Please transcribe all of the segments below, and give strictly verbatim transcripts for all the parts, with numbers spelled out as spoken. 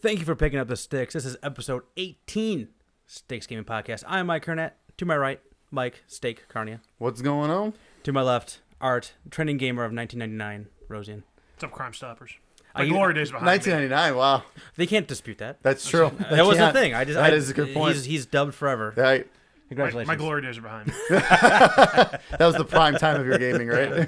Thank you for picking up the sticks. This is episode eighteen, Stakes Gaming Podcast. I'm Mike Kernett. To my right, Mike Steak Carnia. What's going on? To my left, Art, trending gamer of nineteen ninety-nine, Rosian. What's up, Crime Stoppers? My I, glory days behind nineteen ninety-nine, me. wow. They can't dispute that. That's true. That, that was the thing. I just, that I, is a good point. He's, he's dubbed forever. Right. Congratulations. My, my glory days are behind me. That was the prime time of your gaming, right?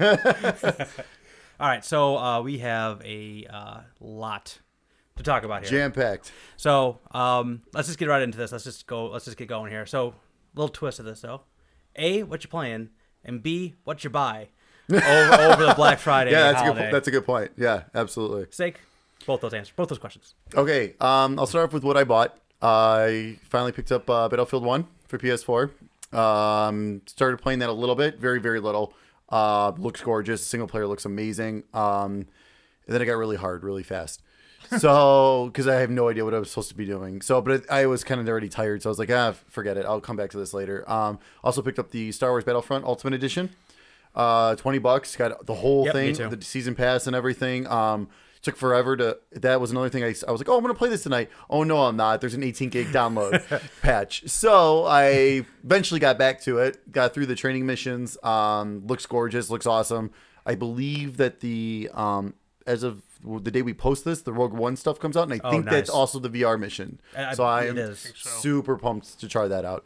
All right, so uh, we have a uh, lot to talk about here. Jam-packed. So um, let's just get right into this. Let's just go. Let's just get going here. So little twist of this though: A, what you playing, and B, what you buy over, over the Black Friday. Yeah, that's holiday. a good. That's a good point. Yeah, absolutely. Steak. Both those answers. Both those questions. Okay, um, I'll start off with what I bought. I finally picked up uh, Battlefield one for P S four. Um, started playing that a little bit, very very little. Uh, looks gorgeous. Single player looks amazing. Um, and then it got really hard, really fast. So, because I have no idea what I was supposed to be doing. So, but it, I was kind of already tired. So I was like, ah, forget it. I'll come back to this later. Um, also picked up the Star Wars Battlefront Ultimate Edition. Uh, twenty bucks. Got the whole Yep, me thing, too. the season pass and everything. Um, took forever to. That was another thing. I, I was like, oh, I'm gonna play this tonight. Oh no, I'm not. There's an eighteen gig download patch. So I eventually got back to it. Got through the training missions. Um, looks gorgeous. Looks awesome. I believe that the um, as of the day we post this, the Rogue One stuff comes out, and I Oh, think nice. that's also the V R mission. I- so I it am is. so. super pumped to try that out.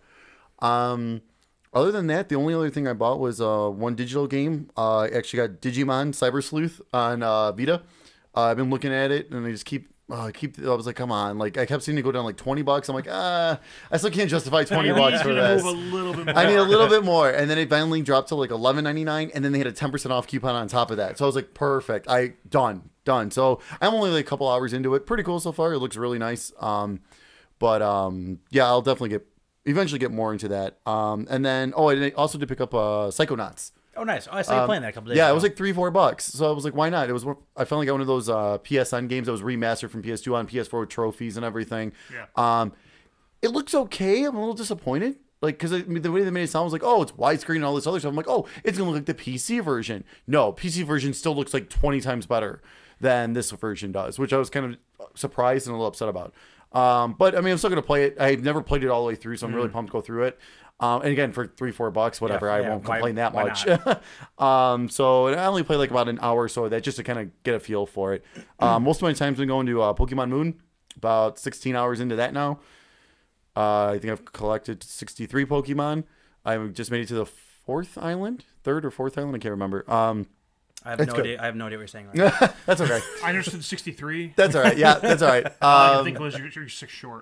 Um, other than that, the only other thing I bought was uh, one digital game. Uh, I actually got Digimon Cyber Sleuth on uh, Vita. Uh, I've been looking at it, and I just keep, uh, keep. I was like, come on! Like I kept seeing it go down like twenty bucks. I'm like, ah, I still can't justify twenty bucks for I need this. to move a little bit more. I need a little bit more, and then it finally dropped to like eleven ninety-nine, and then they had a ten percent off coupon on top of that. So I was like, perfect. I done, done. So I'm only like a couple hours into it. Pretty cool so far. It looks really nice. Um, but um, yeah, I'll definitely get eventually get more into that. Um, and then oh, I also did pick up uh, Psychonauts. Oh, nice. Oh, I saw you Um, playing that a couple days Yeah, ago. it was like three, four bucks. So I was like, why not? It was. I finally got one of those uh, P S N games that was remastered from P S two on P S four with trophies and everything. Yeah. Um, it looks okay. I'm a little disappointed. Like, because I mean, the way they made it sound was like, oh, it's widescreen and all this other stuff. I'm like, oh, it's gonna look like the P C version. No, P C version still looks like twenty times better than this version does, which I was kind of surprised and a little upset about. Um, but I mean, I'm still gonna play it. I've never played it all the way through, so I'm really pumped to go through it. Um, and again, for three, four bucks, whatever, Yeah, I yeah, won't why- complain that why much. um, so and I only played like about an hour or so of that just to kind of get a feel for it. Um, most of my time's been going to uh, Pokemon Moon. About sixteen hours into that now. Uh, I think I've collected sixty-three Pokemon. I just made it to the fourth island, third or fourth island. I can't remember. Um, I have it's no good. idea. I have no idea what you're saying. Right now. that's okay. I understood sixty-three. That's all right. Yeah, that's all right. All I Um, think was you're, you're six short.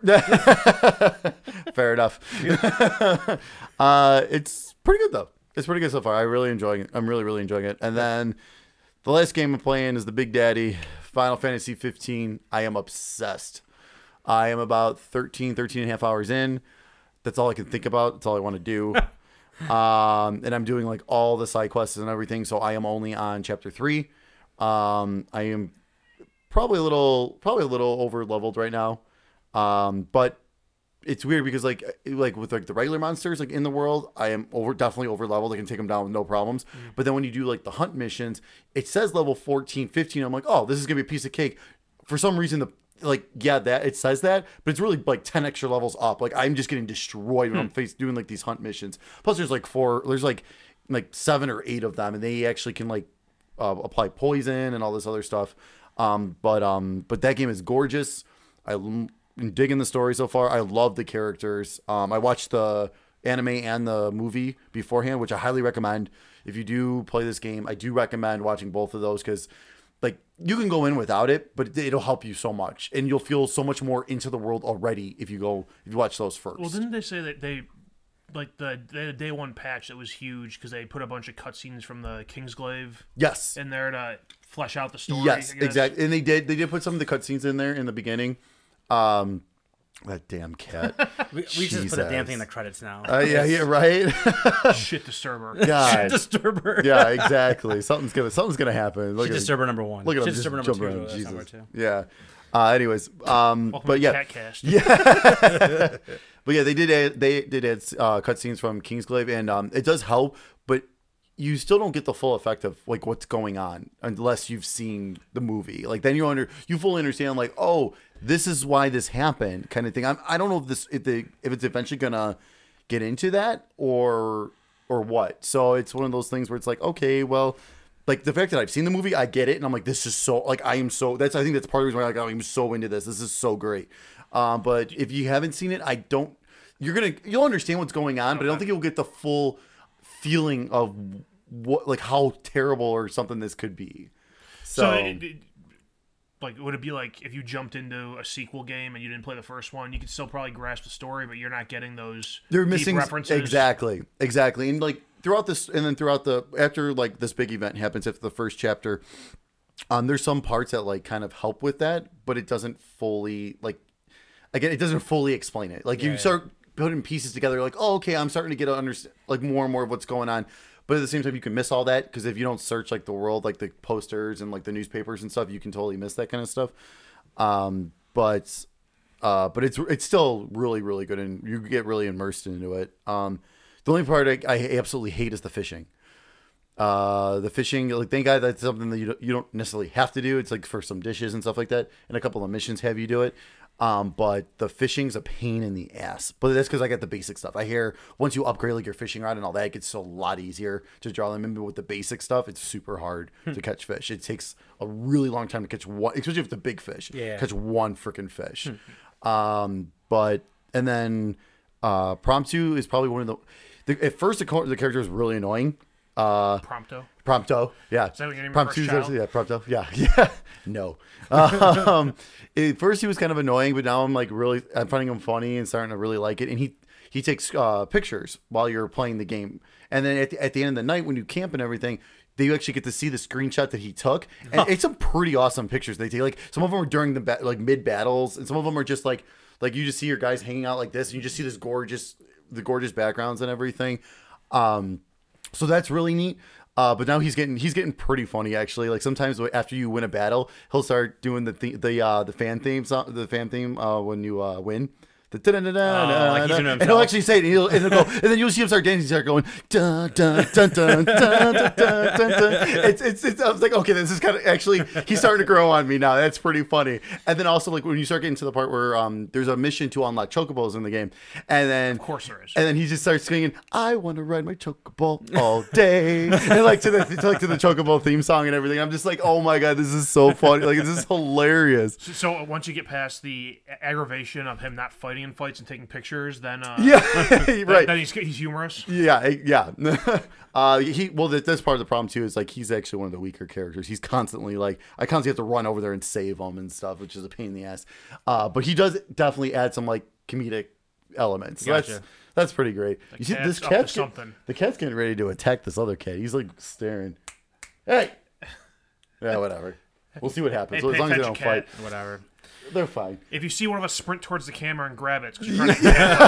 Fair enough. uh, it's pretty good though. It's pretty good so far. I really enjoying it. I'm really, really enjoying it. And then the last game I'm playing is the Big Daddy, Final Fantasy fifteen. I am obsessed. I am about thirteen, thirteen and a half hours in. That's all I can think about. That's all I want to do. um, and I'm doing like all the side quests and everything. So I am only on chapter three. Um, I am probably a little, probably a little over leveled right now. Um, but it's weird because like, like with like the regular monsters, like in the world, I am over, definitely over leveled. I can take them down with no problems. Mm. But then when you do like the hunt missions, it says level fourteen, fifteen. I'm like, oh, this is gonna be a piece of cake. For some reason, the like, yeah, that it says that, but it's really like ten extra levels up. Like I'm just getting destroyed when I'm face doing like these hunt missions. Plus there's like four, there's like, like seven or eight of them, and they actually can like uh, apply poison and all this other stuff. Um, but, um, but that game is gorgeous. I am digging the story so far. I love the characters. Um, I watched the anime and the movie beforehand, which I highly recommend. If you do play this game, I do recommend watching both of those because like you can go in without it, but it'll help you so much, and you'll feel so much more into the world already if you go if you watch those first. Well, didn't they say that they, like the they had a day one patch that was huge because they put a bunch of cutscenes from the Kingsglaive Yes. in there to flesh out the story? Yes, I guess? exactly. And they did they did put some of the cutscenes in there in the beginning. Um, that damn cat. we we just put a damn thing in the credits now. Uh, yeah, yeah, right. Shit disturber. God. Disturber. Yeah, exactly. Something's gonna something's gonna happen. Look Shit at Disturber number one. Look at Shit him just Disturber number jump two. around. uh, Jesus. somewhere too. Yeah. Uh, anyways, um, Welcome but to yeah, Catcast. yeah. But yeah, they did add, they did add uh, cutscenes from Kingsglaive, and um, it does help. But you still don't get the full effect of like what's going on unless you've seen the movie. Like then you under you fully understand like, oh, this is why this happened, kind of thing. I'm, I don't know if this if, the, if it's eventually gonna get into that or or what. So it's one of those things where it's like, okay, well, like the fact that I've seen the movie, I get it, and I'm like, this is so like I am so that's I think that's part of the reason why like, oh, I'm so into this. This is so great. Um, but if you haven't seen it, I don't. You're gonna you'll understand what's going on, but I don't think you'll get the full feeling of what like how terrible or something this could be. So, so it, it, like would it be like if you jumped into a sequel game and you didn't play the first one, you could still probably grasp the story, but you're not getting those they're deep missing references? Exactly, exactly, and like throughout this, and then throughout the after like this big event happens after the first chapter, um, there's some parts that like kind of help with that, but it doesn't fully like again, it doesn't fully explain it. Like yeah, you yeah. start putting pieces together, like oh okay, I'm starting to get a understand like more and more of what's going on. But at the same time, you can miss all that because if you don't search like the world, like the posters and like the newspapers and stuff, you can totally miss that kind of stuff. Um, but uh, but it's it's still really really good and you get really immersed into it. Um, the only part I, I absolutely hate is the fishing. Uh, the fishing, like thank God that's something that you don't, you don't necessarily have to do. It's like for some dishes and stuff like that, and a couple of missions have you do it. Um, but the fishing's a pain in the ass. But that's because I got the basic stuff. I hear once you upgrade like your fishing rod and all that, it gets a lot easier to draw them in. But with the basic stuff, it's super hard to catch fish. It takes a really long time to catch one, especially if the big fish. Yeah. Catch one freaking fish. um, but and then uh, Promptu is probably one of the. the at first, the, the character is really annoying. Uh, Prompto. Prompto, yeah. Is that what you're naming your first child? Yeah, Prompto, yeah, yeah. No. Um, at first he was kind of annoying, but now I'm like really, I'm finding him funny and starting to really like it. And he he takes uh, pictures while you're playing the game, and then at the, at the end of the night when you camp and everything, you actually get to see the screenshot that he took, and it's some pretty awesome pictures they take. Like some of them are during the ba- like mid battles, and some of them are just like like you just see your guys hanging out like this, and you just see this gorgeous the gorgeous backgrounds and everything. Um, So that's really neat. Uh, but now he's getting he's getting pretty funny actually. Like sometimes after you win a battle, he'll start doing the th- the uh, the fan theme song, the fan theme uh, when you uh, win. The da da da da like he's doing it and he'll himself. actually say it, and, he'll, and, he'll go, and then you'll see him start dancing, start going dun dun dun dun dun dun dun dun. dun. It's, it's it's I was like, okay, this is kind of actually he's starting to grow on me now. That's pretty funny. And then also like when you start getting to the part where um there's a mission to unlock chocobos in the game, and then Of course there is. and then he just starts singing, "I want to ride my chocobo all day," and like to the to, like to the chocobo theme song and everything. I'm just like, oh my god, this is so funny. Like this is hilarious. So, so once you get past the aggravation of him not fighting in fights and taking pictures, then uh, Yeah, then, right. then he's he's humorous. Yeah, yeah. uh, he well, that, that's part of the problem too. Is like he's actually one of the weaker characters. He's constantly like I constantly have to run over there and save him and stuff, which is a pain in the ass. Uh, but he does definitely add some like comedic elements. So Gotcha. That's that's pretty great. The You see, cat's this up to cat's get- something. the cat's getting ready to attack this other cat. He's like staring. Hey. Yeah, whatever. We'll see what happens. Hey, So as pay long as they attention, don't fight, cat. Whatever. they're fine. If you see one of us sprint towards the camera and grab it, it's because you're trying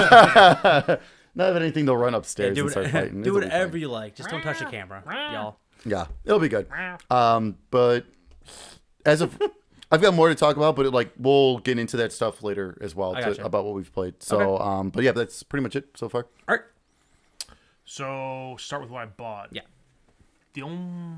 to get Not of anything, they'll run upstairs do and start it, fighting. do It'll be whatever fine. you like. Just don't touch the camera, y'all. Yeah, it'll be good. it. Um, but as of, I've got more to talk about, but it, like we'll get into that stuff later as well I to, gotcha. about what we've played. So, Okay. um, but yeah, that's pretty much it so far. All right. So start with what I bought. Yeah. The only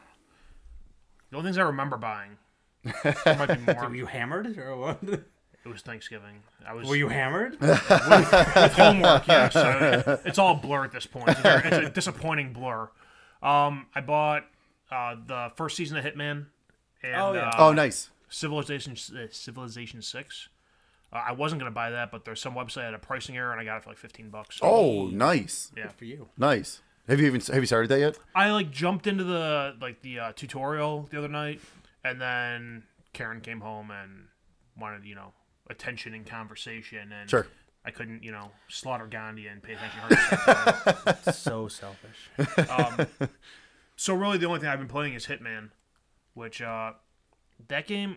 the only things I remember buying. There might be more. Were you hammered or what? It was Thanksgiving. I was Were you hammered? with homework. Yes, I, it's all a blur at this point. It's a, very- it's a disappointing blur. Um, I bought uh, the first season of Hitman. And, Oh, yeah. uh, Oh, nice. Civilization uh, Civilization Six. Uh, I wasn't gonna buy that, but there's some website had a pricing error, and I got it for like fifteen bucks. Oh, nice, yeah. For you. nice. Have you even have you started that yet? I like jumped into the like the uh, tutorial the other night, and then Karen came home and wanted you know attention and conversation, and Sure. I couldn't you know slaughter Gandhi and pay attention to her. So selfish. um, so really, the only thing I've been playing is Hitman, which uh, that game.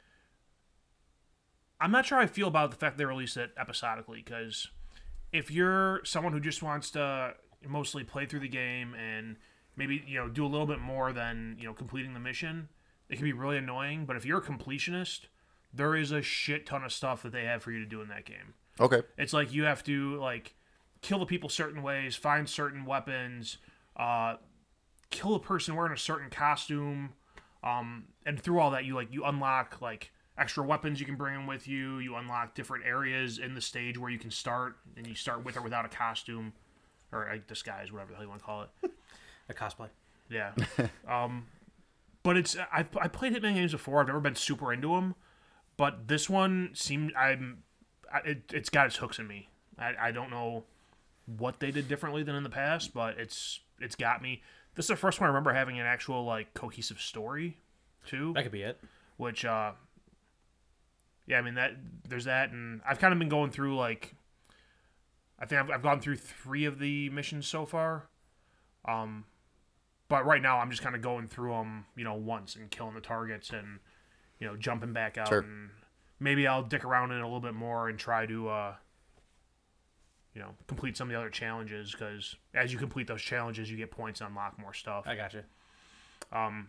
I'm not sure how I feel about the fact they released it episodically, because if you're someone who just wants to mostly play through the game and maybe you know do a little bit more than you know completing the mission, it can be really annoying. But if you're a completionist, there is a shit ton of stuff that they have for you to do in that game. Okay. It's like you have to like kill the people certain ways, find certain weapons, uh, kill a person wearing a certain costume, um, and through all that, you like you unlock like extra weapons you can bring in with you. You unlock different areas in the stage where you can start, and you start with or without a costume, or a disguise, whatever the hell you want to call it. A cosplay. Yeah. um, but it's I I played Hitman games before. I've never been super into them, but this one seemed I'm I, it it's got its hooks in me. I I don't know what they did differently than in the past, but it's it's got me. This is the first one I remember having an actual like cohesive story, too. That could be it. Which uh, yeah, I mean that there's that, and I've kind of been going through like I think I've I've gone through three of the missions so far. Um. But right now, I'm just kind of going through them, you know, once and killing the targets and, you know, jumping back out. Sure. And maybe I'll dick around in it a little bit more and try to, uh, you know, complete some of the other challenges. Because as you complete those challenges, you get points to unlock more stuff. I got you. Um.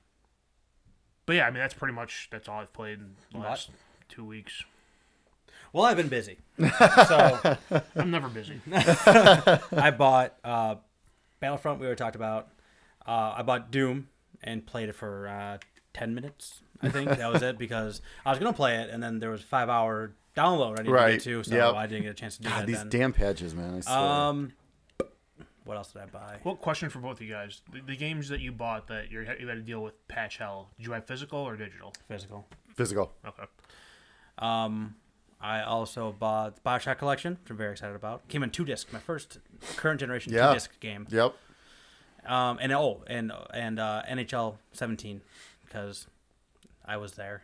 But yeah, I mean, that's pretty much, that's all I've played in the What? last two weeks. Well, I've been busy. So I'm never busy. I bought uh, Battlefront, we already talked about. Uh, I bought Doom and played it for uh, ten minutes, I think. That was it, because I was going to play it, and then there was a five-hour download I needed Right. to get to, so Yep. I didn't get a chance to do God, that these then. damn patches, man. I swear. Um, what else did I buy? Well, question for both of you guys. The, the games that you bought that you're, you had to deal with patch hell, did you have physical or digital? Physical. Physical. Okay. Um, I also bought the Bioshock Collection, which I'm very excited about. Came in two discs, my first current generation Yeah. two disc game. Yep. Um, and oh, and and uh, N H L seventeen, because I was there.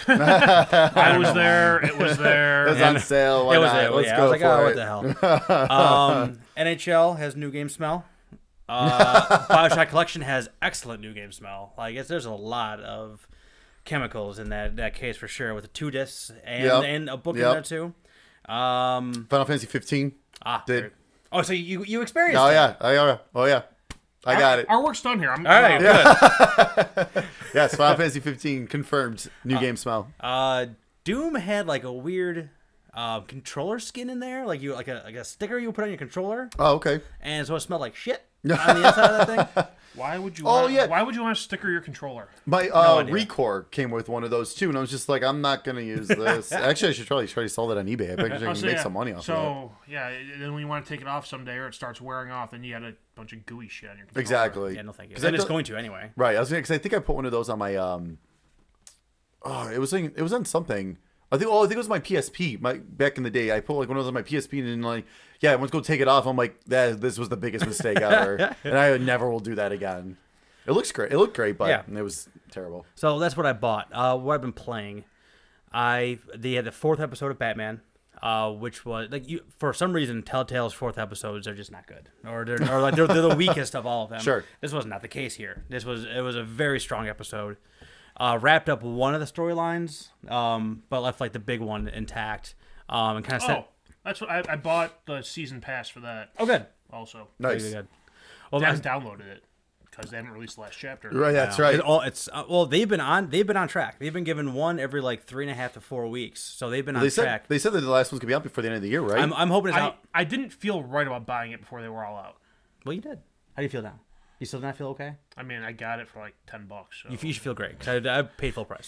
I was there. It was there. It was on sale. Why it was not? there. Let's yeah, go I was like, for oh, it. what the hell? um, N H L has new game smell. Uh, Bioshock Collection has excellent new game smell. Like it's, there's a lot of chemicals in that, that case for sure, with the two discs and Yep. and a book Yep. in there too. Um, Final Fantasy fifteen. ah, Did- there- oh, so you you experienced? Oh it. yeah. Oh yeah. Oh yeah. I got it. Our work's done here. I'm, All right, I'm good. Yes, Final Fantasy fifteen confirmed. New Uh, game smell. Uh, Doom had like a weird uh, controller skin in there, like you like a like a sticker you would put on your controller, Oh okay. and so it smelled like shit on the inside of that thing. Why would you? Oh, want, yeah. Why would you want to sticker your controller? My uh, idea. Recore came with one of those too, and I was just like, I'm not gonna use this. Actually, I should probably try to sell that on eBay. I bet I Oh, can so, make yeah. some money off so, of yeah, and then when you want to take it off someday or it starts wearing off, then you got a bunch of gooey shit on your it. controller. Exactly. Yeah, no thank you. 'Cause And I it's thought- going to anyway. Right. I was because I think I put one of those on my um. Oh, it was like, it was on something. I think. Oh, I think it was my P S P. My back in the day, I put like one of those on my P S P, and then like, yeah, I went to go take it off. I'm like, that. This was the biggest mistake ever, and I never will do that again. It looks great. It looked great, but Yeah. it was terrible. So that's what I bought. Uh, what I've been playing, I they had the fourth episode of Batman, uh, which was like you for some reason Telltale's fourth episodes are just not good, or they're or like they're, they're the weakest of all of them. Sure. This was not the case here. This was it was a very strong episode. Uh, wrapped up one of the storylines, um, but left like the big one intact, um, and kind of Oh, set. that's what I, I bought the season pass for that. Oh, good. Also, Nice. Good, good, good. Well, I that's haven't downloaded it because they haven't released the last chapter. Right. That's Yeah. right. It all, it's uh, well, they've been on. They've been on track. They've been given one every like three and a half to four weeks. So they've been on They said track. they said that the last one's gonna be out before the end of the year, right? I'm, I'm hoping it's I, out. I didn't feel right about buying it before they were all out. Well, you did. How do you feel now? You still not feel okay? I mean, I got it for like ten bucks. So. You, you should feel great because I, I paid full price.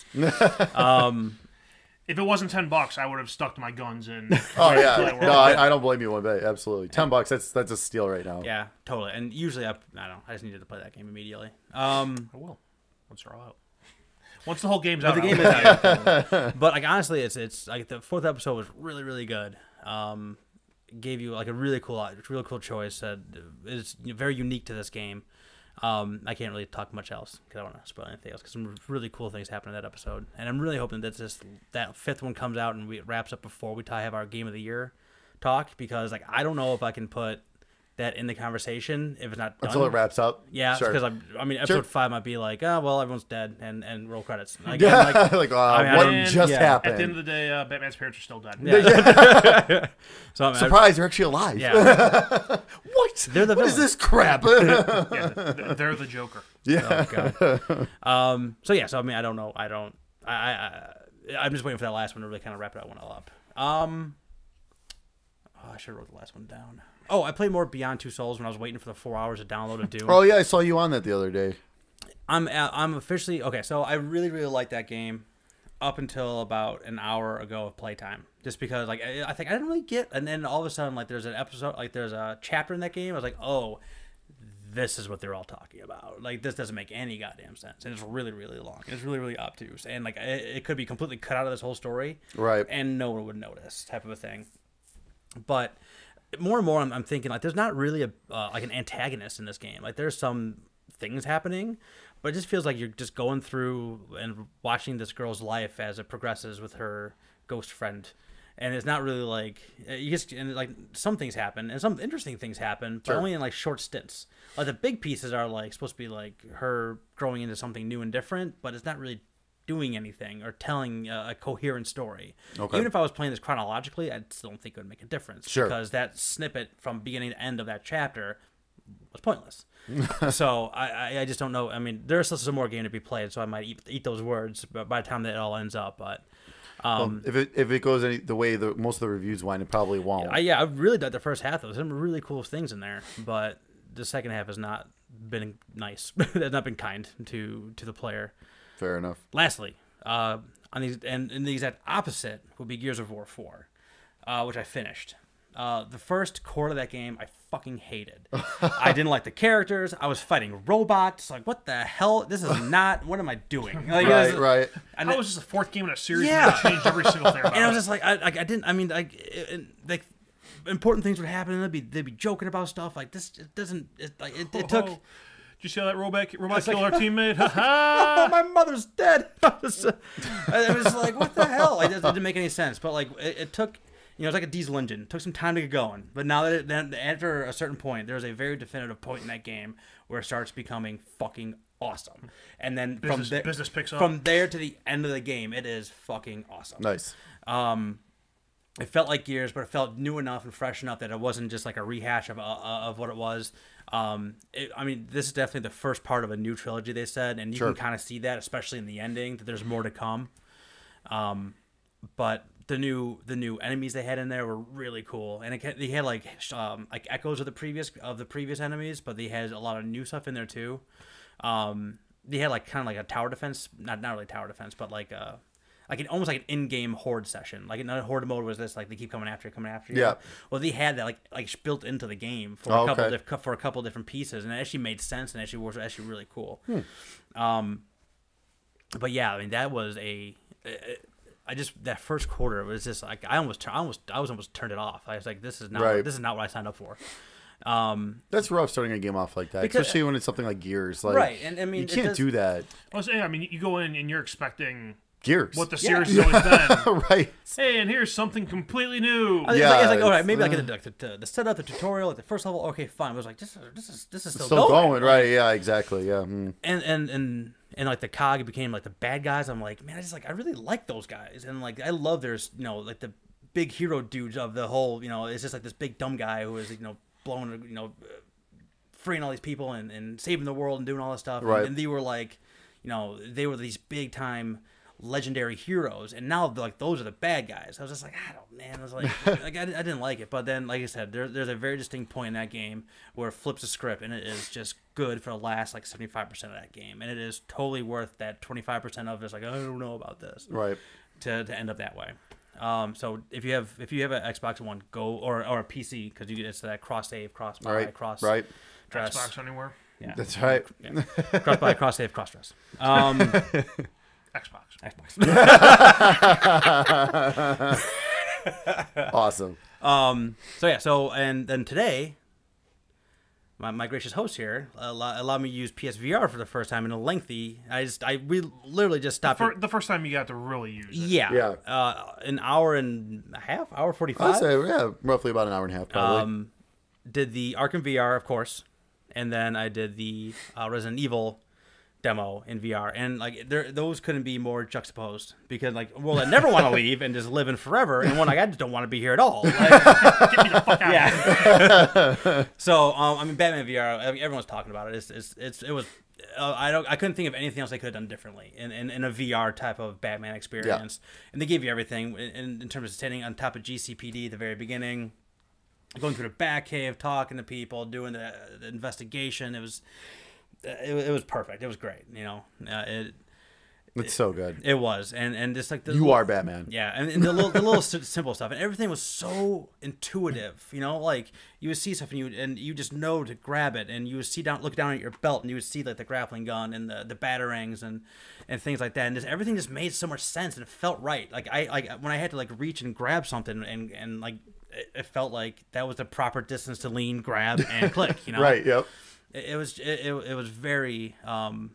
um, If it wasn't ten bucks, I would have stuck to my guns and. Oh play yeah, it no, I, I don't blame you one bit. Absolutely, ten bucks. That's that's a steal right now. yeah, totally. And usually, I, I don't know. I just needed to play that game immediately. Um, I will. Once they're all out. Once the whole game's but out. the I'll game play is it. out. But like honestly, it's it's like the fourth episode was really really good. Um, gave you like a really cool really cool choice that is very unique to this game. Um, I can't really talk much else because I don't want to spoil anything else because some really cool things happen in that episode, and I'm really hoping that this that fifth one comes out and we, it wraps up before we tie, have our game of the year talk, because like I don't know if I can put that in the conversation if it's not done. Until it wraps up. Yeah, sure. because I'm, I mean, episode Sure. five might be like, oh well, everyone's dead, and and roll credits. Like, Yeah, I'm like, like, uh, I mean, I what don't- just yeah. happened? At the end of the day, uh, Batman's parents are still dead. yeah. so I mean, I- Surprise! They're actually alive. yeah. What? They're the What is villains. this crap? Yeah, th- they're the Joker. yeah. Oh god. Um. So yeah. So I mean, I don't know. I don't. I. I. I I'm just waiting for that last one to really kind of wrap it all one all up. Um. Oh, I should have wrote the last one down. Oh, I played more Beyond Two Souls when I was waiting for the four hours of download of Doom. Oh yeah, I saw you on that the other day. I'm I'm officially okay. So I really really like that game up until about an hour ago of playtime, just because like I, I think I didn't really get, and then all of a sudden like there's an episode, like there's a chapter in that game. I was like, oh, this is what they're all talking about. Like this doesn't make any goddamn sense, and it's really really long. It's really really obtuse, and like it, it could be completely cut out of this whole story, Right? And no one would notice, type of a thing. But more and more, I'm, I'm thinking like there's not really a uh, like an antagonist in this game. Like there's some things happening, but it just feels like you're just going through and watching this girl's life as it progresses with her ghost friend, and it's not really like you just and like some things happen and some interesting things happen, but Sure. only in like short stints. Like the big pieces are like supposed to be like her growing into something new and different, but it's not really doing anything or telling a, a coherent story. Okay. Even if I was playing this chronologically, I still don't think it would make a difference. Sure. Because that snippet from beginning to end of that chapter was pointless. So I, I, I just don't know. I mean, there's still some more game to be played, so I might eat, eat those words by the time that it all ends up. But um, Um, if it if it goes any the way the most of the reviews went, it probably won't. I, yeah, I really dug the first half. There was some really cool things in there, but the second half has not been nice. Has not been kind to to the player. Fair enough. Lastly, uh, on these and, and the exact opposite would be Gears of War four, uh, which I finished. Uh, the first quarter of that game, I fucking hated. I didn't like the characters. I was fighting robots. Like, what the hell? This is not. What am I doing? Like, Right, it was, right. And that was just the fourth game in a series. Yeah. And they changed every single thing about And I was it. just like, I, like, I didn't. I mean, like, it, it- like, important things would happen, and they'd be they'd be joking about stuff. Like this, it doesn't. It, like, it, it took. Oh, did you see how that robot robot It's killed like- our teammate? Ha Oh, ha! my mother's dead. I was, uh, I was like, what the hell? Like, it didn't make any sense. But like, it, it took, you know, it's like a diesel engine. It took some time to get going. But now that it, then after a certain point, there's a very definitive point in that game where it starts becoming fucking awesome. And then Business, from there, business picks up. from there to the end of the game, it is fucking awesome. Nice. Um, it felt like Gears, but it felt new enough and fresh enough that it wasn't just like a rehash of uh, of what it was. Um, it, I mean, this is definitely the first part of a new trilogy, they said, and you Sure. can kind of see that, especially in the ending, that there's more to come. Um, but the new the new enemies they had in there were really cool, and it, ca- they had like sh- um, like echoes of the previous of the previous enemies, but they had a lot of new stuff in there too. Um, they had like kind of like a tower defense, not not really tower defense, but like a like an almost like an in-game horde session. Like another horde mode was this, like they keep coming after you, coming after you. Yeah. Well, they had that like like built into the game for Oh, a couple okay. diff- for a couple different pieces, and it actually made sense and actually was actually really cool. Hmm. Um, but yeah, I mean that was a. I just that first quarter was just like I almost I almost I was almost turned it off. I was like, this is not Right. this is not what I signed up for. Um, That's rough starting a game off like that, Because- especially when it's something like Gears. Like, right, and I mean you it can't does- do that. I was saying, I mean, you go in and you're expecting Gears. what the Yeah. series has always been. right. Hey, and here's something completely new. I was Yeah, like, it's like all right, it's, maybe like uh, the, like the, the, the setup, the tutorial, like the first level, okay, fine. I was like, this, this is this is still, Still going, going, right? Yeah, exactly. Yeah. Mm. And and and and like the C O G became like the bad guys. I'm like, man, I just like I really like those guys, and like I love there's you know like the big hero dudes of the whole you know it's just like this big dumb guy who is you know blowing you know freeing all these people and, and saving the world and doing all this stuff. Right. And, and they were like, you know, they were these big time legendary heroes, and now like those are the bad guys. I was just like, I don't, man. I was like, like I, I didn't like it. But then, like I said, there, there's a very distinct point in that game where it flips the script, and it is just good for the last like seventy-five percent of that game, and it is totally worth that twenty-five percent of it's like I don't know about this, Right. to to end up that way. Um, so if you have if you have an Xbox One, go or or a P C because you get it's that cross save, cross buy, Right. cross Right. dress. Xbox anywhere. Yeah, That's right. yeah. cross buy, cross save, cross dress. Um, Xbox. Xbox. Awesome. Um. So yeah. So and then today, my, my gracious host here allow, allowed me to use P S V R for the first time in a lengthy. I just I we literally just stopped. For, it. the first time you got to really use it. Yeah. Yeah. Uh, an hour and a half, hour forty I'd five. say yeah, roughly about an hour and a half, probably. Um, did the Arkham V R, of course, and then I did the uh, Resident Evil demo in V R, and like there, those couldn't be more juxtaposed because like, well, I never want to leave and just live in forever, and one like I just don't want to be here at all. Like, Get me the fuck out of here. yeah. So um, I mean, Batman V R, I mean, everyone's talking about it. It's it's, it's it was. Uh, I don't. I couldn't think of anything else they could have done differently in, in, in a V R type of Batman experience. And they gave you everything in, in terms of standing on top of G C P D at the very beginning. going through the back cave, talking to people, doing the, the investigation. It was it, it was perfect. It was great. You know, uh, it. It's so good. It was, and and just like the You little, are Batman. Yeah, and, and the little the little s- simple stuff, and everything was so intuitive. You know, like you would see stuff and you and you just know to grab it, and you would see down, look down at your belt, and you would see like the grappling gun and the the batarangs and and things like that, and just everything just made so much sense and it felt right. Like I like when I had to like reach and grab something, and and like it, it felt like that was the proper distance to lean, grab, and click. You know, Right. Yep. It, it was it, it, it was very. Um,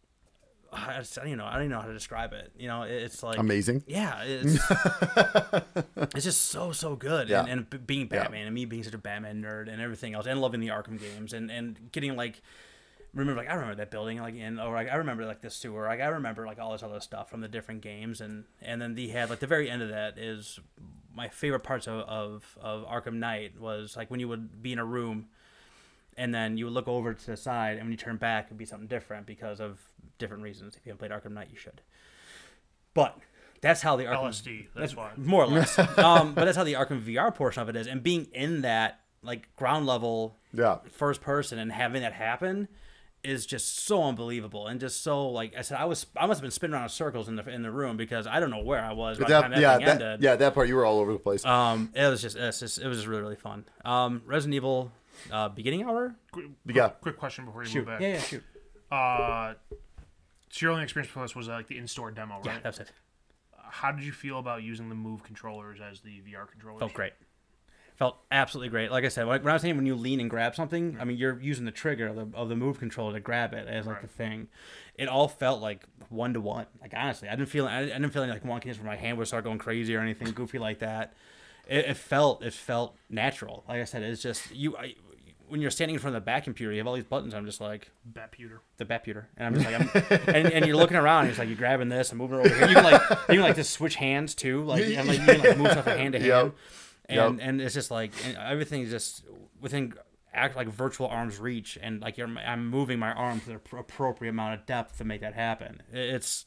I just, I don't know. I don't even know how to describe it. You know, it's like Amazing. Yeah, it's it's just so so good. Yeah. And, and b- being Batman and me being such a Batman nerd and everything else, and loving the Arkham games and, and getting like remember like I remember that building like and or like I remember like the sewer. Like I remember like all this other stuff from the different games and and then the had like the very end of that is my favorite parts of of, of Arkham Knight was like when you would be in a room. And then you would look over to the side, and when you turn back, it'd be something different because of different reasons. If you haven't played Arkham Knight, you should. But that's how the Arkham L S D. That's why. more or less. um, but that's how the Arkham V R portion of it is, and being in that like ground level, Yeah. first person, and having that happen is just so unbelievable, and just so like I said, I was I must have been spinning around in circles in the in the room because I don't know where I was by the time That, that yeah. thing That, ended. yeah. That part you were all over the place. Um, it was just, it's just it was just really really fun. Um, Resident Evil. Uh, beginning hour? Quick, Yeah. Quick question before you Shoot. move back. Yeah, yeah, shoot. Uh, so your only experience with this was uh, like the in-store demo, right? Yeah, that's it. How did you feel about using the Move controllers as the V R controllers? Felt great. Felt absolutely great. Like I said, when I was saying when you lean and grab something, I mean you're using the trigger of the, of the move controller to grab it as like Right. the thing. It all felt like one to one. Like honestly, I didn't feel I didn't feel any like wonkiness where my hand would start going crazy or anything goofy like that. It, it felt it felt natural. Like I said, it's just you. I, when you're standing in front of the back computer, you have all these buttons. I'm just like Batputer. the Batputer, and I'm just like, I'm, and, and you're looking around. And it's like you're grabbing this and moving it over here. You can like you can like just switch hands too, like and like you can like move stuff from hand to hand, Yep. and Yep. and it's just like and everything's just within act like virtual arm's reach, and like you're I'm moving my arm to the pr- appropriate amount of depth to make that happen. It- It's.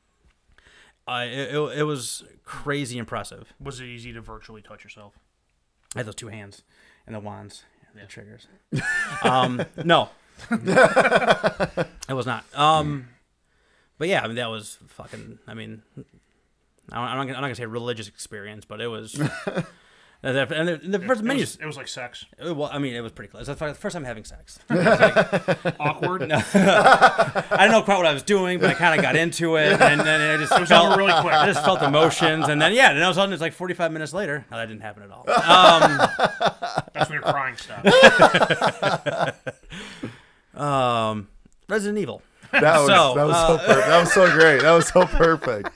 I it, it was crazy impressive. Was it easy to virtually touch yourself? I had those two hands and the wands and Yeah. the triggers. um, no, it was not. Um, but yeah, I mean that was fucking. I mean, I'm not, gonna, I'm not gonna say religious experience, but it was. And the, and the, and the first It menus. was, it was like sex. It, well, I mean, it was pretty close. It was the first time having sex. It was like, Awkward. I didn't know quite what I was doing, but I kind of got into it, and then I just It was felt over really quick. I just felt emotions, and then yeah, and all of a sudden it's like forty-five minutes later. No, that didn't happen at all. Um, That's when your crying stopped. um, Resident Evil. That was So, that was uh, so perfect. That was so great. That was so perfect.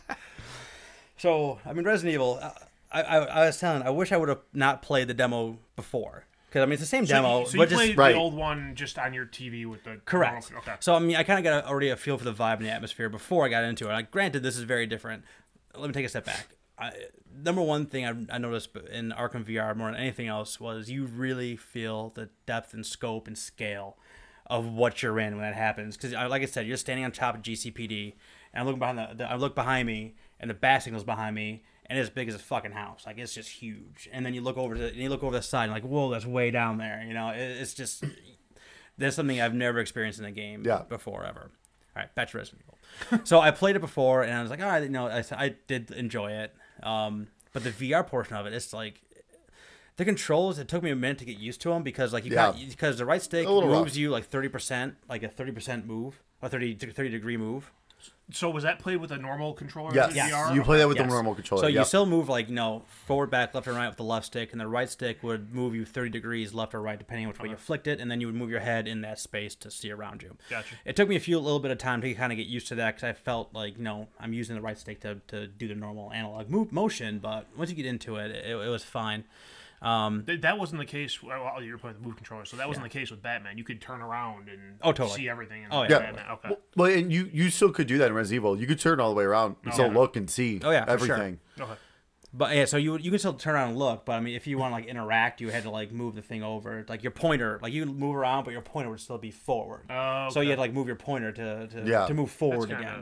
So I mean, Resident Evil. I, I, I was telling. I wish I would have not played the demo before, because I mean it's the same So, demo, you- so you but just played right. the old one just on your T V with the correct. Okay. So I mean, I kind of got a, already a feel for the vibe and the atmosphere before I got into it. Like, granted, this is very different. Let me take a step back. I, number one thing I, I noticed in Arkham V R more than anything else was you really feel the depth and scope and scale of what you're in when that happens. Because, like I said, you're standing on top of G C P D, and I look behind the, the I look behind me, and the bat signal's behind me, and it's as big as a fucking house. Like, it's just huge. And then you look over to the, and you look over the side, and like, whoa, that's way down there. You know, it, it's just that's something I've never experienced in a game Yeah. before ever. All right, back to Resident Evil. So I played it before, and I was like, all right, you know, I, I did enjoy it. Um, but the V R portion of it, it's like the controls. It took me a minute to get used to them because, like, you Yeah. got because the right stick A little moves rough. you like thirty percent, like a thirty percent move, a thirty, thirty degree move. So was that played with a normal controller? Yes. in Yes. V R? You play that with Yes. the normal controller. So you Yep. still move like you know forward, back, left, and right with the left stick, and the right stick would move you thirty degrees left or right depending on which way you flicked it, and then you would move your head in that space to see around you. Gotcha. It took me a few a little bit of time to kind of get used to that because I felt like you know I'm using the right stick to, to do the normal analog move motion, but once you get into it, it, it was fine. Um, Th- That wasn't the case. Well, you were playing the Move controller, so that wasn't the case with Batman. You could turn around and Oh, totally. see everything. In Oh, yeah. Yeah. Batman. Okay. Well, well, and you you still could do that in Resident Evil. You could turn all the way around and Oh, still yeah. look and see Oh, yeah, for sure. everything. Okay. But yeah, so you you can still turn around and look, but I mean, if you want to like interact, you had to like move the thing over, like your pointer, like you would move around, but your pointer would still be forward. Oh, So you okay. had to like move your pointer to to, Yeah. to move forward That's kinda- again.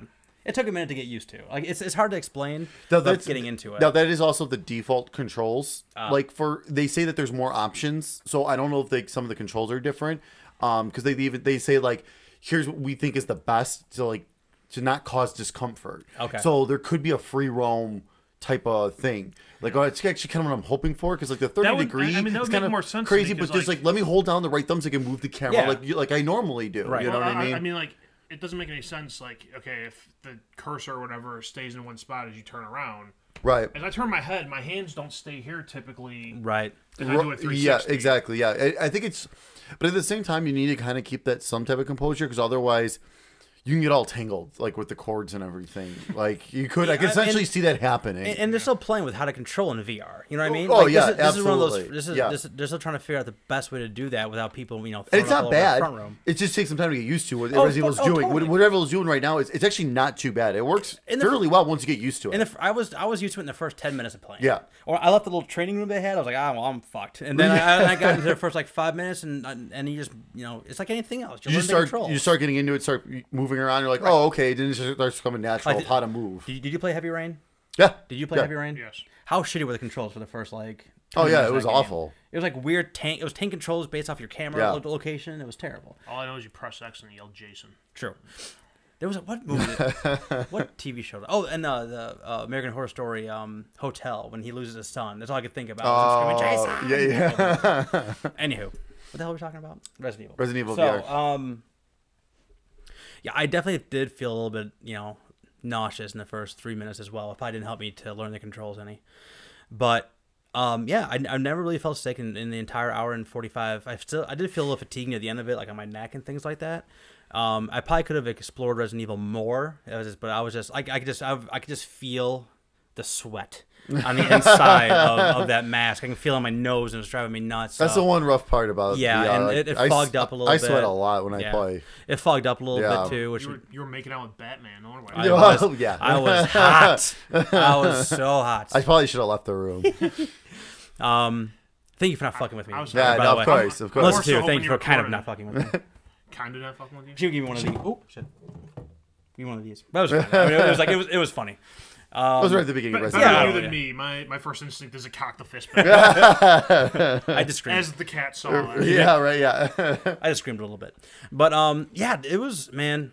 It took a minute to get used to. Like it's it's hard to explain Now, without that's- getting into it. Now that is also the default controls. Ah. Like for they say that there's more options, so I don't know if they, some of the controls are different. Um, because they even they say like, here's what we think is the best to like to not cause discomfort. Okay. So there could be a free roam type of thing. Like, oh, it's actually kind of what I'm hoping for because like the thirty That would- degree, I mean, that would it's make kind of more sense to me crazy. But 'cause, just like- like, let me hold down the right thumbstick and move the camera Yeah. like you, like I normally do. Right. You know Well, what I mean? I mean, like, it doesn't make any sense. Like, okay, if the cursor or whatever stays in one spot as you turn around, Right. as I turn my head, my hands don't stay here typically. right. If I do it three Yeah, sixty. exactly. Yeah, I, I think it's, but at the same time, you need to kind of keep that some type of composure because otherwise, you can get all tangled, like with the cords and everything. Like you could, I could Yeah, essentially and- see that happening. And, and they're still playing with how to control in V R. You know what I mean? Oh, Like, yeah, this is, this is one of those. absolutely. This is, Yeah. this is they're still trying to figure out the best way to do that without people, you know, And throwing it's up all not over the bad. front room. It just takes some time to get used to what Oh, Resident Evil's oh, doing. totally. Whatever it's doing right now, is it's actually not too bad. It works In the- fairly well once you get used to it. And if I was I was used to it in the first ten minutes of playing. Yeah. Or I left the little training room they had. I was like, ah, well, I'm fucked. And then I, I got into the first like five minutes, and and you just you know, it's like anything else. You, you learn just the start, controls. you start getting into it, start moving around. You're like, oh, okay. Then it just starts coming natural Like, of how to move. Did you, did you play Heavy Rain? Yeah. Did you play Yeah. Heavy Rain? Yes. How shitty were the controls for the first like? Oh twenty yeah, minutes it of was that game? awful. It was like weird tank. It was tank controls based off your camera Yeah. lo- location. It was terrible. All I know is you press X and yell Jason. True. There was a what movie? that- what T V show? Oh, and uh, the uh, American Horror Story um, Hotel when he loses his son. That's all I could think about. was him Oh, screaming, yeah, Jason! yeah. Anywho, what the hell are we talking about? Resident Evil. Resident Evil so, V R. um, yeah, I definitely did feel a little bit, you know, nauseous in the first three minutes as well. It probably didn't help me to learn the controls any. But um, yeah, I, I never really felt sick in, in the entire hour and forty-five. I still I did feel a little fatigued at the end of it, like on my neck and things like that. Um, I probably could have explored Resident Evil more, it was just, but I was just I, I could just I, I could just feel the sweat on the inside of, of that mask. I can feel it on my nose, and it was driving me nuts. That's so. the one rough part about Yeah, V R. and Like, it- it I fogged s- up a little I bit. sweat a lot when I Yeah. play. It fogged up a little Yeah. bit too, which You were, you were making out with Batman. No wonder why. I Well, was, yeah. I was hot. I was so hot. I probably should have left the room. Um, thank you for not fucking with me. I was- Yeah, by no, the of way. course, of Melissa course. More so too. hoping Thank you you for kind of recorded. not fucking with me. Kind of not fucking with you. She would give me one of these. Oh shit. Give me one of these. That was funny. I mean, it was like it was it was funny. Um, I was right at the beginning of But Resident better Yeah. you Evil. than me. My my first instinct is to cock the fist. I just screamed. As the cat saw that. Yeah, right, yeah. I just screamed a little bit. But um, yeah, it was man.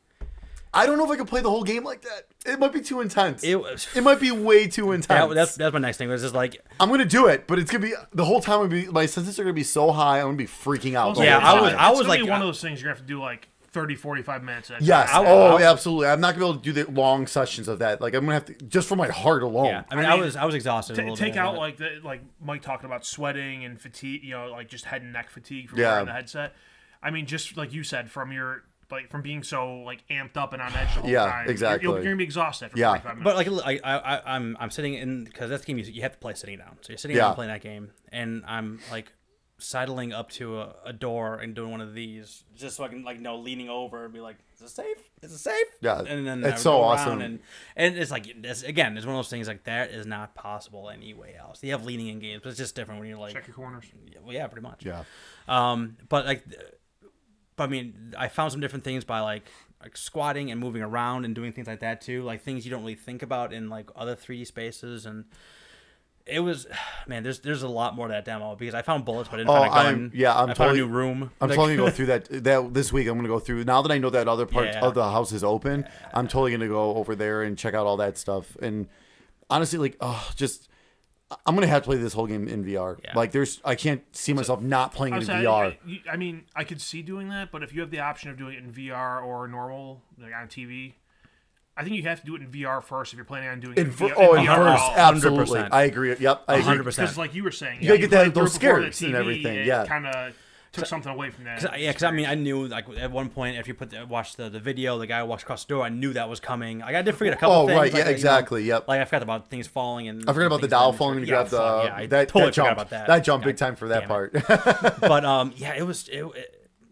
I don't know if I could play the whole game like that. It might be too intense. It It, was. might be way too intense. That, that's that's my next thing. It was just like I'm gonna do it, but it's gonna be the whole time. I'm gonna be, my senses are gonna be so high. I'm gonna be freaking out. the Yeah, whole I was- time. I It's was gonna be like- one of those things you're gonna have to do like thirty, forty-five minutes. At a Yes. time. I- oh, I- absolutely. I'm not gonna be able to do the long sessions of that. Like I'm gonna have to just for my heart alone. yeah. I mean, I I, mean, was I was exhausted. a Ta little take bit, out but- like the like Mike talking about sweating and fatigue, you know, like just head and neck fatigue from Yeah. wearing the headset. I mean, just like you said, from your like from being so like amped up and on edge the whole Yeah, time. you're- exactly. You're, you're gonna be exhausted for Yeah. forty-five minutes. But like, I, I, I'm, I'm sitting in because that's the game you, you have to play sitting down. So you're sitting Yeah. down playing that game, and I'm like sidling up to a, a door and doing one of these, just so I can like, you know, leaning over and be like, "Is it safe? Is it safe?" Yeah, And then it's I would so go awesome. around And and it's like, it's, again, it's one of those things like that is not possible anyway else. You have leaning in games, but it's just different when you're like, Check your corners. well, yeah, pretty much. Yeah. Um, but like, but I mean, I found some different things by like, like squatting and moving around and doing things like that too, like things you don't really think about in like other three D spaces. And it was, man, there's there's a lot more to that demo because I found bullets, but I didn't Oh, find a gun. I'm- yeah, I'm I totally- found a new room. I'm Like- totally gonna go through that that this week. I'm gonna go through now that I know that other part Yeah. of the house is open. I'm totally gonna go over there and check out all that stuff. And honestly, like, oh, just I'm gonna have to play this whole game in V R. Yeah. Like, there's I can't see myself not playing I, it was in saying, V R. I, you- I mean, I could see doing that, but if you have the option of doing it in V R or normal, like on T V, I think you have to do it in V R first if you're planning on doing it In in, fir- V R. oh, in in V R at first, all. one hundred absolutely. percent. I agree. Yep, I one agree. hundred percent. Because like you were saying, You gotta get that- played through those it before the scares and T V, everything, It yeah. kind of took something away from that. Cause, I- yeah, because I mean, I knew like at one point if you put the, watch the, the video, the guy walks across the door. I knew that was coming. Like, I did forget a couple Oh, things. right, like, yeah, you know, exactly, yep. Like I forgot about things falling and I forgot about the things doll that- falling and you yeah, grab the fuck, yeah, I that totally that forgot jump about that. that jump big God time for that damn part. it. But um, yeah, it was. It, it,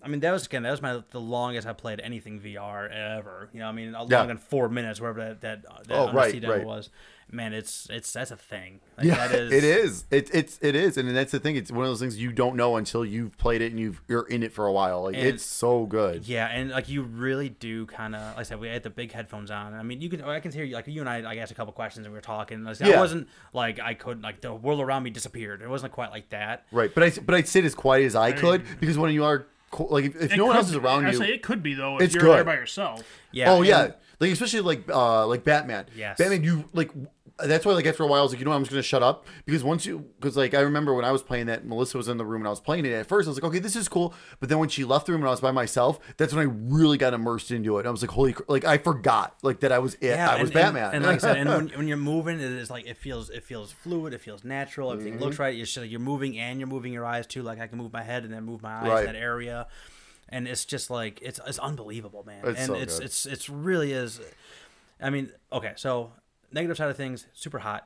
I mean, that was again that was my the longest I played anything V R ever. You know, I mean, longer Yeah. than four minutes, wherever that that, that Oh, on right, the C demo right. was. Man, it's it's that's a thing. Like, Yeah, that is, it is. It, it's it is, and that's the thing. It's one of those things you don't know until you've played it and you've you're in it for a while. Like And- it's so good. Yeah, and like you really do kind of, like I said, we had the big headphones on. I mean, you can, I can hear you, like you and I, I asked a couple questions and we were talking. Like, Yeah. I wasn't like I couldn't, like the world around me disappeared. It wasn't quite like that. Right, but I but I'd sit as quiet as I could because when you are co- like if, if It no one could else is be- around I you, say it could be though if it's you're there good. by yourself. Yeah. oh and- yeah, like especially like uh like Batman. Yes. Batman, you like that's why like after a while I was like, you know what, I'm just gonna shut up because once you because like I remember when I was playing that, Melissa was in the room and I was playing it. At first I was like, okay, this is cool, but then when she left the room and I was by myself, that's when I really got immersed into it. I was like, holy, cr- like I forgot like that I was it. Yeah, I was and, Batman. And, and like I said, and when, when you're moving, it is like it feels it feels fluid, it feels natural, everything Mm-hmm. looks right. You're just, like, you're moving and you're moving your eyes too. Like I can move my head and then move my eyes Right. in that area, and it's just like it's it's unbelievable, man. It's and so it's good. it's it's really is. I mean, okay, so negative side of things, super hot.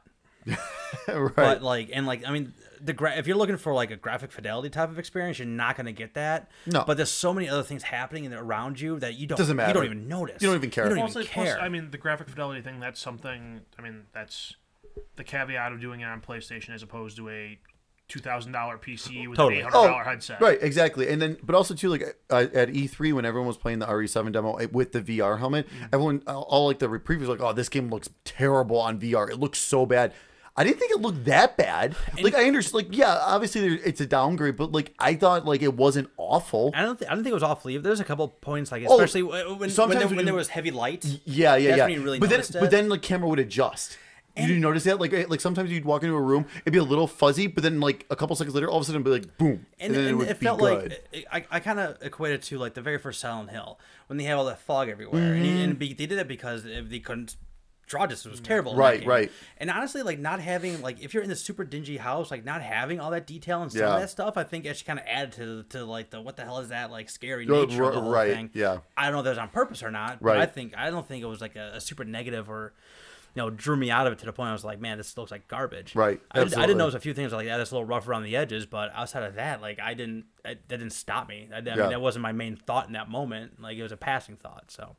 right. But like, and like, I mean, the gra- if you're looking for like a graphic fidelity type of experience, you're not gonna get that. No. But there's so many other things happening in around you that you don't. Doesn't You matter. don't even notice. You don't even care. You don't Well, even also, plus, care. I mean, the graphic fidelity thing, that's something, I mean, that's the caveat of doing it on PlayStation as opposed to a two thousand dollars P C with Totally. an eight hundred dollars headset. Oh, Right, exactly. And then, but also too, like uh, at E three when everyone was playing the R E seven demo uh, with the V R helmet, Mm-hmm. everyone, all, all like the previews, were like, oh, this game looks terrible on V R. It looks so bad. I didn't think it looked that bad. like I understand, like yeah, obviously there, it's a downgrade, but like I thought like it wasn't awful. I don't. Th- I don't think it was awfully. There's a couple points like, Oh, especially w- when when, sometimes there, when when you- there was heavy light. Yeah, yeah, That's yeah. when you really but then, noticed but it. then, like camera would adjust. You didn't notice that? Like, like sometimes you'd walk into a room, it'd be a little fuzzy, but then like a couple seconds later, all of a sudden, it'd be like boom, And, then and it would it be felt good. like I, I kind of equated to like the very first Silent Hill when they have all that fog everywhere, and, he- and be, they did it because they couldn't draw distance was terrible. in that Right, game. right. And honestly, like not having like if you're in this super dingy house, like not having all that detail and some Yeah. of that stuff, I think actually kind of added to to like the what the hell is that like scary Oh, nature of the whole right, thing. yeah. I don't know if that was on purpose or not, but Right. I think I don't think it was like a, a super negative or. You know, drew me out of it to the point I was like, man, this looks like garbage. Right, I, did, I absolutely. didn't notice a few things like that. It's a little rough around the edges, but outside of that, like I didn't, I, that didn't stop me. I, I Yeah. mean, that wasn't my main thought in that moment. Like it was a passing thought. So,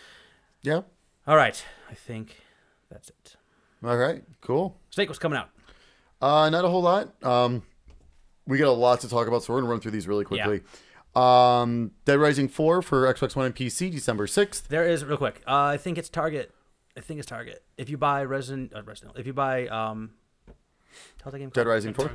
Yeah. all right, I think that's it. All right. Cool. Snake was coming out. Uh, not a whole lot. Um, we got a lot to talk about, so we're gonna run through these really quickly. Um, Dead Rising four for Xbox One and P C, December sixth. There is real quick. Uh, I think it's Target. I think it's Target. If you buy Resident, uh, Resident, if you buy um, how's that game Dead called? Rising four.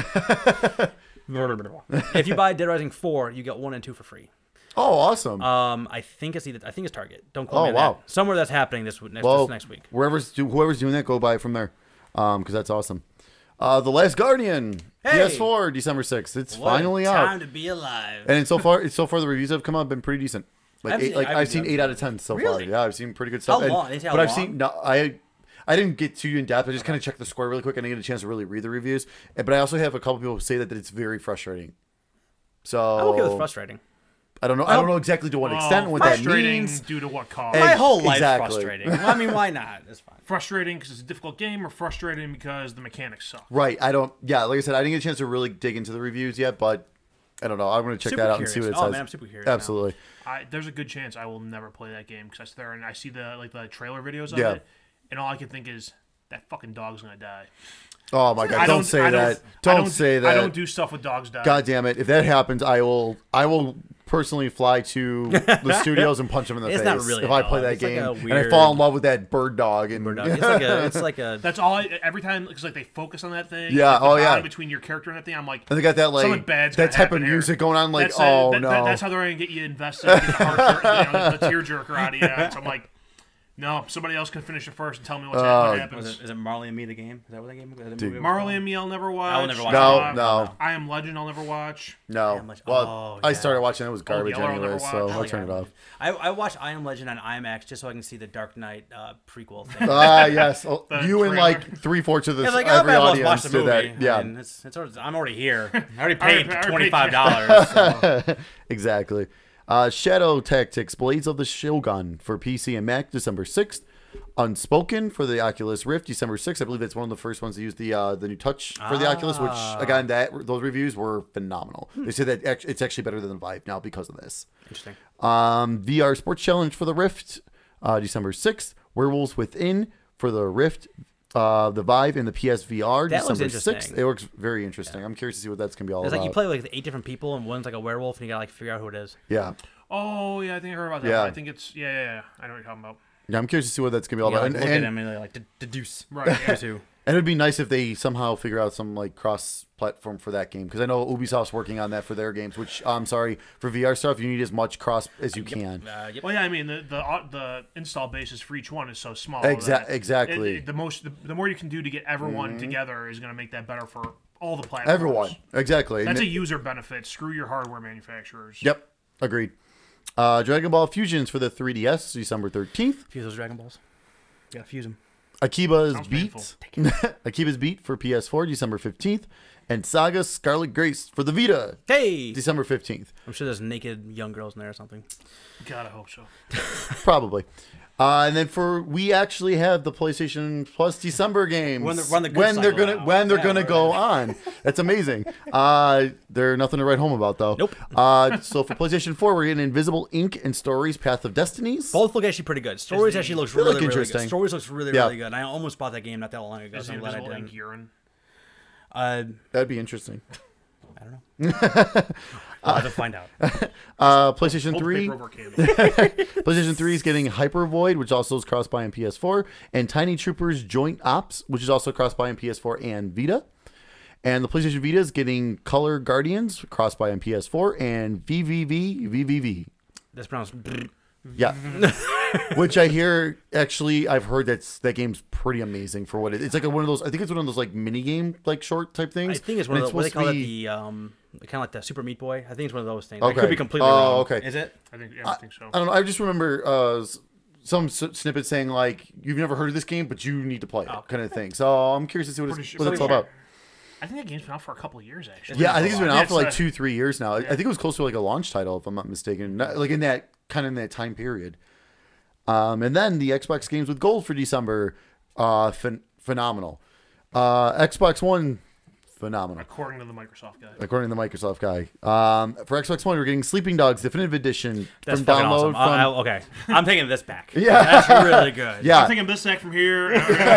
If you buy Dead Rising four, you get one and two for free. Oh, awesome. Um, I think it's either I think it's Target. Don't quote Oh, me on wow. that. Somewhere that's happening this w- next well, this next week. wherever's do, whoever's doing that, go buy it from there, um, because that's awesome. Uh, The Last Guardian, Hey! P S four, December sixth. It's What a finally time out, to be alive. and so far, so far the reviews have come out been pretty decent. Like, I've eight, seen- like I've I've seen seen eight out of ten so Really? far. Yeah, I've seen pretty good stuff. How And- long? They say how but I've long? seen no, I. I didn't get too in depth. I just kind of checked the score really quick. I didn't get a chance to really read the reviews. And- But I also have a couple people say that, that it's very frustrating. So I'm okay with frustrating. I don't know. I don't know exactly to what extent Well, what that frustrating means. due to what cause. Hey, My whole life exactly. frustrating. Well, I mean, why not? It's fine. Frustrating because it's a difficult game, or frustrating because the mechanics suck. Right. I don't. Yeah. Like I said, I didn't get a chance to really dig into the reviews yet, but I don't know. I'm going to check Super that out and see what curious. it Oh, says. man, I'm super curious now. Absolutely. I, there's a good chance I will never play that game because I sit there and I see the like the trailer videos of Yeah. it, and all I can think is that fucking dog's gonna die. Oh my god! I Don't, say I that. I Don't, say that. I don't do stuff with dogs dying. God damn it! If that happens, I will. I will personally fly to the studios and punch him in the It's face not really if a I dog. play that It's like game a and I weird- fall in love with that bird dog. And Bird dog. It's like a. It's like a. That's all. I, every time because like they focus on that thing. Yeah, like, the oh, yeah. bond between your character and that thing. I'm like, and they got that something like bad's that gonna type of happen here. music going on. Like, that's oh it. That- no! that- that's how they're gonna get you invested. Get the, heart jerk, you know, the tear jerker out of you. And so I'm like, no, somebody else can finish it first and tell me what's Oh, hap- what Was happens. it, is it Marley and Me the game? Is that what that game? Is that Dude. movie was Marley called? and Me, I'll never watch. I will never watch No, Uh, no. I Am Legend, I'll never watch. no. Damn much- Well, oh, I yeah. started watching it. It was garbage Yeller I'll never anyways, so watch. I'll Oh, turn yeah. it off. I, I watched I Am Legend on IMAX just so I can see the Dark Knight uh, prequel thing. Ah, yes. Oh, The you and trailer. like three fourths of this It's like, oh, every might as well watch audience the to movie. that. Yeah, I mean, it's, it's already, I'm already here. I already I already- paid I already twenty paid- five dollars. So. exactly. Uh, Shadow Tactics: Blades of the Shogun for P C and Mac, December sixth. Unspoken for the Oculus Rift, December sixth. I believe it's one of the first ones to use the uh, the new touch for the Oculus, which Ah. again, that those reviews were phenomenal. They say that act- it's actually better than the Vive now because of this. Interesting. Um, V R Sports Challenge for the Rift, uh, December sixth. Werewolves Within for the Rift, uh, the Vive, and the P S V R, That looks December sixth. interesting. It looks very interesting. I'm curious to see what that's gonna be all It's about. like you play with like eight different people, and one's like a werewolf, and you gotta like figure out who it is. yeah. Oh yeah, I think I heard about that. Yeah. I think it's yeah, yeah, yeah. I know what you're talking about. Yeah, I'm curious to see what that's gonna be all You gotta, about. like, And, look and, at him and they're like "De- deduce. Right. Yeah. Two. and it'd be nice if they somehow figure out some like cross-platform for that game, because I know Ubisoft's working on that for their games. Which I'm sorry, for V R stuff, you need as much cross as you can. Uh, yep. Well, yeah, I mean the the uh, the install basis for each one is so small. Exa- that exactly. it- it- the most the, the more you can do to get everyone together is going to make that better for all the platforms. Everyone, exactly. That's And a user benefit. Screw your hardware manufacturers. Yep, agreed. Uh, Dragon Ball Fusions for the three D S, December thirteenth. Fuse those Dragon Balls. You gotta fuse them. Akiba's Sounds Beat. painful. Akiba's Beat for P S four, December fifteenth. And Saga Scarlet Grace for the Vita, Hey! December fifteenth. I'm sure there's naked young girls in there or something. God, I hope so. Probably. Uh, and then for we actually have the PlayStation Plus December games When they're- when the good when they're cycle gonna out. when they're Yeah, gonna right. go on. That's amazing. Uh, they're nothing to write home about though. Nope. Uh, so for PlayStation four, we're getting Invisible Ink and Stories Path of Destinies. Both look actually pretty good. Stories the- actually looks They look really, really interesting. good. Stories looks really, Yeah. really good. I almost bought that game not that long ago, Is so the I'm glad I invisible ink didn't. urine? Uh, That'd be interesting. I don't know. I'll have to find out. Uh, PlayStation Hold the three. paper over candle. PlayStation three is getting Hyper Void, which also is cross-buy on P S four, and Tiny Troopers Joint Ops, which is also cross-buy on P S four and Vita. And the PlayStation Vita is getting Color Guardians, cross-buy on P S four, and V V V V V V. That's pronounced. Yeah. Which I hear, actually, I've heard that's that game's pretty amazing for what it is. It's like a, one of those, I think it's one of those like mini game, like short type I things. think it's one And of the, what they supposed call to it, be- the um, kind of like the Super Meat Boy. I think it's one of those things. I Okay. could be completely Oh, wrong. okay. Is it? I think yeah, I think so. I don't know. I just remember uh, s- some s- snippet saying like, "You've never heard of this game, but you need to play it," Oh, okay. kind of thing. So I'm curious to see what Pretty it's, sure- what it's all pretty about. I think that game's been out for a couple of years actually. Yeah, I think it's been Yeah, out for like it's, uh, two, three years now. I think it was close to like a launch title, if I'm not mistaken. Not, like in that kind of in that time period. Um, and then the Xbox games with gold for December, uh, phen- phenomenal. Uh, Xbox One, phenomenal. According to the Microsoft guy. According to the Microsoft guy. Um, for Xbox One, we're getting Sleeping Dogs Definitive Edition That's from fucking download. awesome. From, I, I, okay, I'm taking this back. Yeah. That's really good. yeah, I'm thinking this sack from here.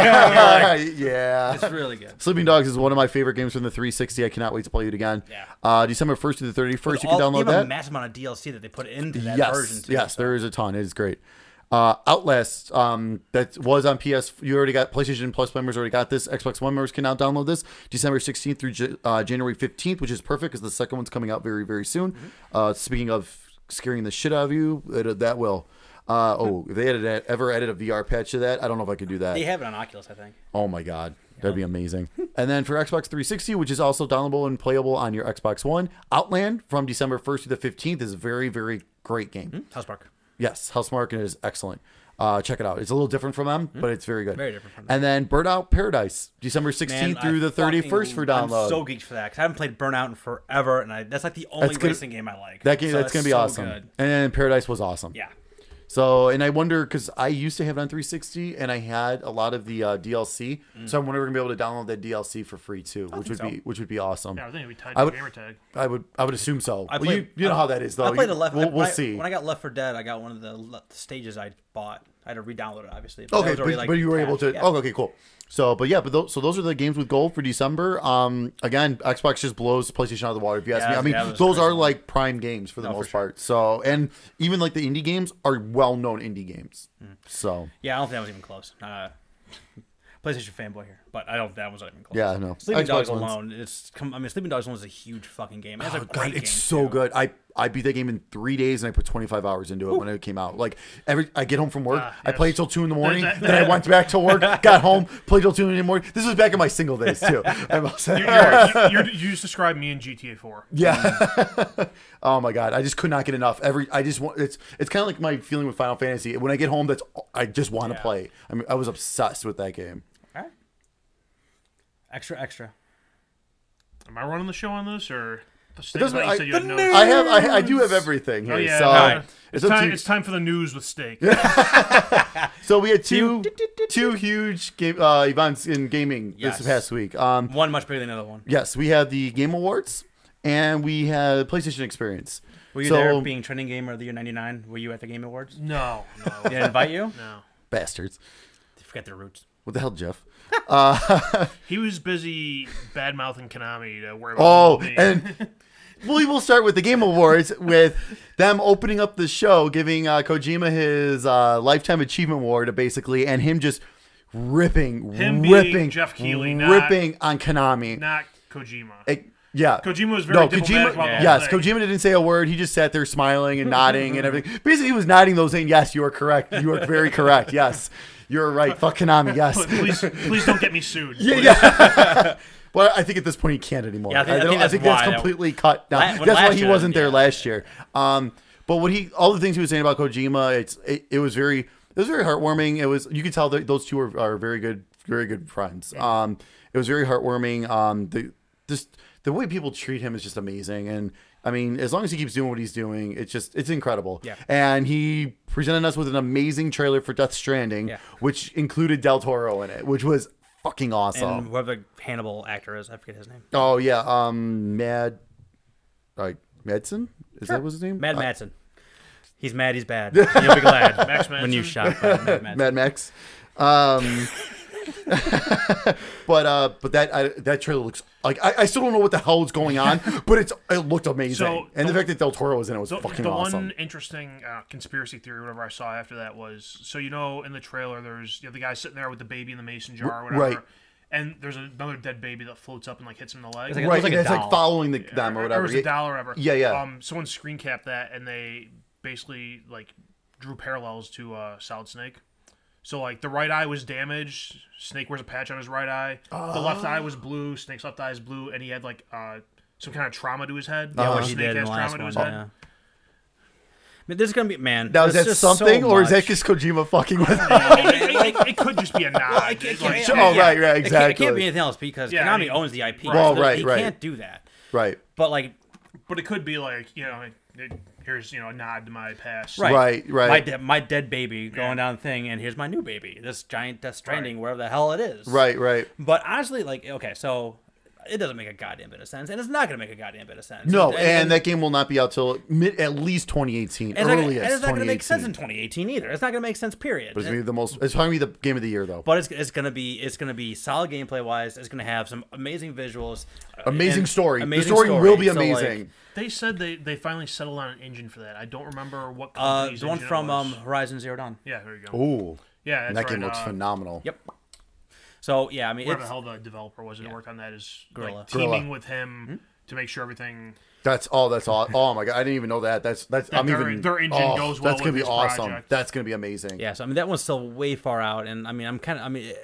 yeah. It's really good. Sleeping Dogs is one of my favorite games from the three sixty. I cannot wait to play it again. Yeah. Uh, December first to the thirty-first, you can All- download they have that. a massive amount of D L C that they put into that yes, version too. yes, so. there is a ton. It is great. Uh, Outlast, um, that was on P S. You already got PlayStation Plus members already got this. Xbox One members can now download this December sixteenth through J- uh, January fifteenth, which is perfect because the second one's coming out very, very soon. Mm-hmm. Uh, speaking of scaring the shit out of you, it, that will. Uh, oh, if they added ever added a V R patch to that, I don't know if I could do that. They have it on Oculus, I think. Oh my god, that'd be amazing. And then for Xbox three sixty, which is also downloadable and playable on your Xbox One, Outland from December first to the fifteenth is a very, very great game. House Park. Yes, Housemarque is excellent. Uh, check it out. It's a little different from them, but it's very good. Very different from them. And then Burnout Paradise, December Man, sixteenth I through the thirty-first for fucking- download. I'm so geeked for that because I haven't played Burnout in forever, and I, that's like the only That's gonna- racing game I like. that game, So that's it's gonna be so awesome. good. And then Paradise was awesome. Yeah. So, and I wonder because I used to have it on three sixty, and I had a lot of the uh, D L C. So I'm wondering if we're gonna be able to download that D L C for free too, which would think be so. which would be awesome. Yeah, I think it'd be tied I to would- gamer tag. I would I would assume so. I Well, played, you, you know I- how that is though. I played You- the left. We'll, when we'll I- see. When I got Left four Dead, I got one of the le- stages I bought. I had to re-download it, obviously. But that Okay, was but, already, like, but you were able to. patched. Yeah. Oh, okay, cool. So, but yeah, but those, so those are the games with gold for December. Um, again, Xbox just blows PlayStation out of the water. If you ask Yeah, me, I mean, yeah, it was those are crazy. like prime games for the No, for most sure. part. So, and even like the indie games are well-known indie games. Hmm. So, Yeah, I don't think that was even close. Uh, PlayStation fanboy here, but I don't. That wasn't even close. yeah, no. Sleeping Xbox Dogs One's- alone, it's. come- I mean, Sleeping Dogs alone is a huge fucking game. It's a Oh, great God, game. it's so too. good. I I beat that game in three days and I put twenty-five hours into it when it came out. Like every, I get home from work, Ah, I yes. played till two in the morning, that- then I went back to work, got home, played till two in the morning. This was back in my single days too. I must say. You're, you're, you just described me in G T A four. Yeah. Oh my god, I just could not get enough. Every I just want it's it's kind of like my feeling with Final Fantasy. When I get home, that's I just want to Yeah. play. I mean, I was obsessed with that game. All right. Extra, extra. Am I running the show on this or? It doesn't- You I- said you had the notes. I have, I, I do have everything here. Oh, yeah. so all right. it's It's, up to time, you. it's time for the news with steak. So we had two two huge game uh, events in gaming Yes. this past week. Um, One much bigger than the other one. yes, we had the Game Awards and we had PlayStation Experience. Were you So- there being trending gamer of the year ninety-nine? Were you at the Game Awards? No, no, Did they invite you? no. Bastards. They forget their roots. What the hell, Jeff? Uh, He was busy bad mouthing Konami to worry oh, about me. and we will start with the Game Awards with them opening up the show, giving uh, Kojima his uh, Lifetime Achievement Award, basically, and him just ripping, Him being ripping, Jeff Keighley, not- ripping on Konami. not Kojima. It- yeah. Kojima was very No, diplomatic Kojima. about the whole Yes, thing. Kojima didn't say a word. He just sat there smiling and nodding and everything. Basically, he was nodding those saying, "Yes, you are correct. You are very correct. Yes, you're right. Fuck Konami. Yes." Please, please don't get me sued. Yeah, yeah. Well, I think at this point he can't anymore. Yeah, I think- I don't- think that's that's why that- completely cut down. La- when That's why last he year, wasn't there yeah. last year. Um, but what he, all the things he was saying about Kojima, it's it, it was very, it was very heartwarming. It was, you could tell that those two are, are very good, very good friends. Um, it was very heartwarming. Um, the just the way people treat him is just amazing. And I mean, as long as he keeps doing what he's doing, it's just, it's incredible. Yeah. And he presented us with an amazing trailer for Death Stranding, Yeah. which included Del Toro in it, which was fucking awesome. And whoever the Hannibal actor is, I forget his name. Oh yeah, um, Mad, like Madsen, is that was his name? Mad Uh, Madsen. He's mad. He's bad. You'll be glad Max when you Madsen? shot by Mad Madsen. Mad Max. Um, but uh, but that I, that trailer looks like I, I still don't know what the hell is going on, but it's it looked amazing. So, and the, the- fact that Del Toro was in it was The, fucking the awesome. one interesting uh, conspiracy theory, whatever I saw after that was, so you know, in the trailer, there's you know, the guy sitting there with the baby in the mason jar, or whatever, Right. and there's another dead baby that floats up and like hits him in the leg. It's like- Right, looks like and a it's like doll. following the, them or Or whatever. was a doll or whatever. Yeah, yeah. Um, someone screen capped that, and they basically like drew parallels to uh, Solid Snake. So like the right eye was damaged. Snake wears a patch on his right eye. The left eye was blue. Snake's left eye is blue, and he had like uh, some kind of trauma to his head. Yeah, Like, what he Snake did in has the last trauma to one. his head. Yeah. I mean, this is gonna be man. Now is there's that just so something, or is that much. just Kojima fucking with? it, it- it- it could just be a nod. It It's can't- like- yeah, Oh, yeah. right, right, It can't- It can't, exactly. be anything else because Yeah, Konami I mean- owns the I P. Well, so right, he right. can't do that. Right, But like, But it could be like, you know, it, it, here's, you know, a nod to my past. right, Right, right. My, de- my dead baby going down the thing, and here's my new baby. This giant Death Stranding, wherever the hell it is. right, right. But honestly, like, okay, so it doesn't make a goddamn bit of sense, and it's not gonna make a goddamn bit of sense. No, and, that game will not be out till mid, at least twenty eighteen, it's not, gonna, earliest and it's not gonna twenty make sense in eighteen. twenty eighteen either. It's not gonna make sense. Period. But it's gonna be the most. It's probably the game of the year, though. But it's, it's gonna be it's gonna be solid gameplay wise. It's gonna have some amazing visuals, uh, Amazing and story. amazing the story, will be So, like, amazing. They said they, they finally settled on an engine for that. I don't remember what uh, company's the one engine it from was. um, Horizon Zero Dawn. Yeah, there you go. Ooh, Yeah, that's and that right. game looks uh, phenomenal. Yep. So yeah, I mean, Whatever it's, the hell the developer was that worked on that is Gorilla. like teaming Gorilla. with him Hmm? to make sure everything. That's oh, that's all. Oh my god, I didn't even know that. That's that's. That I'm their- even. their engine oh, goes well That's gonna with be this awesome. project. That's gonna be amazing. yeah. So I mean, that one's still way far out, and I mean, I'm kind of I mean.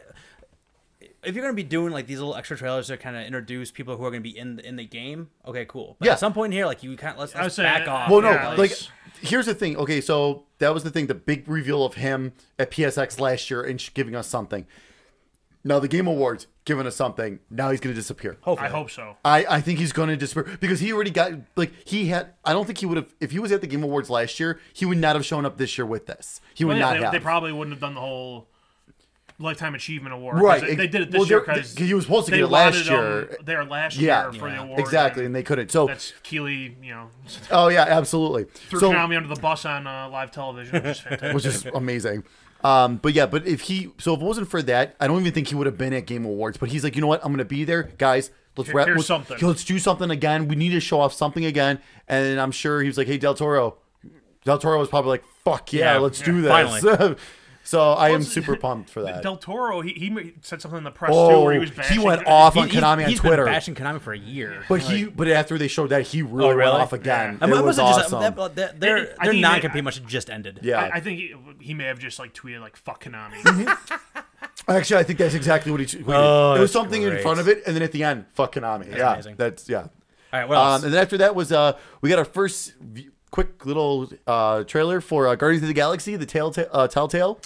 If you're gonna be doing like these little extra trailers to kind of introduce people who are gonna be in the, in the game, okay, cool. But Yeah. at some point here, like you kind of let's, I let's was saying, back off. Well, no, Yeah, like let's- here's the thing. Okay, so that was the thing. The big reveal of him at P S X last year and sh- giving us something. Now the Game Awards giving us something. Now he's gonna disappear. Hopefully. I hope so. I, I think he's going to disappear because he already got like he had. I don't think he would have if he was at the Game Awards last year. He would not have shown up this year with this. He would Well, yeah, not they, have. they probably wouldn't have done the whole Lifetime Achievement Award. 'cause Right. They, they did it this Well, year they're- because he was supposed to they get it last allotted year. them there last Yeah. year for Yeah. the award. Exactly, and they couldn't. So That's Keeley, you know, oh yeah, absolutely. threw So Konami under the bus on uh, live television, which is fantastic. which is amazing. Um, but yeah, but if he, so if it wasn't for that, I don't even think he would have been at Game Awards. But he's like, you know what? I'm gonna be there, guys. Let's Here- wrap. here's let's, something. Let's do something again. We need to show off something again. And I'm sure he was like, hey, Del Toro. Del Toro was probably like, fuck yeah, Yeah, let's yeah, do this. finally. So I am it's- super pumped for that. Del Toro, he, he ma- said something in the press too, Oh, where he was he bashing. went off on He- he's- Konami on he's Twitter. been bashing Konami for a year. But he, but after they showed that, he really, Oh, really? went off again. Yeah. It I, I was must have awesome. just that, that, their I their think he non made- compete much just ended. yeah, I, I think he, he may have just like tweeted like "fuck Konami." actually, I think that's exactly what he. Tweeted. Oh, there was that's something in great. front of it, and then at the end, fuck Konami. yeah, amazing. that's yeah. All right, what else? Um, and then after that was uh, we got our first v- quick little uh, trailer for uh, Guardians of the Galaxy, the Telltale. Uh, Telltale.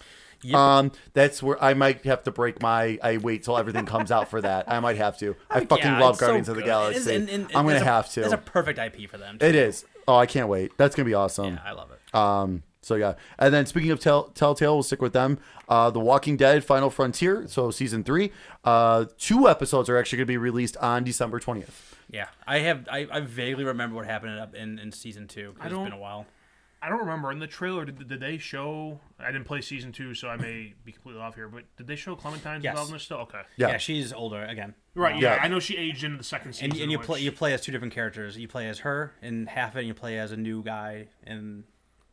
Yep. Um, that's where I might have to break my. I wait till everything comes out for that. I might have to. I fucking Yeah, love it's so Guardians of the good. Galaxy. It is, and- and I'm gonna that's a- have to. That's a perfect I P for them. Too. It is. Oh, I can't wait. That's gonna be awesome. Yeah, I love it. Um, so yeah, and then speaking of tell, Telltale, we'll stick with them. Uh, The Walking Dead: Final Frontier, so season three. Uh, two episodes are actually going to be released on December twentieth. Yeah, I have. I, I vaguely remember what happened up in, in season two. 'Cause I It's don't- been a while. I don't remember in the trailer. Did, did they show? I didn't play season two, so I may be completely off here. But did they show Clementine's Yes. involved in this still? Okay, Yeah. Yeah, she's older again. right. Yeah, Yeah. I know she aged into the second season. And, and you which- play you play as two different characters. You play as her in half of it, and you play as a new guy in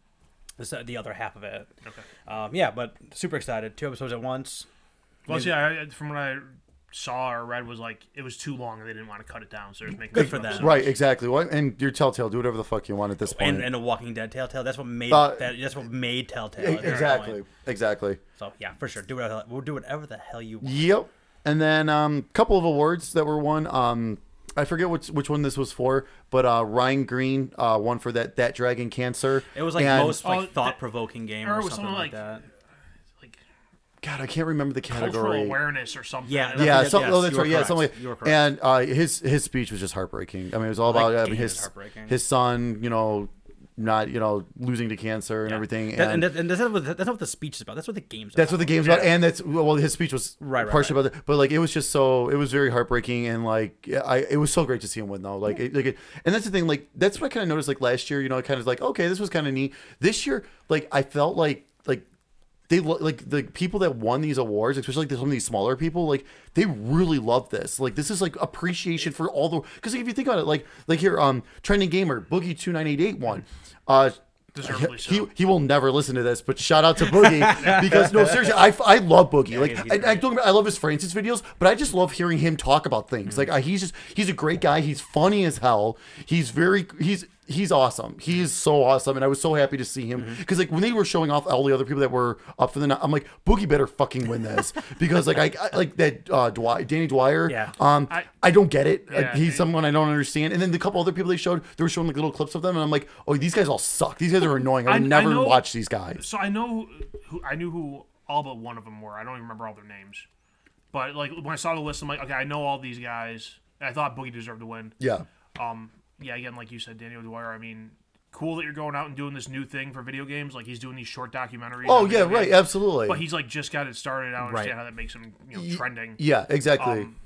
the the other half of it. Okay. Um, yeah, but super excited. Two episodes at once. Well, see, I, from what I saw or read was like it was too long and they didn't want to cut it down, so they're just making Good two for them. episodes. Right, exactly. Well, and you're Telltale. Do whatever the fuck you want at this point. And, and a Walking Dead Telltale. That's what made Uh, that. That's what made Telltale. E- at that exactly, point. exactly. So yeah, for sure. Do whatever. We'll do whatever the hell you want. Yep. And then a um, couple of awards that were won. Um, I forget which which one this was for, but uh, Ryan Green uh, won for that that Dragon Cancer. It was like And- most like Oh, thought provoking game or or, it was something, something like like- that. Like God, I can't remember the cultural category. awareness or something. Yeah, And I Yeah, Yes, some, yes, oh, that's you were right. Yeah, correct. something. You were correct. And uh, his his speech was just heartbreaking. I mean, it was all That about I game mean, is his heartbreaking. his son, you know, not you know losing to cancer and Yeah. everything. That- and and, that, and that's, not what, that's not what the speech is about. That's what the game's That's about. what the game's Yeah. about, and that's well, his speech was Right, right, partially right. about it, but like it was just so it was very heartbreaking, and like I it was so great to see him win though, like it, like it, and that's the thing, like that's what I kind of noticed like last year, you know, I kind of like okay, this was kind of neat. This year, like I felt like like they lo- like the people that won these awards, especially like some of these smaller people, like they really love this. Like this is like appreciation for all the because like, if you think about it, like like here, um, Trending Gamer Boogie two nine eight eight won, uh. Deservedly He, so. he will never listen to this, but shout out to Boogie because no seriously, I, I love Boogie. Yeah, like he's- he's I, I great. don't I love his Francis videos, but I just love hearing him talk about things. Like I, he's just he's a great guy. He's funny as hell. He's very he's he's awesome. He is so awesome, and I was so happy to see him because like when they were showing off all the other people that were up for the night, I'm like Boogie better fucking win this because like I, I like that uh, Dwy, Danny Dwyer. Yeah. Um, I, I- don't get it. Like, Yeah, he's it- someone I don't understand. And then the couple other people they showed, they were showing like little clips of them, and I'm like, oh, these guys all suck. These guys are annoying. I I- would I never know- watch these guys. So I know who I knew who all but one of them were. I don't even remember all their names. But like when I saw the list, I'm like, okay, I know all these guys. And I thought Boogie deserved to win. Yeah. Um, yeah, again, like you said, Daniel Dwyer. I mean, cool that you're going out and doing this new thing for video games. Like he's doing these short documentaries. Oh on yeah, video right, games. absolutely. But he's like just got it started. I don't understand Right. how that makes him you know trending. yeah, exactly. Um,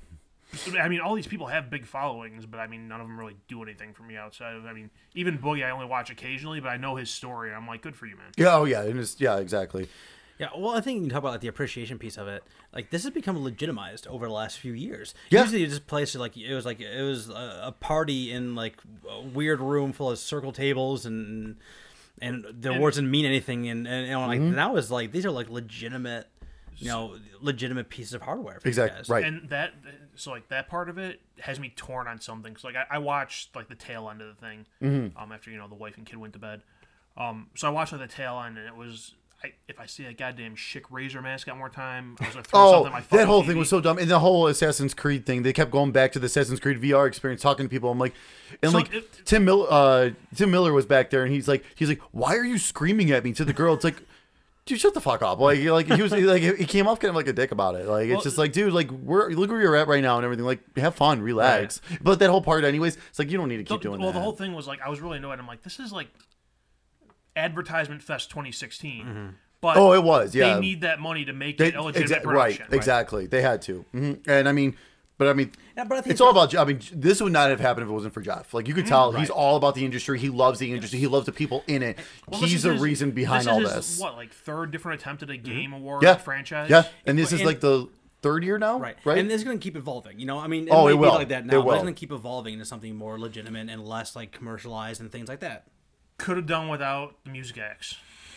I mean, all these people have big followings, but I mean, none of them really do anything for me outside of. I mean, even Boogie, I only watch occasionally, but I know his story. And I'm like, good for you, man. yeah, oh yeah, and it's, yeah, exactly. Yeah, well, I think you can talk about like the appreciation piece of it. Like this has become legitimized over the last few years. Yeah. Usually, you just place it like it was like it was a, a party in like a weird room full of circle tables and and the And- awards didn't mean anything. And, and you know, like Mm-hmm. now is like these are like legitimate, you know, legitimate pieces of hardware. For Exact- you guys. right. And that, so like that part of it has me torn on something. So like I, I watched like the tail end of the thing, Mm-hmm. um, after you know the wife and kid went to bed. Um, so I watched like the tail end, and it was. I, if I see that goddamn Schick Razor mascot one more time, I was gonna throw Oh, something at my fucking that whole T V. thing was so dumb. And the whole Assassin's Creed thing, they kept going back to the Assassin's Creed V R experience, talking to people. I'm like, and So like it- Tim Miller, uh, Tim Miller was back there, and he's like, he's like, why are you screaming at me? To the girl, it's like, dude, shut the fuck up. Like, like he was like, he came off kind of like a dick about it. Like, it's Well- just like, dude, like, we're look where you're at right now and everything. Like, have fun, relax. But that whole part, anyways, it's like you don't need to keep The- doing well, that. the whole thing was like I was really annoyed. I'm like, this is like Advertisement Fest twenty sixteen. But Oh, it was, yeah. They need that money to make They- it a legitimate exa- right, production. exactly. They had to, hmm and I mean, but I mean, Yeah, but I think it's all about. I mean, this would not have happened if it wasn't for Jeff. Like you could tell, he's Right. all about the industry. He loves the industry. He loves the people in it. Well, this he's is the his- reason behind this all is his, this. What, like third different attempt at a game award Yeah, franchise? yeah, and this is And- like the third year now, Right. right? And it's going to keep evolving. You know, I mean, it Oh, might it be will. like that It now, but will. it's going to keep evolving into something more legitimate and less like commercialized and things like that. Could have done without the music acts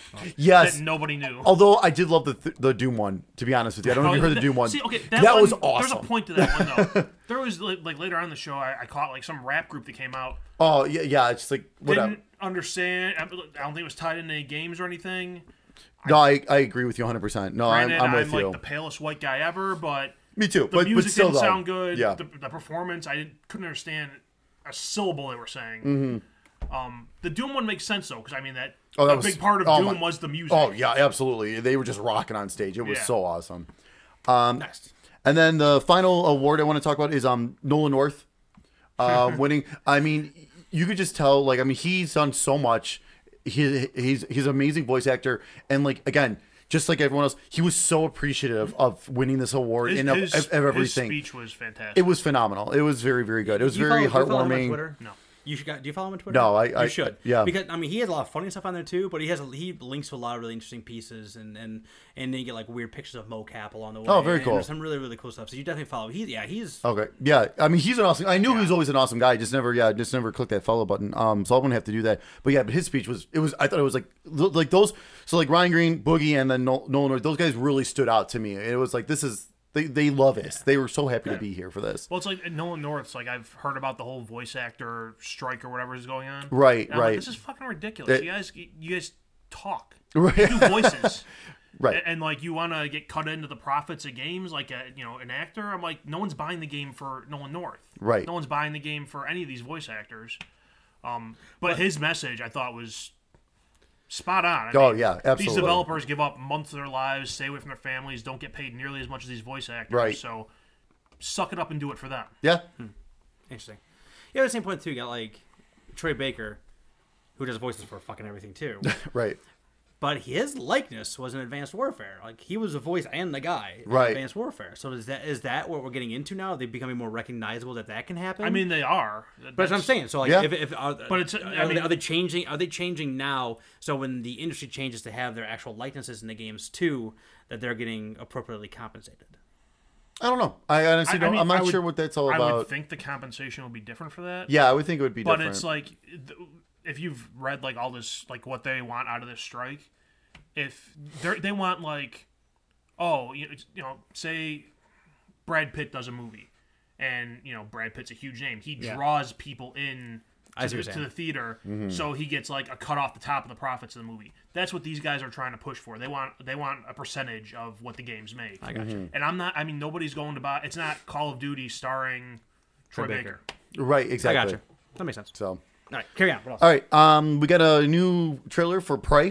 yes. that nobody knew. Although I did love the th- the Doom one. To be honest with you, I don't know if you heard the that- Doom one. See, okay, that that, one, was awesome. There's a point to that one though. There was like, like later on in the show, I, I caught like some rap group that came out. Oh yeah, yeah. It's just like whatever. Didn't understand. I I don't think it was tied into any games or anything. No, I, I agree with you one hundred percent. No, I'm, Granted, I'm with like you. the palest white guy ever, but Me too. the But, but music still, didn't though. sound good. Yeah. The, the performance, I didn't, couldn't understand a syllable they were saying. Mm-hmm. Um, the Doom one makes sense though, because I mean that, Oh, that a was- big part of oh Doom my- was the music. Oh yeah, absolutely. They were just rocking on stage. It was Yeah. so awesome. Um, Next. And then the final award I want to talk about is um Nolan North uh, winning. I mean, you could just tell. Like, I mean, he's done so much. He, he's he's an amazing voice actor, and like again, just like everyone else, he was so appreciative of winning this award his, and of, his, of everything. his speech was fantastic. It was phenomenal. It was very very good. It was Do you very follow- do you follow him on heartwarming. Twitter? no. You should. Do you follow him on Twitter? No, I- You I- should. yeah. Because I mean, he has a lot of funny stuff on there too. But he has a, he links to a lot of really interesting pieces, and and and then you get like weird pictures of mocap along the way. Oh, very and, cool. And some really really cool stuff. So you definitely follow. He yeah he's Okay. Yeah. I mean, he's an awesome. I knew he was always an awesome guy. Just never. Yeah. Just never clicked that follow button. Um. So I'm gonna have to do that. But yeah. But his speech was. It was. I thought it was like like those. So like Ryan Green, Boogie, and then Nolan North. Those guys really stood out to me. It was like this is. They, they love this. They were so happy to be here for this. Well, it's like Nolan North's like I've heard about the whole voice actor strike or whatever is going on. Right. And I'm like, Right. this is fucking ridiculous. It- you guys, you guys talk, Right. you do voices, Right. and, and like you want to get cut into the profits of games like a you know an actor. I'm like, no one's buying the game for Nolan North. Right. No one's buying the game for any of these voice actors. Um, but his message I thought was spot on. I Oh, mean, yeah, These absolutely. developers give up months of their lives, stay away from their families, don't get paid nearly as much as these voice actors. Right. So suck it up and do it for them. Yeah. interesting. Yeah, at the same point too, you got like Troy Baker, who does voices for fucking everything too. Right. But his likeness was in Advanced Warfare. Like he was a voice and the guy in Right. Advanced Warfare. So is that is that what we're getting into now? Are they becoming more recognizable that that can happen? I mean, they are. but that's what I'm saying. So like, Yeah. if, if are, But it's- are, I mean- they, are they changing? Are they changing now? So when the industry changes to have their actual likenesses in the games too, that they're getting appropriately compensated. I don't know. I honestly I- I don't. mean, I'm not I would- sure what that's all I would about. think the compensation would be different for that. Yeah, I would think it would be But different. it's like, th- if you've read like all this, like what they want out of this strike, if they they want like, oh, you know, you know, say Brad Pitt does a movie, and you know Brad Pitt's a huge name. He Yeah. draws people in I to, see what the, you're to the saying. theater, Mm-hmm. so he gets like a cut off the top of the profits of the movie. That's what these guys are trying to push for. They want they want a percentage of what the games make. I got you. And I'm not. I mean, nobody's going to buy. It's not Call of Duty starring Troy, Troy Baker. Baker. right. I Exactly. got you. That makes sense. So. All right, carry on. What else? All right. Um, we got a new trailer for Prey.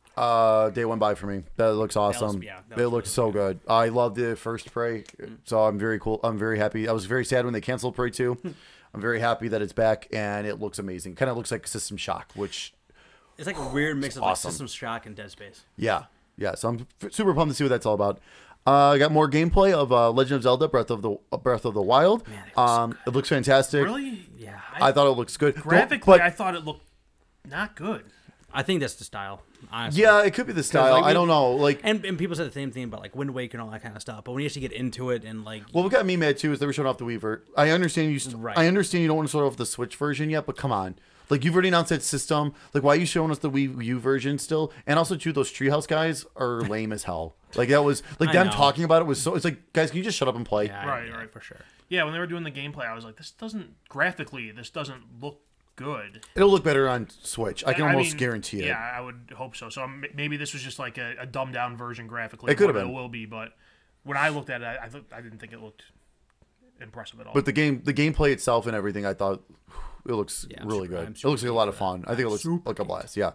Uh, day went by for me. That looks awesome. yeah, that it was looks so good. I love the first Prey, so I'm very cool. I'm very happy. I was very sad when they canceled Prey two. I'm very happy that it's back and it looks amazing. Kind of looks like System Shock, which It's like a weird mix of awesome. like System Shock and Dead Space. yeah, yeah. So I'm f- super pumped to see what that's all about. Uh, I got more gameplay of uh, Legend of Zelda: Breath of the uh, Breath of the Wild. Man, it looks so um, it looks fantastic. Really? Yeah, I thought it looks good. Graphically, but I thought it looked not good. I think that's the style. Honestly. yeah, it could be the style. like, I don't know. Like, And and people said the same thing about like Wind Waker and all that kind of stuff. But when you actually get into it and like well, what got me mad too is they were showing off the Wii ver- I understand you. St- Right. I understand you don't want to show off the Switch version yet, but come on. Like you've already announced that system. Like why are you showing us the Wii U version still? And also, too, those Treehouse guys are lame as hell. Like that was like I them know. talking about it was so. It's like guys, can you just shut up and play? yeah, Right, yeah, right. for sure. Yeah, when they were doing the gameplay, I was like, this doesn't graphically, this doesn't look good. It'll look better on Switch. I can I almost mean, guarantee it. Yeah, I would hope so. So m- maybe this was just like a, a dumbed down version graphically. It could have of what been. It will be, but when I looked at it, I, I, thought, I didn't think it looked impressive at all. But the game, the gameplay itself and everything, I thought it looks Yeah, I'm really super- good. I'm It super looks like a lot of for that. fun. I think it looks like a blast. Yeah.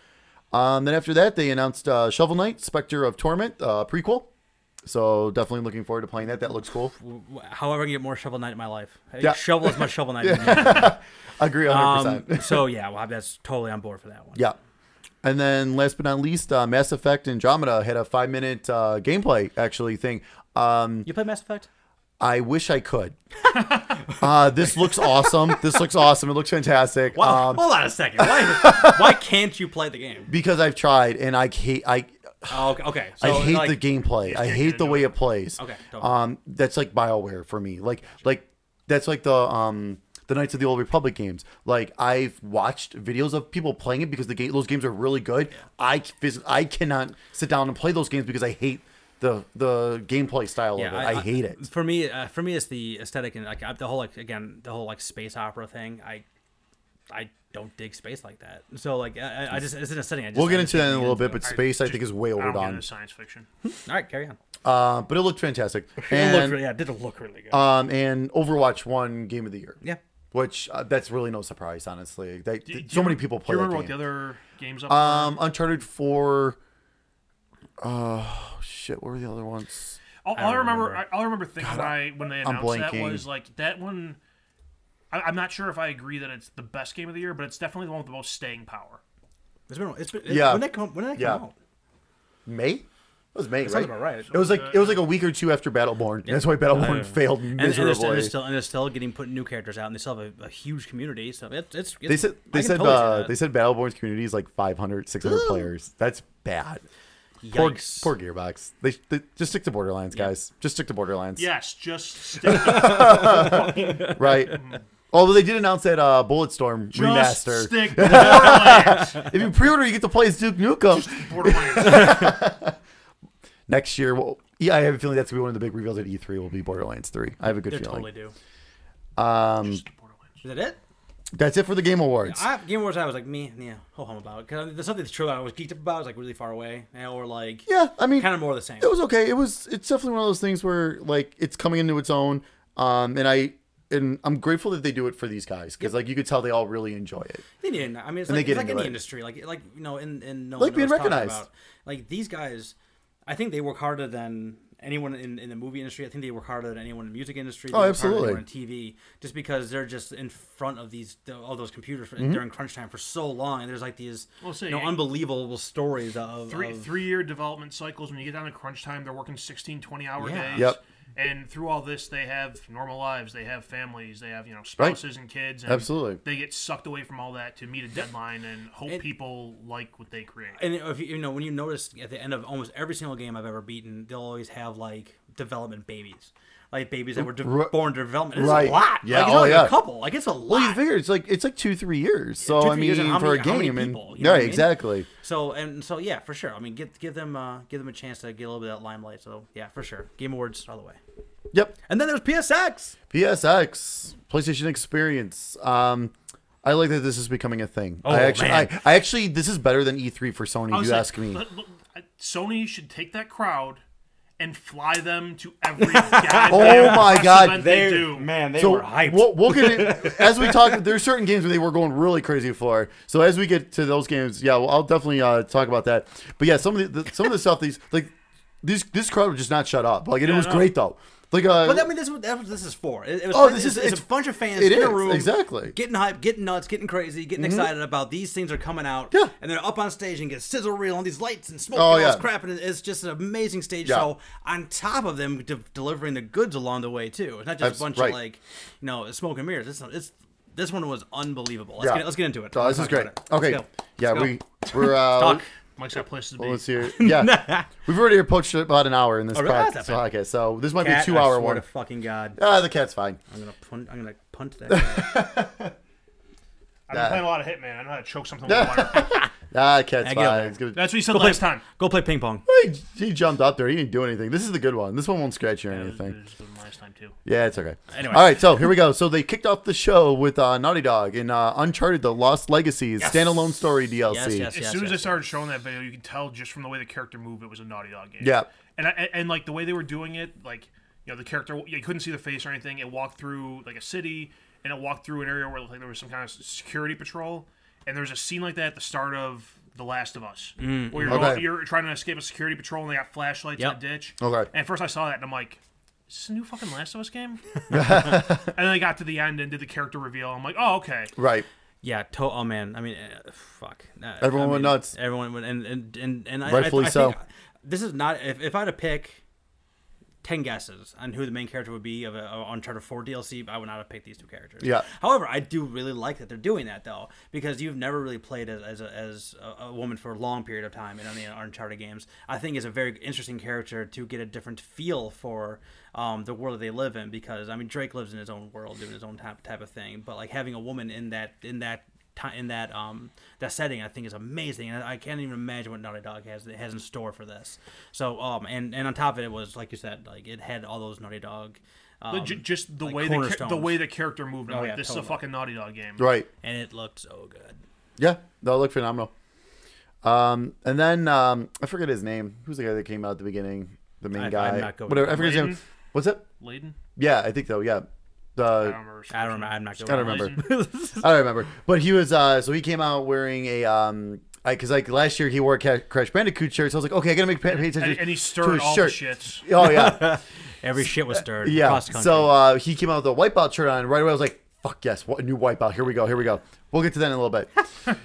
Um, then after that, they announced uh, Shovel Knight: Spectre of Torment uh, prequel. So definitely looking forward to playing that. That looks cool. W- w- However, I can get more Shovel Knight in my life. I Yeah. Shovel as much Shovel Knight. as me. Agree one hundred percent. Um, so yeah, well, that's totally on board for that one. Yeah. And then last but not least, uh, Mass Effect Andromeda had a five minute uh, gameplay actually thing. Um, You play Mass Effect? I wish I could. uh, this looks awesome. This looks awesome. It looks fantastic. Wow. Um, Hold on a second. Why, why can't you play the game? because I've tried and I hate I Oh, okay. okay. I So, hate like, the gameplay. I hate the way it plays. Okay, totally. Um, that's like BioWare for me. Like, like that's like the um the Knights of the Old Republic games. Like I've watched videos of people playing it because the game those games are really good. I phys- I cannot sit down and play those games because I hate the the gameplay style of it. I, hate it. For me, uh, for me, it's the aesthetic and like I- the whole like again the whole like space opera thing. I, I don't dig space like that. So like I, I just it's an aesthetic. I just, We'll get I into just that in a can't little get bit, into but I space I just- think is way I don't get overdone. into science fiction. it. All right, carry on. Uh, but it looked fantastic. It looked And really, yeah, it did look really good. um and Overwatch won Game of the Year. yeah. which uh, that's really no surprise, honestly. They, Do, do so you, many people play Do you that remember game. what the other games up Um, were? Uncharted four. Oh shit! What were the other ones? All, I all I don't remember, remember. I, all I remember thinking God, when, I, when they announced that blanking. was like that one. I, I'm not sure if I agree that it's the best game of the year, but it's definitely the one with the most staying power. It's been. It's been. Yeah. When did that come? When did that Yeah. come out? May? It was May, That right? sounds about right. It was like it was like a week or two after Battleborn. That's why Battleborn Yeah. failed And, and, it's still, miserably. and, it's still, and it's still getting put new characters out, and they still have a, a huge community. So it's it's. it's they said I they can said totally see uh, that. they said Battleborn's community is like five hundred, six hundred players. That's bad. Poor, Yikes. poor Gearbox. They, they just stick to Borderlands, guys. Just stick to Borderlands. Yes, just stick to Right. Although they did announce that uh, Bulletstorm just remaster. stick to Borderlands. If you pre-order, you get to play as Duke Nukem. Borderlands. Next year, well, yeah, I have a feeling that's gonna be one of the big reveals at E three. Will be Borderlands three. I have a good They feeling. totally do. Um, Just Borderlands. Is that it? that's it for the Game Awards. I, Game Awards, I was like, me, yeah, ho hum about. Because there's something that's true I was geeked up about. It was like really far away, you know, or like yeah, I mean, kind of more of the same. it was okay. It was. It's definitely one of those things where like it's coming into its own. Um, and I and I'm grateful that they do it for these guys because like you could tell they all really enjoy it. They need. I mean, it's And they like, get it's like into in the it. industry, like like you know, in in no Like being recognized. About. Like these guys, I think they work harder than anyone in, in the movie industry. I think they work harder than anyone in the music industry. They Oh, work absolutely. harder than anyone in T V, just because they're just in front of these all those computers Mm-hmm. during crunch time for so long, and there's like these We'll see. you know unbelievable stories of Three of, three year development cycles. When you get down to crunch time, they're working sixteen, twenty hour Yeah. days. Yep. And through all this, they have normal lives. They have families. They have you know spouses and kids. And Absolutely. They get sucked away from all that to meet a deadline and hope And- people like what they create. And if you, you know, when you notice at the end of almost every single game I've ever beaten, they'll always have like development babies, like babies that were de- Right. born to development. It's Right. a lot. Yeah, Like, it's oh, not like yeah. a couple. Like it's a lot. Well, you figure it's like it's like two, three years. So two, I three mean, years and how for many- a how many game, and people, you know yeah, what I mean? exactly. So and so, yeah, for sure. I mean, give give them uh, give them a chance to get a little bit of that limelight. So yeah, for sure. Game Awards all the way. Yep. And then there's P S X. P S X, PlayStation Experience. Um, I like that this is becoming a thing. Oh, I actually, man. I, I actually, this is better than E three for Sony. I If was you like, ask me. look, look, I- Sony should take that crowd and fly them to every goddamn Oh my press God, event they, do. man, they so were hyped. We'll, we'll get it as we talk. There's certain games where they were going really crazy for. So as we get to those games, yeah, well, I'll definitely uh, talk about that. But yeah, some of the, the some of the stuff these like these this crowd would just not shut up. Like and it Yeah, was no. great though. Like uh, But I mean, this is what that's what this is for. It, it was, Oh, it's, this is- it's, it's- a bunch of fans it in a is, room, exactly. getting hyped, getting nuts, getting crazy, getting excited about these things are coming out. Yeah. And they're up on stage and get sizzle reel and these lights and smoke Oh, and all this yeah. crap, and it's just an amazing stage Yeah. show. On top of them de- delivering the goods along the way too. It's not just Abs- a bunch right. of like, you know, smoke and mirrors. It's it's this one was unbelievable. Let's Yeah. get let's get into it. So this Let's is talk great. about it. Okay, Let's go. yeah, Let's we go. we're uh, Talk. Mike's got places to be. well, let's hear. Yeah, we've already approached about an hour in this Oh, really? pod- That's not bad. podcast, so this might Cat, be a two-hour I swear one. to fucking God, Ah, the cat's fine. I'm gonna punt. I'm gonna punt that. Guy. I've been Yeah. playing a lot of Hitman. I know how to choke something with a wire. Ah, the cat's I get fine. it. It's good. That's what you said Go play- last time. Go play ping pong. He, he jumped up there. He didn't do anything. This is the good one. This one won't scratch you or That was, anything. that was last time too. Yeah, it's okay. Anyway. All right, so here we go. So they kicked off the show with uh, Naughty Dog in uh, Uncharted: The Lost Legacies Yes. standalone story D L C. Yes, yes, As yes, soon as yes. I started showing that video, you could tell just from the way the character moved, it was a Naughty Dog game. Yeah. And I, and, and like the way they were doing it, like you know the character, you couldn't see the face or anything. It walked through like a city, and it walked through an area where like there was some kind of security patrol. And there was a scene like that at the start of The Last of Us, Mm. where you're, Okay. going, you're trying to escape a security patrol, and they got flashlights Yep. in the ditch. Okay. And at first I saw that, and I'm like, is this a new fucking Last of Us game? And then I got to the end and did the character reveal. I'm like, oh, okay. Right. Yeah, to- oh man, I mean, uh, fuck. Uh, Everyone I went mean, nuts. Everyone went, and and and, and I, Rightfully I, I so. think this is not. If, if I had to pick ten guesses on who the main character would be of a, of Uncharted four D L C, I would not have picked these two characters. Yeah. However, I do really like that they're doing that though, because you've never really played as as a, as a, a woman for a long period of time in any Uncharted games. I think it's a very interesting character to get a different feel for um, the world that they live in. Because I mean, Drake lives in his own world, doing his own type type of thing. But like having a woman in that in that ti- in that um that setting, I think is amazing, and I can't even imagine what Naughty Dog has has in store for this. So um and and on top of it, it was like you said, like it had all those Naughty Dog. Um, J- just the like way the, cha- the cornerstones. way the character moved. I'm Oh, like, yeah, this totally. is a fucking Naughty Dog game. Right. and it looked so good. Yeah. That looked phenomenal. Um, and then um, I forget his name. Who's the guy that came out at the beginning? The main I- guy. I'm not going Whatever. to- I forget his name. Layden? What's it? Layden? Yeah, I think so. Yeah. The I don't remember. I don't remember. I'm not I going don't remember. I don't remember. But he was uh so he came out wearing a um because like last year he wore a Ca- Crash Bandicoot shirt, so I was like, okay, I gotta make pay attention And, and he to stirred his all shirt. the shits. Oh yeah, Every shit was stirred. yeah. Across the country. So uh, he came out with a Wipeout shirt on. Right away, I was like, fuck yes, what a new Wipeout. Here we go. Here we go. We'll get to that in a little bit.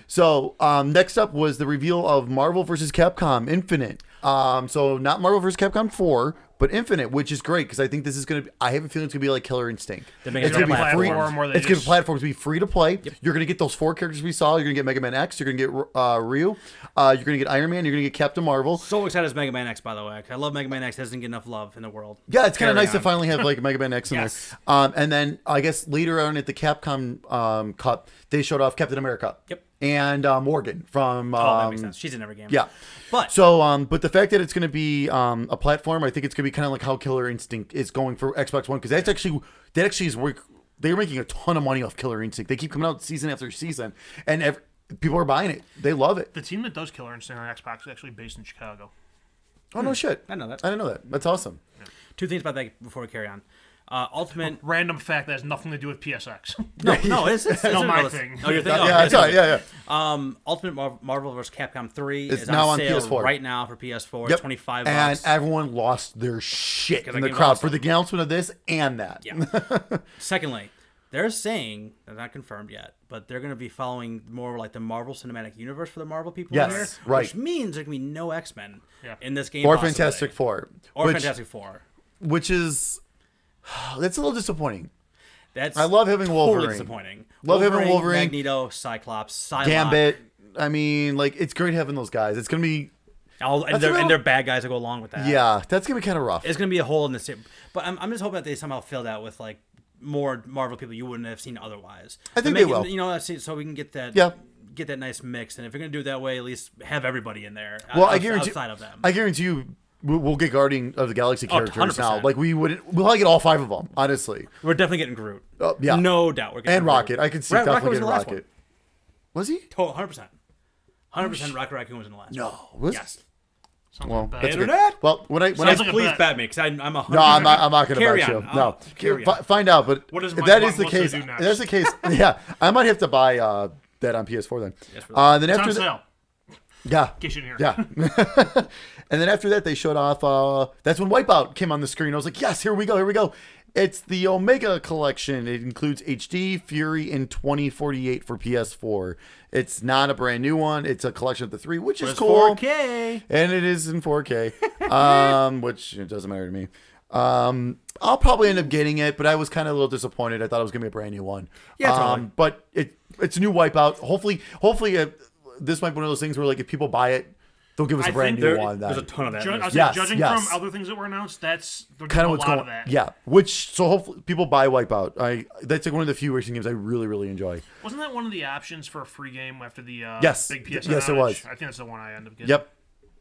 So um, next up was the reveal of Marvel versus. Capcom Infinite. Um, so not Marvel versus. Capcom four, but Infinite, which is great because I think this is gonna. Be, I have a feeling it's gonna be like Killer Instinct. They're making It's it gonna be free. platform where they It's gonna be just- platforms be free to play. Yep. You're gonna get those four characters we saw. You're gonna get Mega Man X. You're gonna get uh, Ryu. Uh, you're gonna get Iron Man. You're gonna get Captain Marvel. So excited as Mega Man X, by the way. I love Mega Man X. It doesn't get enough love in the world. Yeah, it's kind of Carry nice to on. finally have like Mega Man X in Yes. there. Um, and then I guess later on at the Capcom um, Cup, they showed off Captain America. Yep. And uh, Morgan from. Um, Oh, that makes sense. She's in every game. Yeah. But So, um, but the fact that it's going to be um, a platform, I think it's going to be kind of like how Killer Instinct is going for Xbox One because that's actually that actually is work. They're making a ton of money off Killer Instinct. They keep coming out season after season, and ev- people are buying it. They love it. The team that does Killer Instinct on Xbox is actually based in Chicago. Oh no shit! I know that. I didn't know that. That's awesome. Two things about that before we carry on. Uh, Ultimate. Random fact that has nothing to do with P S X. No, no, it's, it's, it's No, a my real- thing. Oh, your thing. Oh, yeah, okay, it's all right. okay. Yeah, yeah. Um, Ultimate Mar- Marvel vs. Capcom three It's is now on on sale P S four. right now for P S four. Yep. twenty-five And bucks. everyone lost their shit in that the game's crowd awesome. for the announcement of this and that. Yeah. Secondly, they're saying they're not confirmed yet, but they're going to be following more like the Marvel Cinematic Universe for the Marvel people Yes, in here, right. which means there's going to be no X-Men Yeah. in this game, Or possibly. Fantastic Four. or which, Fantastic Four. Which is that's a little disappointing. That's I love having totally Wolverine. disappointing. Love having Wolverine. Magneto, Cyclops, Psylocke. Gambit. I mean, like it's great having those guys. It's gonna be All, and, That's they're, a real- and they're bad guys to go along with that. yeah, that's gonna be kind of rough. It's going to be a hole in the same. But I'm, I'm just hoping that they somehow fill that with like more Marvel people you wouldn't have seen otherwise. I think To make they it- will. You know, that's- so we can get that. Yeah. Get that nice mix, and if you're going to do it that way, at least have everybody in there. Well, outs- I guarantee. outside of them. I guarantee you. We'll we'll get Guardian of the Galaxy Oh, characters one hundred now. percent. Like we wouldn't. We'll probably get all five of them. Honestly, We're definitely getting Groot. Oh, yeah. No doubt. We're getting and Groot. Rocket. I could see Ra- Rocket definitely was in getting the last Rocket. Was he? one hundred percent. one hundred percent Rocket Raccoon was in the last No. one. Was Yes. Sounds Well, like bad. that's good. Internet? Well, when I when Sounds I like a Please bet. bat me, because I'm I'm a no, I'm not. I'm not going to Carry bet you. on. No, Oh, carry Fi- on. find out. But What is if Mike that want is the Melissa case, to do if next? that's the case. Yeah, I might have to buy uh, that on P S four then. Yes, for uh, then It's after on that, sale. yeah, Get you in here. yeah. And then after that, they showed off. Uh, that's when Wipeout came on the screen. I was like, yes, here we go, here we go. It's the Omega Collection. It includes H D, Fury, and twenty forty-eight for P S four. It's not a brand new one. It's a collection of the three, which is It's cool. four K. And it is in four K, um, which it doesn't matter to me. Um, I'll probably end up getting it, but I was kind of a little disappointed. I thought it was gonna be a brand new one. Yeah, um, totally. but it it's a new Wipeout. Hopefully, hopefully uh, this might be one of those things where like if people buy it, they'll give us a I brand think new There- one. there's a Then. ton of that. Ju- I was Yes, saying, judging yes. from other things that were announced, that's they're Kind doing of what's a lot going. of that. Yeah, which so hopefully people buy Wipeout. I that's like one of the few racing games I really really enjoy. Wasn't that one of the options for a free game after the uh, Yes. big P S N Yes, it outage? was. I think that's the one I end up getting. Yep.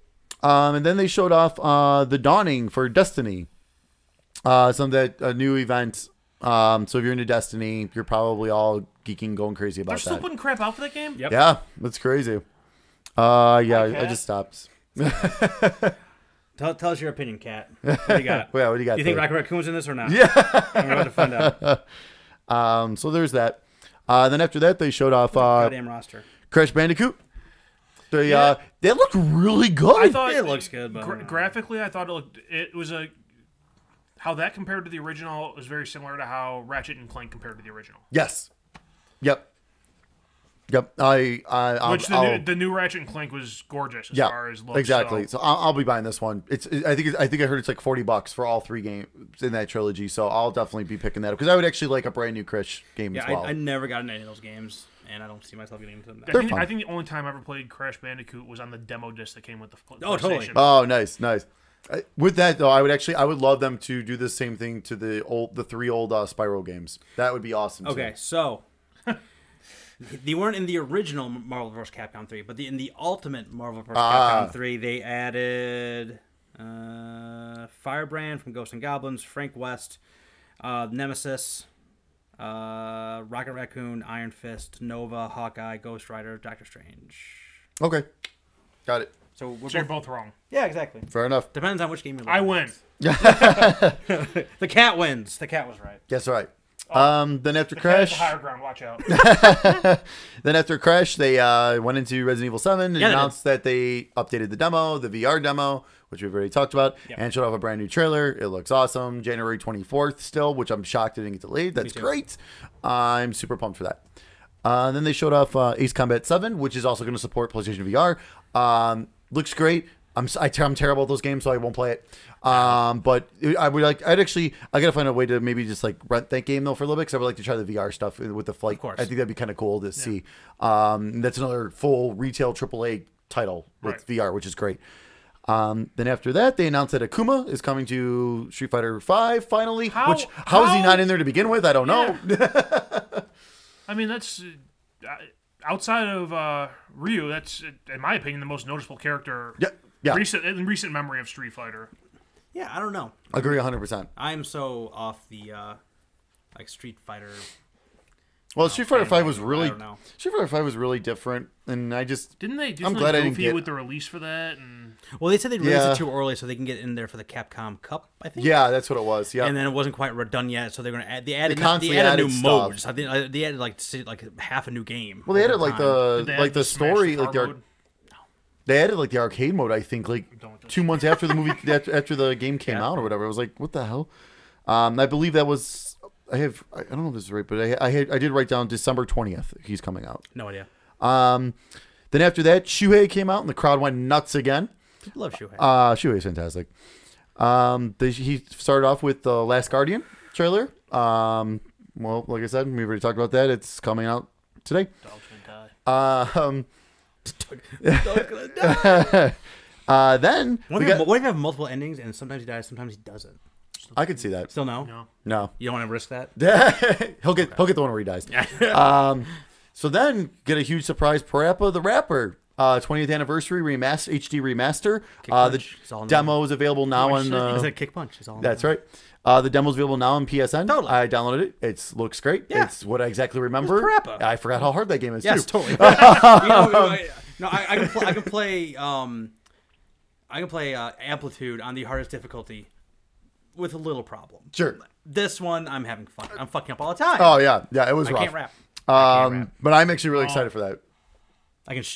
Um, and then they showed off uh, the Dawning for Destiny. Uh, some of that a new event. Um, so if you're into Destiny, you're probably all geeking, going crazy They're about still that. putting crap out for that game? Yep. Yeah, that's crazy. Uh, yeah, I Cat. just stopped. Tell, tell us your opinion, Kat. What do you got? Yeah, what do you got? Do you think there? Rocket Raccoon's in this or not? Yeah. We're about to find out. Um, so there's that. Uh, then after that, they showed off uh, Goddamn roster. Crash Bandicoot. They Yeah. uh, they look really good. I thought It looks good, but gra- graphically, I thought it looked. It was a how that compared to the original was very similar to how Ratchet and Clank compared to the original. yes. Yep. Yep. I. I I'll, Which the I'll- new, the new Ratchet and Clank was gorgeous as yeah. far as looks. exactly. So. So I'll, I'll be buying this one. It's. I think. It's, I think I heard it's like forty bucks for all three games in that trilogy. So I'll definitely be picking that up because I would actually like a brand new Crash game yeah, as well. I, I never got into any of those games, and I don't see myself getting into them. I They're think, fun. I think the only time I ever played Crash Bandicoot was on the demo disc that came with the pl- Oh, totally. PlayStation. Oh, nice, nice. I- With that though, I would actually, I would love them to do the same thing to the old, the three old uh, Spyro games. That would be awesome. too. Okay, so they weren't in the original Marvel vs. Capcom three, but the, in the Ultimate Marvel vs. Ah. Capcom three, they added uh, Firebrand from Ghosts and Goblins, Frank West, uh, Nemesis, uh, Rocket Raccoon, Iron Fist, Nova, Hawkeye, Ghost Rider, Doctor Strange. Okay, got it. So we're So you're both, both wrong. yeah, exactly. Fair enough. Depends on which game you're I looking win. at. The cat wins. The cat was right. That's all right. Um, then after The Crash, higher ground. Watch out. then after Crash, they uh, went into Resident Evil seven and Yeah, they announced that they updated the demo, the V R demo, which we've already talked about, Yep. and showed off a brand new trailer. It looks awesome. January twenty-fourth still, which I'm shocked it didn't get delayed. That's too. great. I'm super pumped for that. Uh, and then they showed off uh, Ace Combat seven, which is also going to support PlayStation V R. Um, looks great. I'm I ter- I'm terrible at those games, so I won't play it. Um, but I would like. I'd actually. I gotta find a way to maybe just like rent that game though for a little bit because I would like to try the V R stuff with the flight. Of course. I think that'd be kind of cool to see. Um, that's another full retail triple A title with Right. V R, which is great. Um, then after that, they announced that Akuma is coming to Street Fighter five finally. How- which how is he how- not in there to begin with? I don't know. I mean, that's uh, outside of uh, Ryu. That's, in my opinion, the most noticeable character. Yeah, yeah. Recent in recent memory of Street Fighter. Yeah, I don't know. Agree one hundred percent. I'm so off the uh, like Street Fighter. Well, Street Fighter fan five was wagon, really I don't know. Street Fighter five was really different, and I just Didn't they? Didn't I'm they glad I goofy didn't get- with the release for that. And Well, they said they released Yeah. it too early so they can get in there for the Capcom Cup. I think. yeah, that's what it was. Yeah, And then it wasn't quite re- done yet, so they're gonna add. They added. They, constantly added, added new stuff. modes. I think uh, they added like si- like half a new game. well, they over added like time. the Did they like add the Smash story, Car like the ar- mode? they added like the arcade mode. I think like Don't touch two months after the movie after, after the game came Yeah. out or whatever. I was like, what the hell? Um, I believe that was. I have. I don't know if this is right, but I I, had, I did write down December twentieth. He's coming out. No idea. Um, then after that, Shuhei came out and the crowd went nuts again. People love Shuhei. Uh, Shuhei's fantastic. Um, they, he started off with the Last Guardian trailer. Um, well, like I said, we've already talked about that. It's coming out today. Dog's gonna die. Um, Dog's gonna die. uh, then What we if, you got, have, what if you have multiple endings and sometimes he dies, sometimes he doesn't? I could see that. Still no. No. No, You don't want to risk that. he'll get he'll get the one where he dies. um, so then get a huge surprise. Parappa the Rapper. Uh, twentieth anniversary remaster, H D remaster. Kick Uh, the Punch. It's all in demo is available now Punch on. it. Uh, Is it Kick Punch? It's all in That's there. right. Uh, the demo's available now on P S N. Totally. I downloaded it. It looks great. Yeah. It's what I exactly remember. Parappa. I forgot how hard that game is Yes, too. totally. you know, I, no, I, I can play. I can play. Um, I can play uh, Amplitude on the hardest difficulty with a little problem. Sure. This one, I'm having fun. I'm fucking up all the time. Oh yeah, yeah. It was I rough. can't rap. Um, rap. but I'm actually really Oh. excited for that. I can. Sh-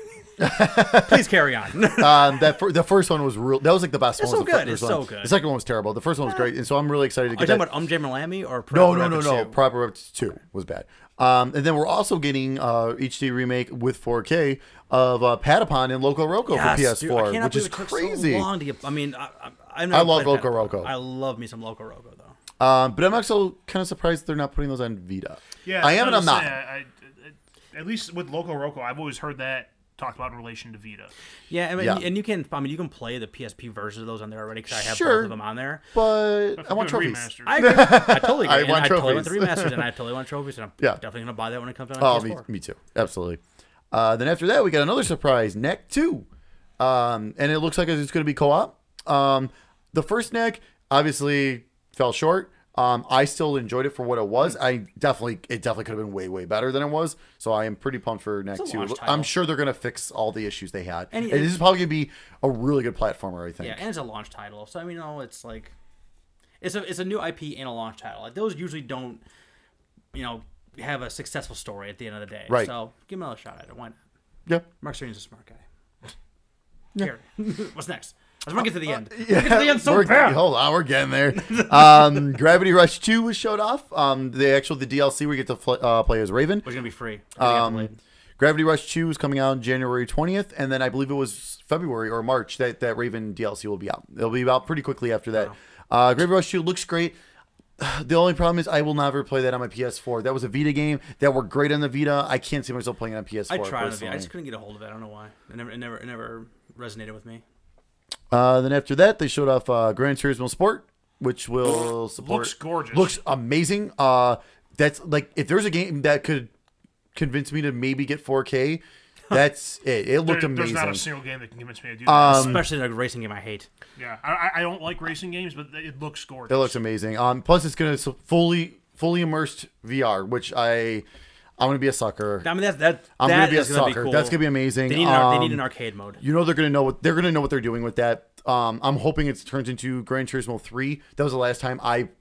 Please carry on. Um, that fir- the first one was real. That was like the best It's one. so was the good. first It's one. so good. The second one was terrible. The first one was great, and so I'm really excited to Are you get talking that. about Um Jam Malami or no, Parappa no, no, Rapper no. two? Proper Raptor two was bad. Um, and then we're also getting uh, H D remake with four K of uh, Patapon and Loco Roco Yes, for P S dude, four, I cannot which is believe it took crazy. So long to get. I mean, I, I, I've I never love played Loco Patapon. Roco. I love me some Loco Roco though. Um, but I'm also kind of surprised they're not putting those on Vita. Yeah, I am and I'm was not. gonna say, I, I, at least with Loco Roco, I've always heard that talked about in relation to Vita. Yeah, I mean, Yeah. and you can. I mean, you can play the P S P versions of those on there already because I have Sure. both of them on there. But But I want for trophies. remasters. I agree. I totally agree. I and want I totally want the trophies. remasters, and I totally want trophies, and I'm Yeah. definitely gonna buy that when it comes out Oh, on P me, S four. me too. Absolutely. Uh, then after that, we got another surprise, Neck two. Um, and it looks like it's going to be co-op. Um, the first Neck obviously fell short. Um, I still enjoyed it for what it was. I definitely, it definitely could have been way, way better than it was. So I am pretty pumped for Neck It's a two. launch I'm title. sure they're going to fix all the issues they had. And And, it- this is probably going to be a really good platformer, I think. Yeah, and it's a launch title, so I mean, you know, it's like it's a it's a new I P and a launch title. Like those usually don't, you know, have a successful story at the end of the day. Right. So give him another shot at it. Why not? Yeah. Mark Cerny's a smart guy. Yeah. Here. What's next? I just want to get to the end. Yeah, Get to the end so we're, bad. hold on, we're getting there. um, Gravity Rush two was showed off. Um, the actual the D L C where you get to fl- uh, play as Raven. Which is gonna be free. I think I have to Um, wait. Gravity Rush two is coming out January twentieth, and then I believe it was February or March that, that Raven D L C will be out. It'll be out pretty quickly after that. Uh, Gravity Rush two looks great. The only problem is I will never play that on my P S four. That was a Vita game that worked great on the Vita. I can't see myself playing it on P S I four. tried on the personally. I just couldn't get a hold of it. I don't know why. It never, it never, it never resonated with me. Uh, then after that, they showed off uh, Gran Turismo Sport, which will support. Looks gorgeous. Looks amazing. Uh, that's like if there's a game that could convince me to maybe get four K, that's it. It looked There- amazing. There's not a single game that can convince me to do that. Um, Especially in a racing game I hate. yeah, I, I- I don't like racing games, but it looks gorgeous. It looks amazing. Um, plus it's gonna su- fully fully immersed V R, which I I'm gonna be a sucker. I mean, that's that. I'm that gonna be a is gonna sucker. Be cool. That's gonna be amazing. They need, an, ar- they Um, need an arcade mode. You know they're gonna know what they're gonna know what they're doing with that. Um, I'm hoping it turns into Gran Turismo three. That was the last time I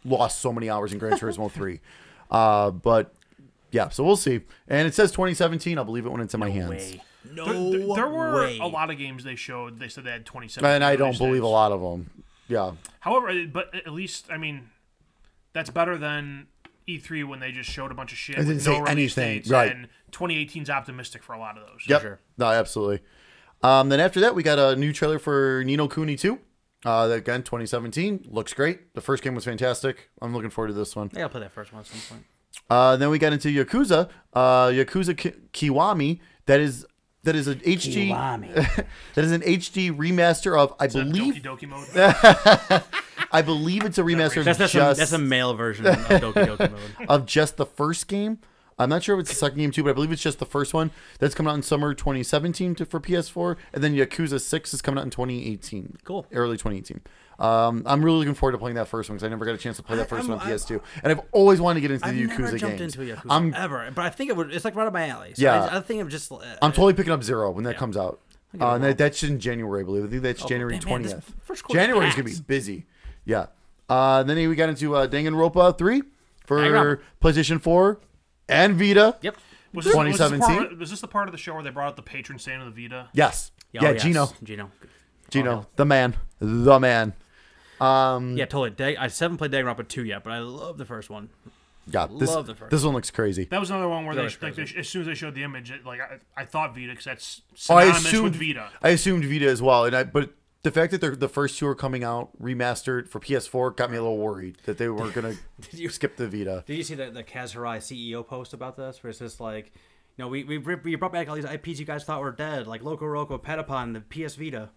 lost so many hours in Gran Turismo three. Uh, but yeah, so we'll see. And it says twenty seventeen. I'll believe it when it's in No my hands. way. No There, there, there were way. a lot of games they showed. They said they had twenty seventeen. And I don't release believe a dates. lot of them. Yeah. However, but at least I mean, that's better than E three when they just showed a bunch of shit. It didn't with say no release anything, dates, right. And twenty eighteen is optimistic for a lot of those. Yep. sure. No, absolutely. Um, then after that, we got a new trailer for Ni no Kuni two. Uh, that, again, twenty seventeen. Looks great. The first game was fantastic. I'm looking forward to this one. I gotta play that first one at some point. Uh, then we got into Yakuza. Uh, Yakuza Ki- Kiwami. That is that is an H D. Kiwami. That is an H D remaster of I Is that believe Doki Doki mode. I believe it's a remaster of That's that's, just a, that's a male version of Doki Doki mode. of just the first game. I'm not sure if it's the second game too, but I believe it's just the first one. That's coming out in summer twenty seventeen to, for P S four, and then Yakuza six is coming out in twenty eighteen. Cool. Early twenty eighteen. Um, I'm really looking forward to playing that first one because I never got a chance to play that I- 1st I'm- one on I'm- P S two, and I've always wanted to get into I've the never Yakuza jumped games. into a Yakuza I'm ever, but I think it would. It's like right up my alley. So Yeah. I, I think I'm just. Uh, I'm totally picking up Zero when that Yeah. comes out. give it Uh, a and whirl. that, that's in January, I believe. I think that's Oh, January man, man, this twentieth. first quarter's January's gonna be packed. busy. Yeah. Uh, then we got into uh, Danganronpa three for Danganronpa. PlayStation four and Vita. Yep. Was this, was, this the twenty part, seventeen? was this the part of the show where they brought out the patron saint of the Vita? Yes. Oh, yeah, yes. Gino. Gino. Gino, Oh, the man, the man. Um, Yeah, totally. Dag- I haven't played Danganronpa two yet, but I love the first one. yeah, this Love the first this one looks crazy. That was another one where they, That was like, they crazy. as soon as they showed the image, it, like I, I thought Vita because that's Oh, I synonymous assumed with Vita. I assumed Vita as well, and I but the fact that they're, the first two are coming out remastered for P S four got me a little worried that they weren't gonna Did you skip the Vita. Did you see the the Kaz Hirai C E O post about this? Where it's just like, you know, we we we brought back all these I Ps you guys thought were dead, like Loco Roco, Patapon, the P S Vita.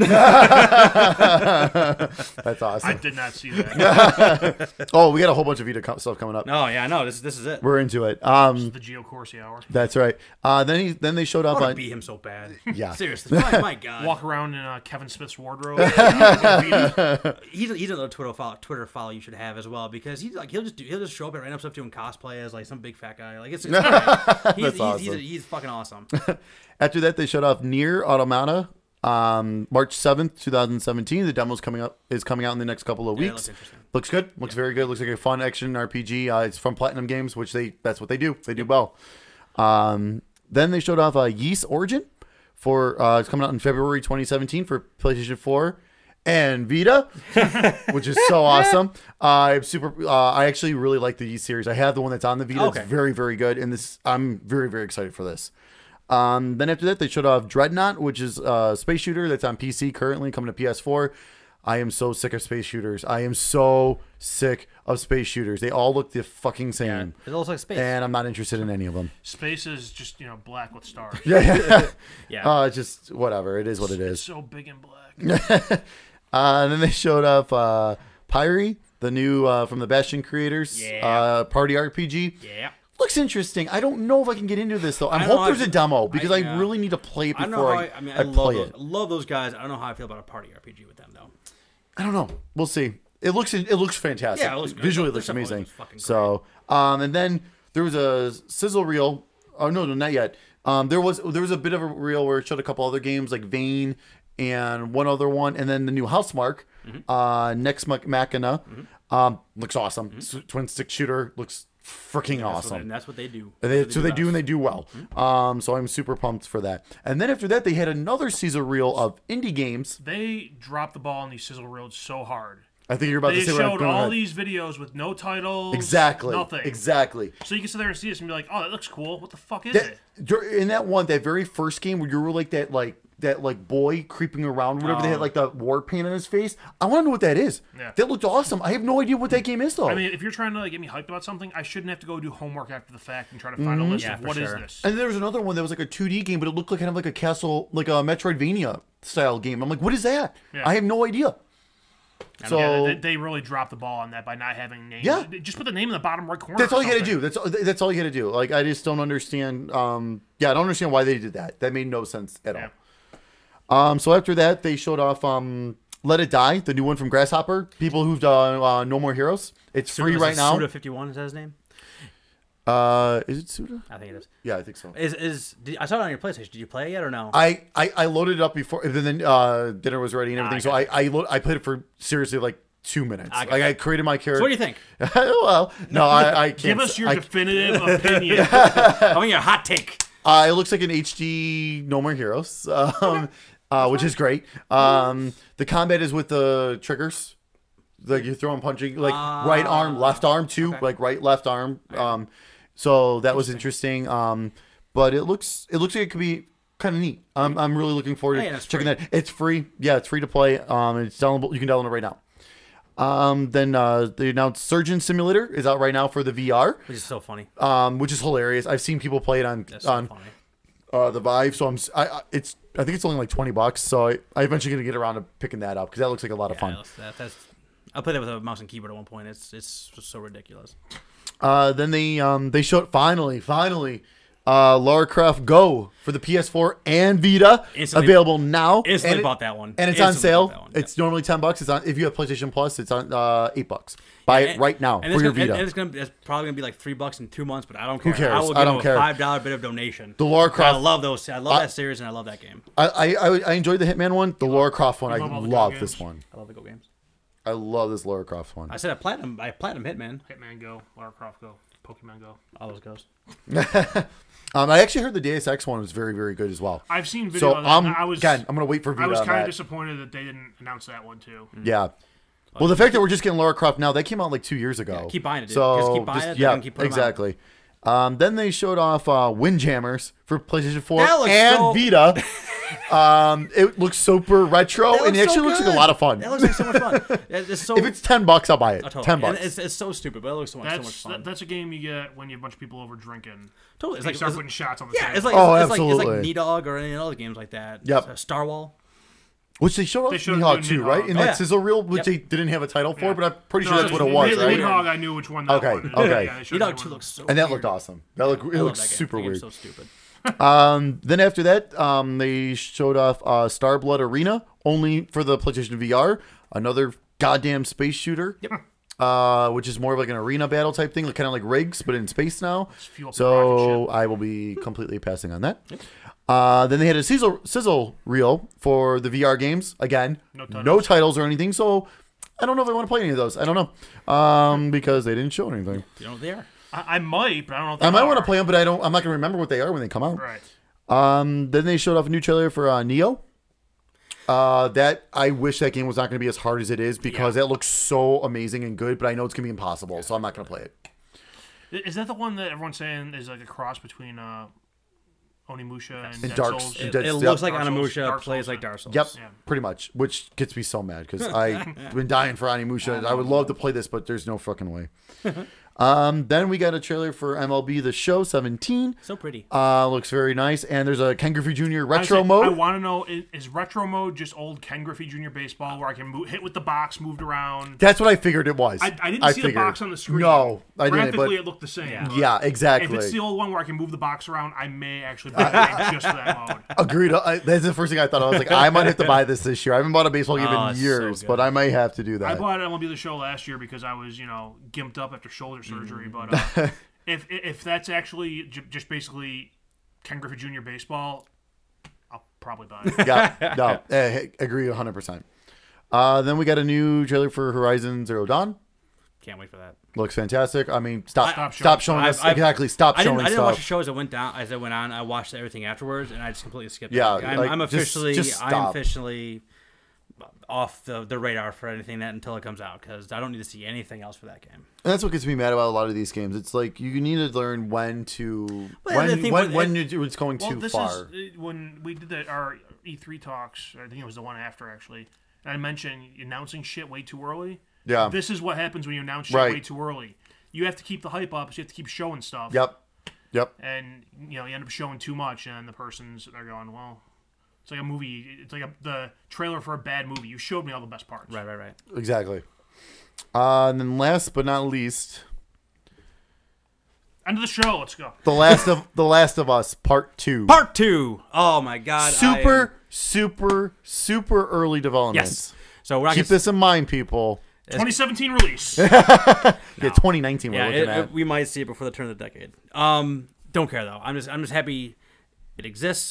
That's awesome. I did not see that. Oh, we got a whole bunch of Vita co- stuff coming up. Oh yeah, no, this this is it. We're into it. Um, the Geo Corsi hour. that's right. Uh, then he then they showed I up want to on. beat him so bad. Yeah. Seriously, my, my God. Walk around in uh, Kevin Smith's wardrobe. Vita. He's he's another Twitter follow, Twitter follow you should have as well, because he's like he'll just do, he'll just show up at random stuff doing cosplay as like some big fat guy. Like it's, it's great. he's, That's he's, awesome. he's, he's fucking awesome. After that, they showed off Near Automata. Um, March seventh, twenty seventeen. The demo's coming up is coming out in the next couple of Yeah, it weeks. looks interesting. Looks good. Looks very good. Looks like a fun action R P G. Uh, it's from Platinum Games, which they that's what they do. They do well. Um, then they showed off uh, Yeast Origin for uh, it's coming out in February twenty seventeen for PlayStation four and Vita, which is so awesome. Uh, I'm super. Uh, I actually really like the Yeast series. I have the one that's on the Vita. Okay. It's very very good, and this I'm very very excited for this. Um, then after that, they showed off Dreadnought, which is a space shooter that's on P C currently, coming to P S four. I am so sick of space shooters. I am so sick of space shooters. They all look the fucking Yeah, same, it looks like space. and I'm not interested in any of them. Space is just you know black with stars. Yeah, yeah. uh, just whatever. It is what it It's is. so big and black. Uh, and then they showed off uh, Pyre, the new uh, from the Bastion creators, Yeah. uh, party R P G. yeah. Looks interesting. I don't know if I can get into this though. I I don't hope know there's how a I- demo because I, I- yeah. really need to play it I don't know before how I, I, I mean, I I, love play those, it. love those guys. I don't know how I feel about a party R P G with them though. I don't know. We'll see. It looks it looks fantastic. Yeah, it looks good. Visually it This looks stuff amazing. looks fucking great. So, um, and then there was a sizzle reel. Oh no, no, not yet. Um, there was there was a bit of a reel where it showed a couple other games like Vane and one other one, and then the new Housemark, Mm-hmm. uh, Next Mach- Machina. Um, looks awesome. S- Twin stick shooter looks freaking That's what, awesome. and that's what they do. And they, That's so what they do and best. they do well. Um, so I'm super pumped for that. And then after that, they had another Caesar reel of indie games. They dropped the ball on these sizzle reels so hard. I think you're about They to say what I'm showed going all ahead. these videos with no titles. Exactly. Nothing. Exactly. So you can sit there and see this and be like, oh, that looks cool. What the fuck is That, it? dur- in that one, that very first game where you were like that, like that, like boy creeping around, whatever. They had Oh. like the war paint on his face. I want to know what that is. Yeah. That looked awesome. I have no idea what that game is though. I mean, if you're trying to like, get me hyped about something, I shouldn't have to go do homework after the fact and try to find a list Yeah, of for what is sure. this. and there was another one that was like a two D game, but it looked like kind of like a castle, like a Metroidvania style game. I'm like, what is that? Yeah. I have no idea. So yeah, they, they really dropped the ball on that by not having names. Yeah. Just put the name in the bottom right corner. that's or all you got to something. do. That's that's all you got to do. Like I just don't understand. Um, yeah, I don't understand why they did that. That made no sense at Yeah. all. Um, so after that, they showed off um, Let It Die, the new one from Grasshopper. People who've done uh, No More Heroes. It's free right now. Suda fifty-one is that his name? Uh, is it Suda? I think it is. Yeah, I think so. Is is did, I saw it on your PlayStation? Did you play it yet or no? I, I, I loaded it up before, and then uh, dinner was ready and everything. Ah, so I I, lo- I played it for seriously like two minutes. I got like it. I created my character. So what do you think? Well, no, I, I can't. Give us your I, definitive opinion. I want your hot take. uh, it looks like an H D No More Heroes, um, uh, which is great. Um, the combat is with the triggers. Like you're throwing punching, like Uh, right arm, left arm too, okay. like right, left arm. Um, so that was interesting. Um, but it looks it looks like it could be kind of neat. I'm I'm really looking forward to Hey, and it's checking free. that. It's free. Yeah, it's free to play. Um, it's downloadable. You can download it right now. Um, then uh, they announced Surgeon Simulator is out right now for the V R, Which is so funny. um, which is hilarious. I've seen people play it on That's so on funny. uh, the Vive, so I'm s- I, I- it's I think it's only like twenty bucks. So I I eventually gonna get around to picking that up because that looks like a lot of Yeah, fun. that's, that, that's, I played that with a mouse and keyboard at one point. It's it's just so ridiculous. Uh, then they um they showed finally finally uh Lara Croft Go for the P S four and Vita, Instantly- available now. Instantly and it- bought that one. and it's on Instantly sale. bought that one, It's normally ten bucks. It's on if you have PlayStation Plus. It's on uh eight bucks. Buy it And- right now and for it's your gonna, Vita. And it's gonna it's probably gonna be like three bucks in two months, but I don't care. cares? I will I give don't them care. a five dollar bit of donation. The Lara I Croft. love those. I love I- that series and I love that game. I, I I I enjoyed the Hitman one. The Lara Croft one. I you love all the love Go this games? one. I love the Go games. I love this Lara Croft one. I said I platinum. I platinum Hitman. Hitman Go, Lara Croft Go, Pokemon Go. All those goes. um, I actually heard the D S X one was very very good as well. I've seen video So of that. I'm and I was again. I'm gonna wait for Vita I was on kind of that. disappointed that they didn't announce that one too. Yeah. Well, the fact that we're just getting Lara Croft now, they came out like two years ago. Yeah, keep buying it, dude. So Just keep buying it, they yeah, can keep putting 'em out. exactly. Um, then they showed off uh, Windjammers for PlayStation four That looks and so- Vita. um, it looks super retro, That and it looks so actually looks like a good. lot of fun. That looks like so much fun. It- It's so. If it's ten bucks, I'll buy it. Oh, totally. Ten And bucks. It's, it's so stupid, but it looks so much, so much That's fun. that, that's a game you get when you have a bunch of people over drinking. totally. It's They like start it's, putting shots on the yeah. table. It's like Oh, it's, it's like it's absolutely. like Knee Dog or any other games like that. Yep. Uh, Star Wall. Which they showed off They showed Nihawk new too, Nihawk. right? In Oh, that yeah. sizzle reel, which Yep. they didn't have a title for, Yeah. but I'm pretty sure No, that's what it was, Mid- right? Nidhogg, I knew which one that Okay, was. okay. Yeah, they showed Knee Dog me two one. looks so. And that weird. looked awesome. That looked it I love looks that game. super That game's weird. So stupid. Um, then after that, um, they showed off uh, Starblood Arena only for the PlayStation V R. Another goddamn space shooter. Yep. Uh, which is more of like an arena battle type thing, like kind of like Rigs, but in space now. fuel up the rocket So ship. I will be completely passing on that. Uh, then they had a sizzle, sizzle reel for the V R games. Again, No no titles. titles, or anything. So I don't know if I want to play any of those. I don't know, um, because they didn't show anything. You know what they are. I, I might, but I don't know. If I might they want to are. play them, but I don't. I'm not gonna remember what they are when they come out. Right. Um, then they showed off a new trailer for uh, Neo. Uh, that I wish that game was not going to be as hard as it is because that looks so amazing and good, but I know it's going to be impossible, so I'm not going to play it. Is that the one that everyone's saying is like a cross between uh, Onimusha and, And Dead Dark- Souls? and It, Dead- it yep. looks like Dark Souls- Onimusha Dark plays Souls, like yeah. Dark Souls. Yep, Yeah. pretty much, which gets me so mad because I've been dying for Onimusha. I would love to play this, but there's no fucking way. um, then we got a trailer for M L B The Show seventeen. So pretty. Uh, looks very nice, and there's a Ken Griffey Junior I retro say- mode. I want to know is, is retro mode just old Ken Griffey Junior baseball where I can move, hit with the box moved around? That's what I figured it was. I, I didn't see figured. the box on the screen. No, I didn't. Graphically, But it looked the same. Yeah. but yeah, If exactly. it's the old one where I can move the box around, I may actually buy it just for that mode. Agreed. I, that's the first thing I thought. I was like, I might have to buy this this year. I haven't bought a baseball game Oh, in it's so years, good. but I might have to do I that. bought M L B The Show last year because I was, you know, gimped up after shoulder surgery. But uh, if if that's actually j- just basically Ken Griffey Junior baseball, I'll probably buy it. yeah, no, eh, agree one hundred percent. Uh, then we got a new trailer for Horizon Zero Dawn. Can't wait for that. Looks fantastic. I mean, stop, Stop stop showing- showing us I've- I've- exactly. Stop I showing didn't, I didn't stuff. watch the show as it went down, as it went on. I watched everything afterwards, and I just completely skipped Yeah, it. I'm, like, I'm just- officially, just I'm stop. officially off the, the radar for anything that until it comes out because I don't need to see anything else for that game. And that's what gets me mad about a lot of these games. It's like you need to learn when to Well, when the thing when, with- when you- it's going Well, too this far. is uh, when we did the, our E three talks. I think it was the one after actually. And I mentioned announcing shit way too early. Yeah. This is what happens when you announce shit Right. way too early. You have to keep the hype up. So you have to keep showing stuff. Yep. Yep. And you know you end up showing too much, and the person's they're going, well, it's like a movie. It's like a, the trailer for a bad movie. You showed me all the best parts. Right, right, right. Exactly. Uh, and then last but not least, End of the show. Let's go. the last of the Last of Us Part Two. Part two. Oh my god. I super, am- super, super early development. yes. So we're not Keep gonna, this in mind, people. twenty seventeen release. Yeah, twenty nineteen. We're yeah, looking it, at. it- we might see it before the turn of the decade. Um, don't care though. I'm just I'm just happy it exists.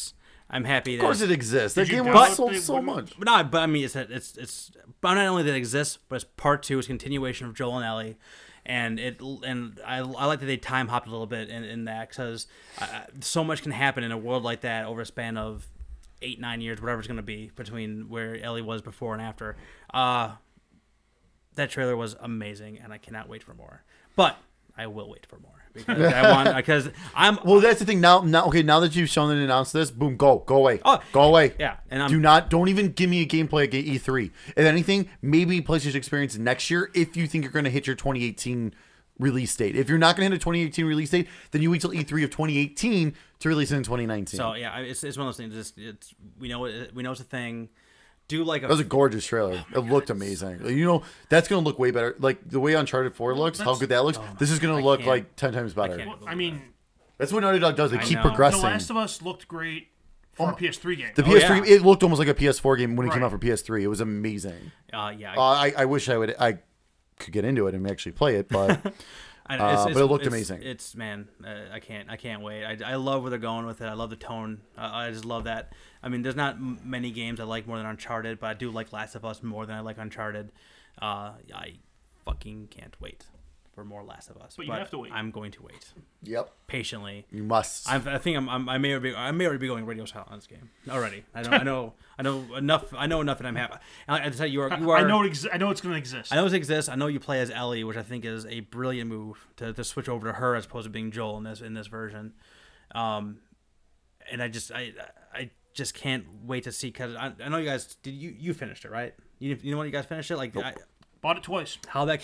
I'm happy that. Of course, it exists. That Did you game download was sold the- so what- much. But no, but I mean, it's it's it's. But not only that it exists, but it's part two. It's continuation of Joel and Ellie, and it and I, I like that they time hopped a little bit in, in that because so much can happen in a world like that over a span of eight nine years, whatever it's going to be between where Ellie was before and after. Uh that trailer was amazing, and I cannot wait for more. But I will wait for more because I want because I'm Well, that's the thing. Now, now, okay. Now that you've shown and announced this, boom, go, go away, Oh, go away. yeah, and I'm Do not, don't even give me a gameplay at E three. If anything, maybe PlayStation Experience next year if you think you're going to hit your twenty eighteen release date. If you're not going to hit a twenty eighteen release date, then you wait till E three of twenty eighteen to release it in twenty nineteen. so yeah. It's, it's one of those things. It's, it's we know it, we know it's a thing. Do like a That was a gorgeous trailer. Oh it looked amazing. You know, that's going to look way better. Like the way Uncharted four looks, how that's- good that looks. Oh this is going I to look can't- like ten times better. can't. Well, I mean, That's what Naughty Dog does. They I keep know. The progressing. Last of Us looked great for a P S three game. The Oh, P S three, yeah. it looked almost like a P S four game when it came Right. out for P S three. It was amazing. uh, yeah. Uh, I, I wish I would. I could get into it and actually play it, but I, uh, but it looked it's, amazing. It's man, uh, I can't, I can't wait. I, I love where they're going with it. I love the tone. Uh, I just love that. I mean, there's not m- many games I like more than Uncharted, but I do like Last of Us more than I like Uncharted. Uh, I fucking can't wait for more Last of Us. But you have to wait. I'm going to wait yep, patiently. you must. I'm, I think I'm, I'm, I may already be, I may already be going radio silent on this game already. I know, I know, I know enough. I know enough, and I'm happy. I, I tell you, you are, you are. I know. It ex- I know it's going to exist. I know it exists. I know you play as Ellie, which I think is a brilliant move to, to switch over to her as opposed to being Joel in this in this version. Um, and I just I I just can't wait to see because I, I know you guys did you you finished it right? You you know when you guys finished it like I, Bought it twice. how that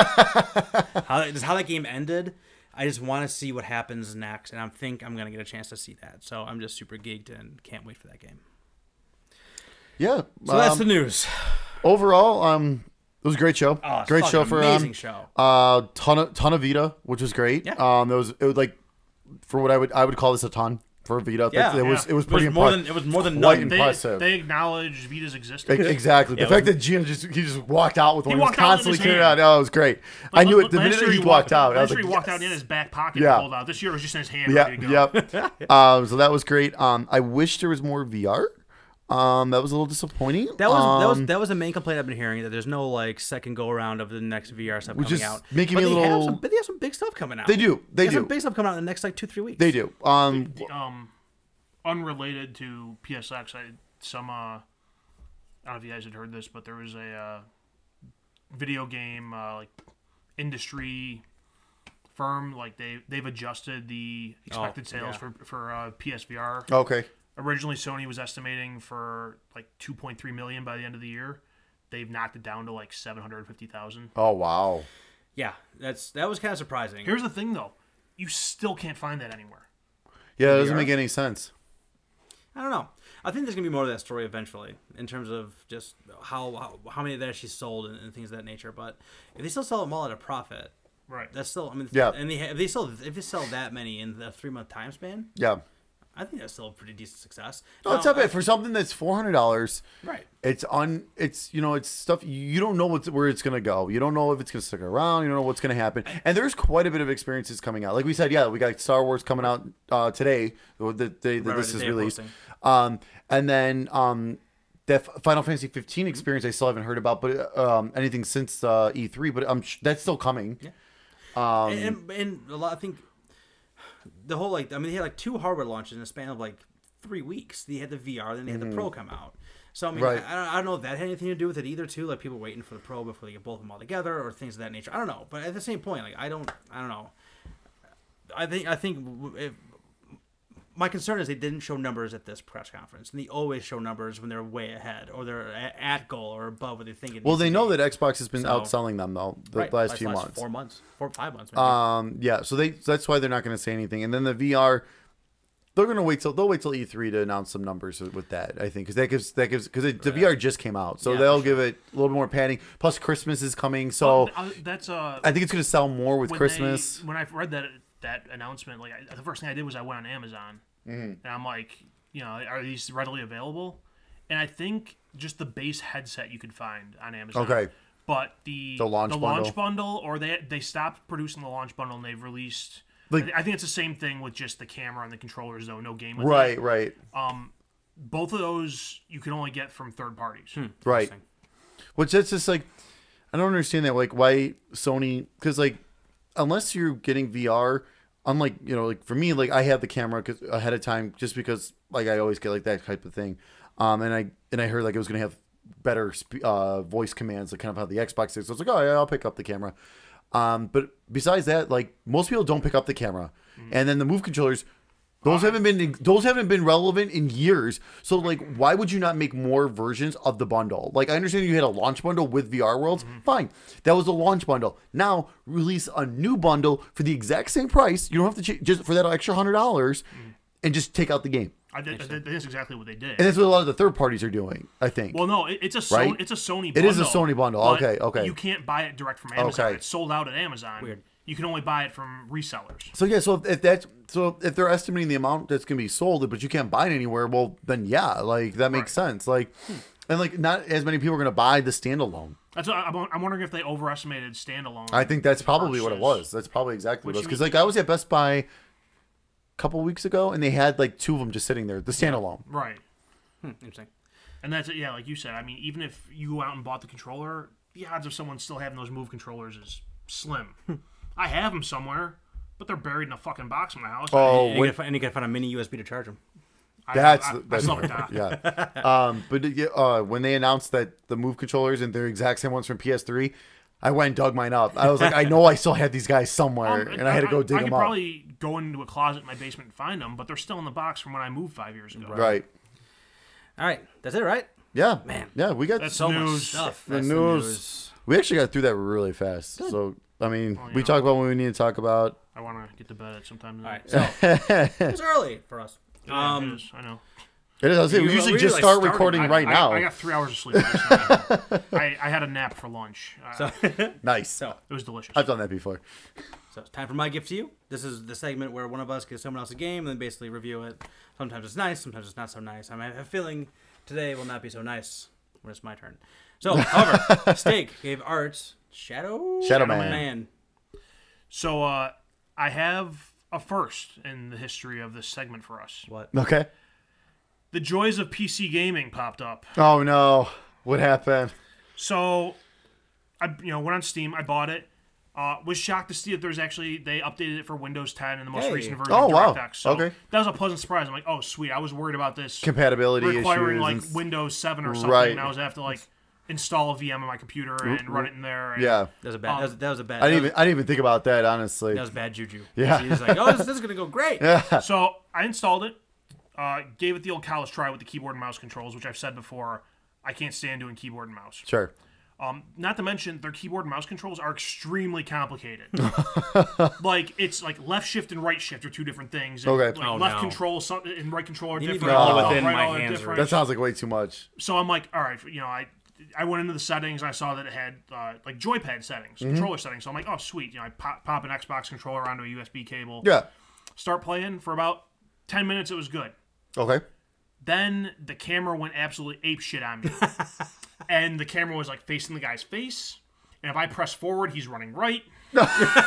how that, just how that game ended. I just want to see what happens next, and I think I'm gonna get a chance to see that. So I'm just super geeked and can't wait for that game. yeah. So that's um, the news. overall. Um, it was a great show. Oh, it's great fucking show for amazing um, show. Uh, ton of ton of Vita, which was great. Yeah. Um, it was it was like for what I would I would call this a ton for Vita. Yeah, it was yeah. it was It pretty was more impressive. than it was more than Quite none. They, impressive. they acknowledge Vita's existence. Exactly. The Yeah, fact it that Gino just he just walked out with one. He was walked out with constantly his carrying hand. out. Oh, it was great. I knew it the Last minute year he walked out. I was Last like, year he walked yes. out in his back pocket Yeah. and pulled out. This year it was just in his hand. ready to go. Yep, yep. um, so that was great. Um, I wish there was more V R. Um, that was a little disappointing. That was that was Um, that was the main complaint I've been hearing, that there's no like second go around of the next V R stuff Which coming is out. making but me a they have little- some, but they have some big stuff coming out. They do. They have do. some big stuff coming out in the next like two three weeks. They do. Um, Um, unrelated to P S X, I some uh, I don't know if you guys had heard this, but there was a uh, video game uh, like industry firm, like they they've adjusted the expected Oh, sales yeah. for for uh, P S V R. okay. Originally, Sony was estimating for like two point three million by the end of the year. They've knocked it down to like seven hundred fifty thousand. Oh wow. Yeah, that's that was kind of surprising. Here's the thing, though, you still can't find that anywhere. Yeah, it doesn't V R? make any sense. I don't know. I think there's gonna be more of that story eventually, in terms of just how how, how many that actually sold and, and things of that nature. But if they still sell them all at a profit, Right. that's still I mean Yeah. And they, if they sell if they sell that many in the three month time span, Yeah. I think that's still a pretty decent success. No, it's Now, not bad for something that's four hundred dollars. Right. It's on. It's you know. It's stuff you don't know what's where it's gonna go. You don't know if it's gonna stick around. You don't know what's gonna happen. And there's quite a bit of experiences coming out. Like we said, yeah, we got Star Wars coming out uh, today. The the day that Right, this the is day of released. posting. Um, and then um, the F- Final Fantasy fifteen experience I still haven't heard about, but um, anything since uh, E three. But I'm sh- that's still coming. Yeah. Um, and, and, and a lot, I think the whole like I mean they had like two hardware launches in a span of like three weeks. They had the V R, then they had the Pro come out. So I mean, Right. I, I, don't, I don't know if that had anything to do with it either. Too, like people waiting for the Pro before they get both of them all together, or things of that nature. I don't know. But at the same point, like I don't, I don't know. I think I think if, my concern is they didn't show numbers at this press conference, and they always show numbers when they're way ahead or they're a- at goal or above what they think. It well, needs they to know be. that Xbox has been So- outselling them though the Right, last last- few last months. four months, four five months. Maybe. Um, yeah, so they so that's why they're not going to say anything. And then the V R, they're going to wait till they'll wait till E three to announce some numbers with that. I think because that gives that gives because the V R just came out, so Yeah, they'll for give it a little bit more padding. Plus, Christmas is coming, so Well, uh, that's uh. I think it's going to sell more with when Christmas. They, when I read that that announcement, like I, the first thing I did was I went on Amazon, Mm-hmm. and I'm like, you know, are these readily available? And I think just the base headset you could find on Amazon. Okay. But the The launch launch bundle, or they they stopped producing the launch bundle and they've released. Like- I think it's the same thing with just the camera and the controllers, though. No game. With Right, that. right. Um, both of those you can only get from third parties. Hmm. Right. Which that's just like, I don't understand that. Like, why Sony? Because like, unless you're getting V R, unlike you know, like for me, like I have the camera cause, ahead of time just because like I always get like that type of thing. Um, and I and I heard like it was gonna have better sp- uh voice commands, like kind of how the Xbox is. So I was like, oh yeah, I'll pick up the camera. Um, but besides that, like most people don't pick up the camera, mm. and then the Move controllers. Those haven't been those haven't been relevant in years. So like, why would you not make more versions of the bundle? Like, I understand you had a launch bundle with V R Worlds. Mm-hmm. Fine, that was a launch bundle. Now release a new bundle for the exact same price. You don't have to ch- just for that extra hundred dollars, mm-hmm. and just take out the game. I did, I did, that's exactly what they did, and that's what a lot of the third parties are doing. I think. Well, no, it, it's a Sony, right? it's a Sony. It bundle, is a Sony bundle. Okay, okay. You can't buy it direct from Amazon. Okay. It's sold out at Amazon. Weird. You can only buy it from resellers. So yeah, so if, if that's so if they're estimating the amount that's gonna be sold, but you can't buy it anywhere, well then yeah, like that makes right. sense. Like, and like not as many people are gonna buy the standalone. That's what I'm, I'm wondering if they overestimated standalone. I think that's probably what it versus- was. That's probably exactly what it was. Which Because you- like I was at Best Buy a couple weeks ago, and they had like two of them just sitting there, the standalone. Right. Hmm, interesting. And that's it. Yeah, like you said. I mean, even if you go out and bought the controller, the odds of someone still having those Move controllers is slim. I have them somewhere, but they're buried in a fucking box in my house. Oh, And you, when- gotta find, and you gotta find a mini U S B to charge them. I, That's I, I, that's I still have that. yeah. Um, but uh, when they announced that the Move controllers and they're exact same ones from P S three, I went and dug mine up. I was like, I know I still had these guys somewhere, Um, and I had to go dig I them could up. probably go into a closet in my basement and find them, but they're still in the box from when I moved five years ago. Right. All right, that's it, right? Yeah. Man. Yeah, we got That's So news. much stuff. The That's news. We actually got through that really fast. So I mean, Well, we yeah. talk about what we need to talk about. I want to get to bed at some time. All right, tonight. so it's early for us. Yeah, Um, it is. I know. It is. I was saying, You- we usually we just like start started- recording I, right I, now. I got three hours of sleep. last night. I, I had a nap for lunch. Uh, so, Nice. so, it was delicious. I've done that before. so it's time for my gift to you. This is the segment where one of us gives someone else a game and then basically review it. Sometimes it's nice, sometimes it's not so nice. I have a feeling today will not be so nice when it's my turn. So, however, Steak gave Art Shadow Shadow Man. Man. So uh, I have a first in the history of this segment for us. What? Okay. The joys of P C gaming popped up. Oh no! What happened? So, I you know went on Steam. I bought it. Uh, was shocked to see that there's actually they updated it for Windows ten in the most Hey. recent version Oh, of wow. DirectX. So Okay. that was a pleasant surprise. I'm like, oh sweet. I was worried about this Compatibility requiring issues. like and- Windows seven or something. Right. And I was gonna have to like install a V M on my computer and run it in there. And, yeah. That was a bad. that, was, that was a bad. I didn't that, even. I didn't even think about that honestly. that was bad juju. Yeah. He's like, oh, this, this is gonna go great. Yeah. So I installed it, uh, gave it the old college try with the keyboard and mouse controls, which I've said before. I can't stand doing keyboard and mouse. Sure. Um, not to mention their keyboard and mouse controls are extremely complicated. Like it's like left shift and right shift are two different things. And, Okay. Like Oh, left no. control some- and right control are You need different. to go all left, within right, my all are hands different. That sounds like way too much. So I'm like, all right, you know, I I went into the settings. I saw that it had uh, like joypad settings, Mm-hmm. controller settings. So I'm like, oh sweet, you know, I pop, pop an Xbox controller onto a U S B cable. Yeah. Start playing for about ten minutes. It was good. Okay. Then the camera went absolutely ape shit on me. And the camera was like facing the guy's face. And if I press forward, he's running right. And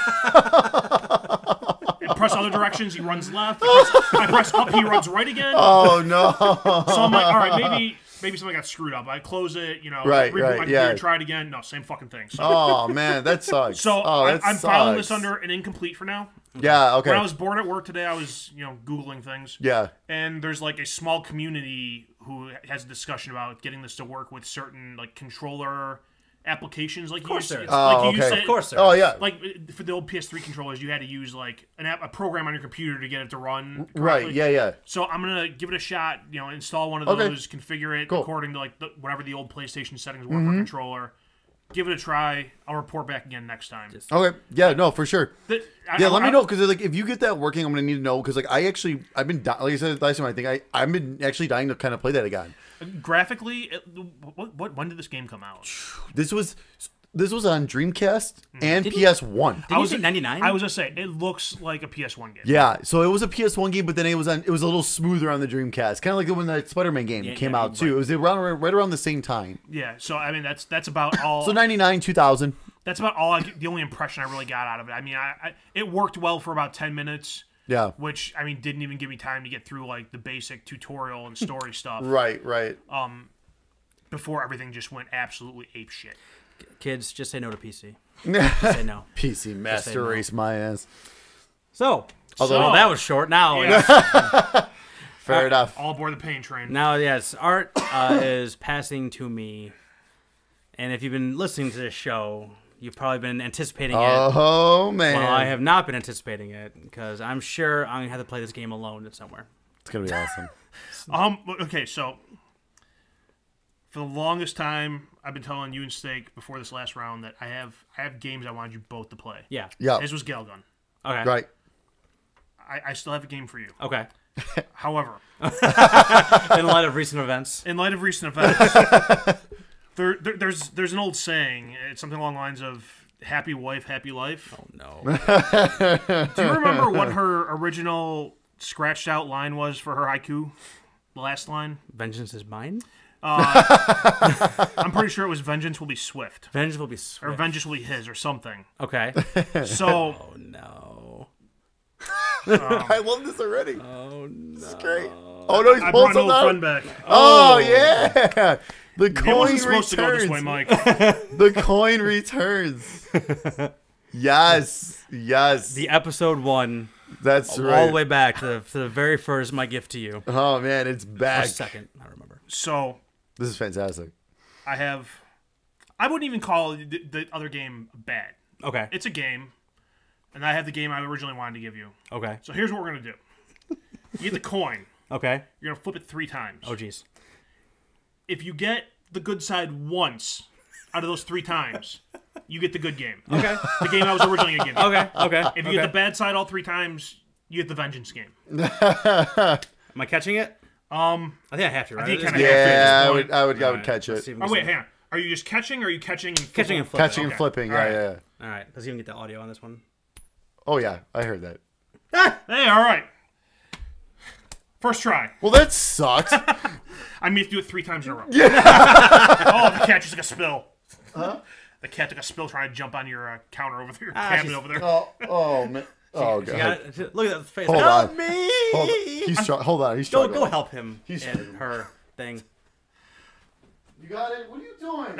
press other directions, he runs left. I press, I press up, he runs right again. Oh no. So I'm like, all right, maybe maybe something got screwed up. I close it, you know, Right, reboot right, my yeah. computer, try it again. No, same fucking thing. So, Oh man, that sucks. so oh, I, that I'm filing this sucks. under an incomplete for now. Yeah. Okay. When I was bored at work today, I was, you know, Googling things. yeah. And there's like a small community who has a discussion about getting this to work with certain like controller applications. Like, of course you there used, is. like Oh, you okay. used to, Of course, there Oh is. yeah. like for the old P S three controllers, you had to use like an app, a program on your computer to get it to run. Right. correctly. Yeah. Yeah. So I'm gonna give it a shot. You know, install one of Okay. those, configure it Cool. according to like the, whatever the old PlayStation settings were for controller. Give it a try. I'll report back again next time. Okay. Yeah. No, for sure. The- I- Yeah, I- let me I- know because like if you get that working, I'm gonna need to know because like I actually I've been di- like I said last time I think I I've been actually dying to kind of play that again. Graphically, it, what, what when did this game come out? This was this was on Dreamcast and Did P S one. Did you say ninety-nine? I was gonna say it looks like a P S one game. Yeah, so it was a P S one game, but then it was on it was a little smoother on the Dreamcast, kind of like when that Spider-Man game Yeah, came yeah, out too. It was around right around the same time. Yeah. So I mean, that's that's about all. So ninety-nine, two thousand. that's about all. I, the only impression I really got out of it. I mean, I, I it worked well for about ten minutes. Yeah. Which, I mean, didn't even give me time to get through, like, the basic tutorial and story stuff. Right, right. Um, before everything just went absolutely apeshit. Kids, just say no to P C. Just say no. P C Master no. Race my ass. So, Although- well, that was short. Now, Yeah. Fair enough. All aboard the pain train. now, yes, Art uh, is passing to me, and if you've been listening to this show, you've probably been anticipating it. Oh, man. Well, I have not been anticipating it because I'm sure I'm gonna have to play this game alone somewhere. It's going to be awesome. Um. Okay, so for the longest time, I've been telling you and Steak before this last round that I have I have games I wanted you both to play. Yeah. Yeah. This was Galgun. Okay. Right. I, I still have a game for you. Okay. However, In light of recent events. in light of recent events, there, there there's there's an old saying. It's something along the lines of "happy wife, happy life." Oh no. Do you remember what her original scratched out line was for her haiku? The last line. Vengeance is mine. I'm pretty sure it was "Vengeance will be swift," Vengeance will be or swift. "Vengeance will be his," or something. Okay. So Oh no. I love this already. Oh no. It's great. Oh, no, he's I pulling brought an old something friend out. back. Oh, yeah. The It coin wasn't supposed to go returns. this way, Mike. The coin returns. Yes. Yes. The episode one, That's all right. the way back to the, to the very first my gift to you. Oh, man, it's Or back. second, I don't remember. So This is fantastic. I have. I wouldn't even call the, the other game bad. Okay. It's a game, and I have the game I originally wanted to give you. Okay. So here's what we're gonna do. You get the coin. Okay. You're gonna flip it three times. Oh jeez. If you get the good side once out of those three times, you get the good game. Okay. The game I was originally gonna give you. Okay. Okay. If you okay. get the bad side all three times, you get the vengeance game. Am I catching it? Um. I think I have to, right? think This kinda is- have to. Yeah, I point. would, I would, I would Alright, catch let's it. see if we Oh can wait, see- hang on. Are you just catching, or are you catching and flipping? Catching and flipping. Catching and Okay. flipping. Yeah, Alright. yeah, yeah. All right. Let's even get the audio on this one. Oh, yeah, I heard that. Hey, all right. First try. Well, that sucks. I mean, to do it three times in a row. Yeah. Oh, the cat just took a spill. Huh? The cat took a spill trying to jump on your uh, counter over there, your Ah, cabinet she's- over there. oh, oh, man. Oh, You God. got it? Look at that face. Hold Help on. me! Hold on. He's try- hold on. He's Go, struggling. go help him He's and struggling. her thing. You got it? What are you doing?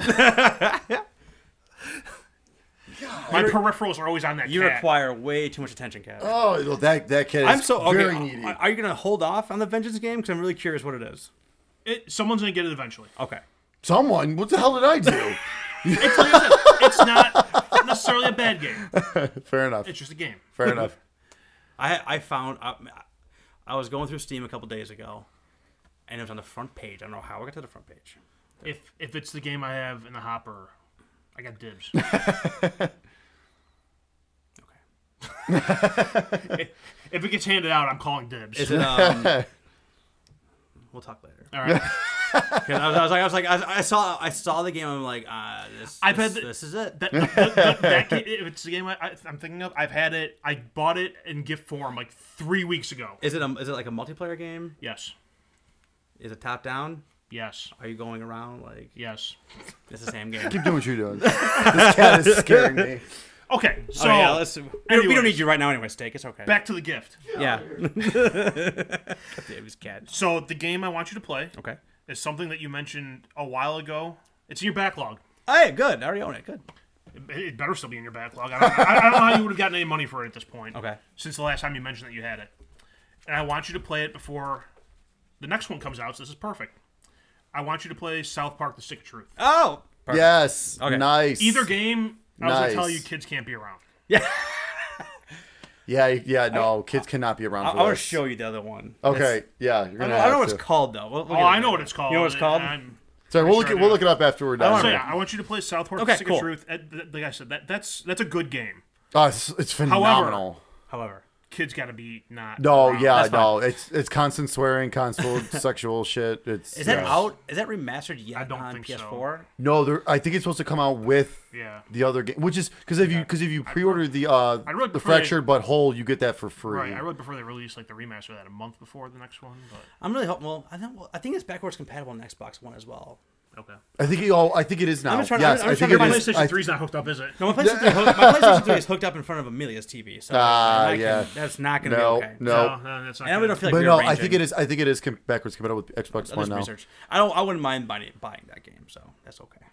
My peripherals are always on that You cat. require way too much attention, Cat. Oh, well, that, that kid is I'm so okay. very needy. Are are you gonna hold off on the vengeance game? Because I'm really curious what it is. It, someone's gonna get it eventually. Okay. Someone? What the hell did I do? It's, like I said, it's not necessarily a bad game. Fair enough. It's just a game. Fair enough. I I found I, I was going through Steam a couple days ago, and it was on the front page. I don't know how I got to the front page. If if it's the game I have in the hopper, I got dibs. Okay. If it gets handed out, I'm calling dibs. Is it? Um, we'll talk later. All right. 'Cause I was, I was like, I was like, I, I saw, I saw the game. I'm like, ah, this, I've this, had the- this is it. That, that, that, that game, if it's the game I, I, I'm thinking of, I've had it. I bought it in gift form like three weeks ago. Is it? A, is it like a multiplayer game? Yes. Is it top down? Yes. Are you going around like Yes. it's the same game? Keep doing what you're doing. This cat is scaring me. Okay. So oh, yeah, let's, we, don't, we don't anyways. need you right now anyway, Steak. It's okay. back to the gift. yeah. It was cat. So the game I want you to play Okay. is something that you mentioned a while ago. It's in your backlog. Hey, good. I already own it. Good. It, it better still be in your backlog. I don't, I, I don't know how you would have gotten any money for it at this point. Okay. Since the last time you mentioned that you had it. And I want you to play it before the next one comes out, so this is perfect. I want you to play South Park: The Stick of Truth. Oh. Perfect. Yes. Okay. Nice. Either game, I was Nice. going to tell you kids can't be around. Yeah. Yeah, yeah, no, kids cannot be around I, for I want to this. show you the other one. Okay, yeah, you're I gonna don't, I have don't know what to. it's called though. We'll, we'll Oh, get I into know it. what it's called. You know what it's called? I'm, Sorry, we'll look, sure it, I we'll do. look it up after we're done. so Okay. yeah, I want you to play South Park: Okay, The Stick cool. of Truth. Uh, th- Like I said, that that's that's a good game. Oh, it's, it's phenomenal. However, Kids got to be not. No, around. yeah, That's fine. no, it's it's constant swearing, constant sexual shit. It's is that yeah. out? Is that remastered yet I don't on think P S so. four? No, there. I think it's supposed to come out with Yeah. the other game, which is because if you because if you pre-order the uh I really the prefer they- fractured but whole, you get that for free. Right. I really prefer they release like the remaster of that a month before the next one. But I'm really hoping. Well, I think well, I think it's backwards compatible on Xbox One as well. Okay. I think it all. I think it is now. I'm just trying- yes, I'm- I'm I just think trying it to is. PlayStation I- three's not hooked up, is it? No, my PlayStation, three, hook- my PlayStation three is hooked up in front of Amelia's T V, so Ah, I can- yeah. that's not going to No, be okay. no. No, no, that's not And I good. don't feel like But no, I rearranging. think it is. I think it is com- backwards compatible with Xbox I'll One just now. research. I don't. I wouldn't mind buying, buying that game, so that's okay.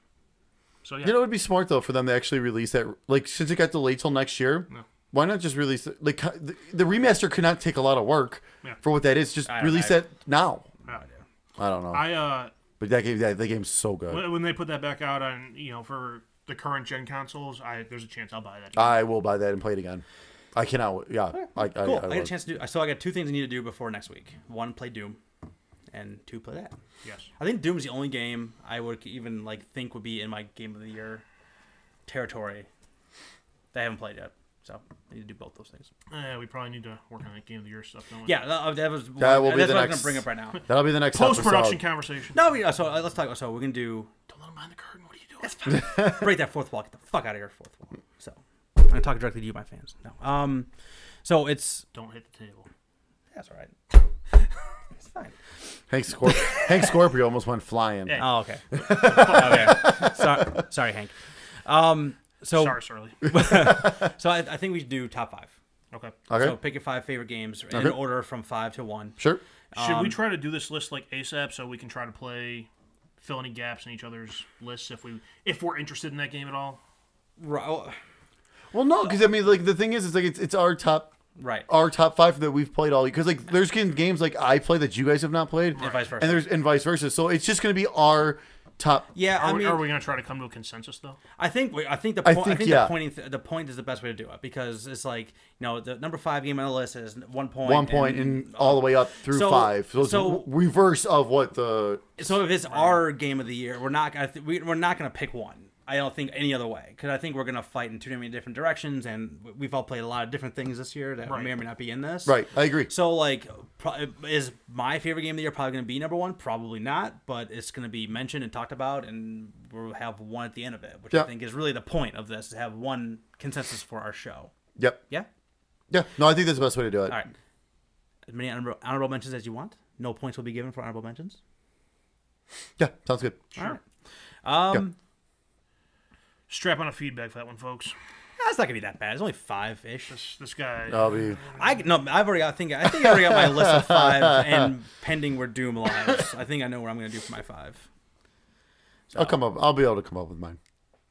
So yeah. You know, it would be smart though for them to actually release that. Like, since it got delayed till next year, No. why not just release it? Like, the, the remaster could not take a lot of work Yeah. for what that is. Just I don't release know. that now. Yeah. I don't know, I uh, but that game, that, that game's so good. when when they put that back out on, you know, for the current gen consoles, I there's a chance I'll buy that. Game. I will buy that and play it again. I cannot. Yeah, I, I, Cool. I, I, I got a would. chance to do. So I got two things I need to do before next week. One, play Doom, and two, play that. Yes. I think Doom's the only game I would even like think would be in my game of the year territory that I haven't played yet. So I need to do both those things. Uh, we probably need to work on that game of the year stuff, don't we? Yeah, that, that was. That will be that's the what I'm next- gonna bring up right now. That'll be the next Post production episode. conversation. No, we, so uh, let's talk. So we're gonna do Don't let them behind the curtain. What are you doing? break that fourth wall. Get the fuck out of here, fourth wall. So I'm gonna talk directly to you, my fans. No. Um. So it's Don't hit the table. that's all right. It's fine. Hank, Scorp- Hank Scorpio almost went flying. Yeah. Oh, okay. okay. Sorry, sorry, Hank. Um. So Sorry, Surly. so I, I think we should do top five. Okay. Okay, So pick your five favorite games in Okay. order from five to one. sure. Should we Um, try to do this list like ASAP so we can try to play, fill any gaps in each other's lists if we if we're interested in that game at all? Right. oh, Well, no, because I mean, like the thing is, it's like it's it's our top right. our top five that we've played all. Because like there's game- games like I play that you guys have not played, And vice versa. and there's and vice versa. So it's just gonna be our top. yeah, I Are, we, mean, are we going to try to come to a consensus though? I think we, I think the I point, I think, think, yeah. the pointing th- the point is the best way to do it because it's like you know the number five game on the list is one point, One point and all the way up through so- five. So it's so- reverse of what the So if it's our game of the year, we're not gonna th- we, we're not gonna pick one. I don't think any other way because I think we're gonna fight in two many different directions, and we've all played a lot of different things this year that Right. may or may not be in this. right. I agree. So like, pro- is my favorite game of the year probably gonna be number one? Probably not, but it's gonna be mentioned and talked about, and we'll have one at the end of it, which Yeah. I think is really the point of this: is have one consensus for our show. Yep. Yeah. Yeah. No, I think that's the best way to do it. All right. As many honorable, honorable mentions as you want. No points will be given for honorable mentions. Yeah. Sounds good. Sure. All right. Um, Strap on a feedback for that one, folks. that's not gonna be that bad. It's only five ish. This this guy. I'll be. I no, I've already. I think I think I already got my list of five, and pending where Doom lies. I think I know what I'm gonna do for my five. So, I'll come up. I'll be able to come up with mine.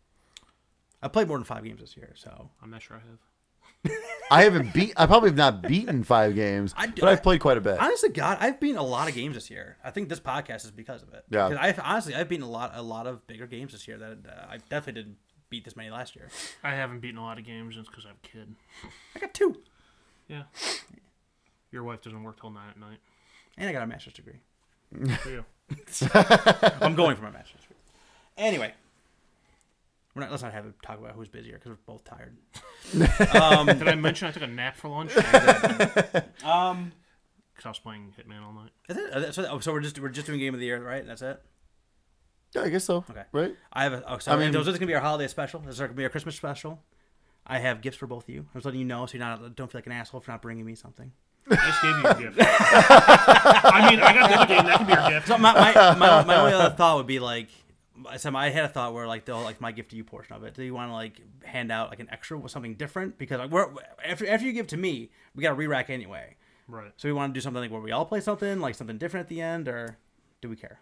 I played more than five games this year, so I'm not sure I have. I haven't beat. I probably have not beaten five games, I do- but I've played quite a bit. honestly, God, I've beaten a lot of games this year. I think this podcast is because of it. Yeah. 'Cause I've honestly, I've beaten a lot, a lot of bigger games this year that uh, I definitely didn't beat this many last year. I haven't beaten a lot of games just because I have a kid. I got two, Yeah. Your wife doesn't work till nine at night. and I got a master's degree. For you. I'm going for my master's degree. Anyway, we're not. Let's not have to talk about who's busier because we're both tired. Um, Did I mention I took a nap for lunch? um, Because I was playing Hitman all night. is it, uh, so, oh, so we're just we're just doing game of the year, right? That's it. Yeah, I guess so. Okay. Right. I have. A, oh, so I mean- is this gonna be our holiday special? Is there gonna be a Christmas special? I have gifts for both of you. I was letting you know so you're not don't feel like an asshole for not bringing me something. I just gave you a gift. I mean, I got the other game. That could be your gift. So my my, my, my only other thought would be like, so I had a thought where like they'll like my gift to you portion of it. Do you want to like hand out like an extra with something different? Because like we're after after you give to me, we got a re-rack anyway. Right. So we want to do something like where we all play something like something different at the end, or do we care?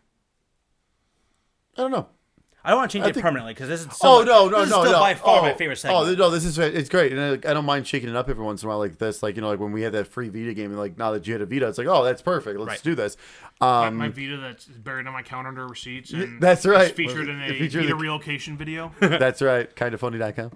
I don't know. I don't want to change I it think- permanently because this is still, Oh no no this is no still no! by far oh, my favorite segment. Oh no, this is it's great, and I, I don't mind shaking it up every once in a while like this. Like you know, like when we had that free Vita game, and like now that you had a Vita, it's like oh that's perfect. Let's Right. do this. My, Um, my Vita that's buried on my counter under receipts. And that's right. It's featured in a It featured Vita the- relocation video. that's right. kind of funny dot com.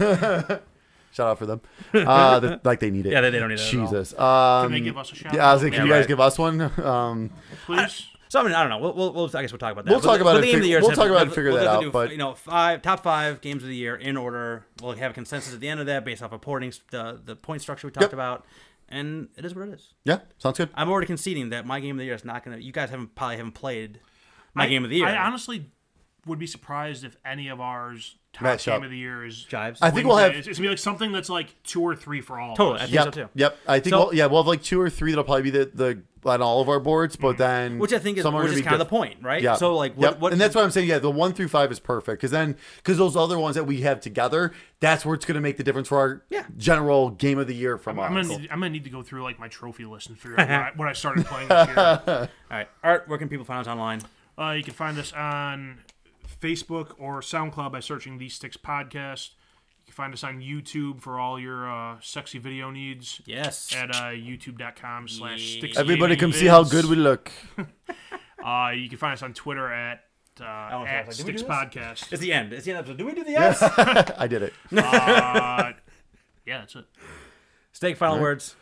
Shout out for them. Uh, the, like they need it. Yeah, they, they don't need it at all. Jesus. Um, Can they give us a shout Yeah, I was like, Yeah, can you guys right. give us one? Um, Please. So I mean, I don't know. We'll, we'll, we'll I guess we'll talk about that. We'll But talk the- about but it the game and of the fig- year is we'll have- talk about it and we'll- figure we'll that have out, to do, but- you know, five top five games of the year in order. We'll have a consensus at the end of that based off of porting the the point structure we talked Yep. about, and it is what it is. yeah, sounds good. I'm already conceding that my game of the year is not gonna. You guys haven't probably haven't played my I- game of the year. I honestly would be surprised if any of ours top Match game up. of the year is Jives. I think we'll have It's, it's gonna be like something that's like two or three for all. Totally, Of I us. think yep, so too. yep. I think So- we'll, yeah, we'll have like two or three that'll probably be the, the on all of our boards, but then Which I think is, some are which gonna is be kind of the diff- point, right? Yeah. So like, what, Yep. what and that's why I'm saying, yeah, the one through five is perfect because then because those other ones that we have together, that's where it's going to make the difference for our Yeah. general game of the year from I'm us. gonna need, I'm gonna need to go through like my trophy list and figure out what I, what I started playing this year. All right, Art, where can people find us online? Uh, you can find us on Facebook or SoundCloud by searching The Sticks Podcast. You can find us on YouTube for all your uh, sexy video needs Yes. at uh, youtube.com slash sticks. Everybody gaming come see how vids. good we look. Uh, you can find us on Twitter at uh, know if I at was like, did we Sticks do this? Podcast. It's the end. It's the end of the episode. Do we do the S? I did it. uh, yeah, that's it. Steak, final words.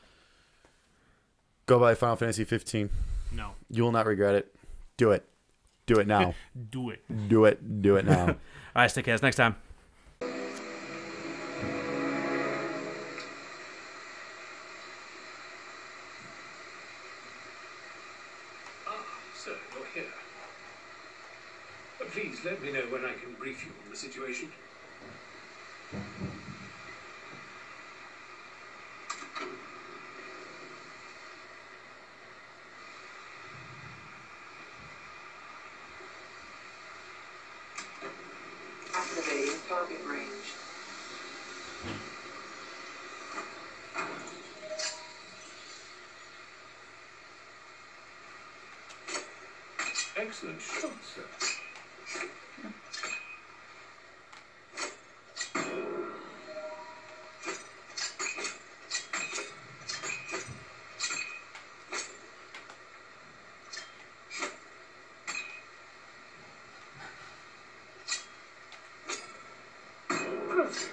Go buy Final Fantasy fifteen. No, You will not regret it. Do it. Do it now. do it. Do it. Do it now. All right, Stickheads, next time. So, you're here. Uh, Please let me know when I can brief you on the situation. Activating target range. Excellent shot, sir. Perfect.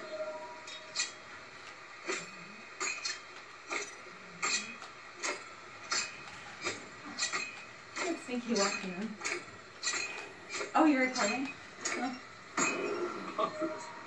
I think you walked in. Oh, you're recording? Oh. Marvelous.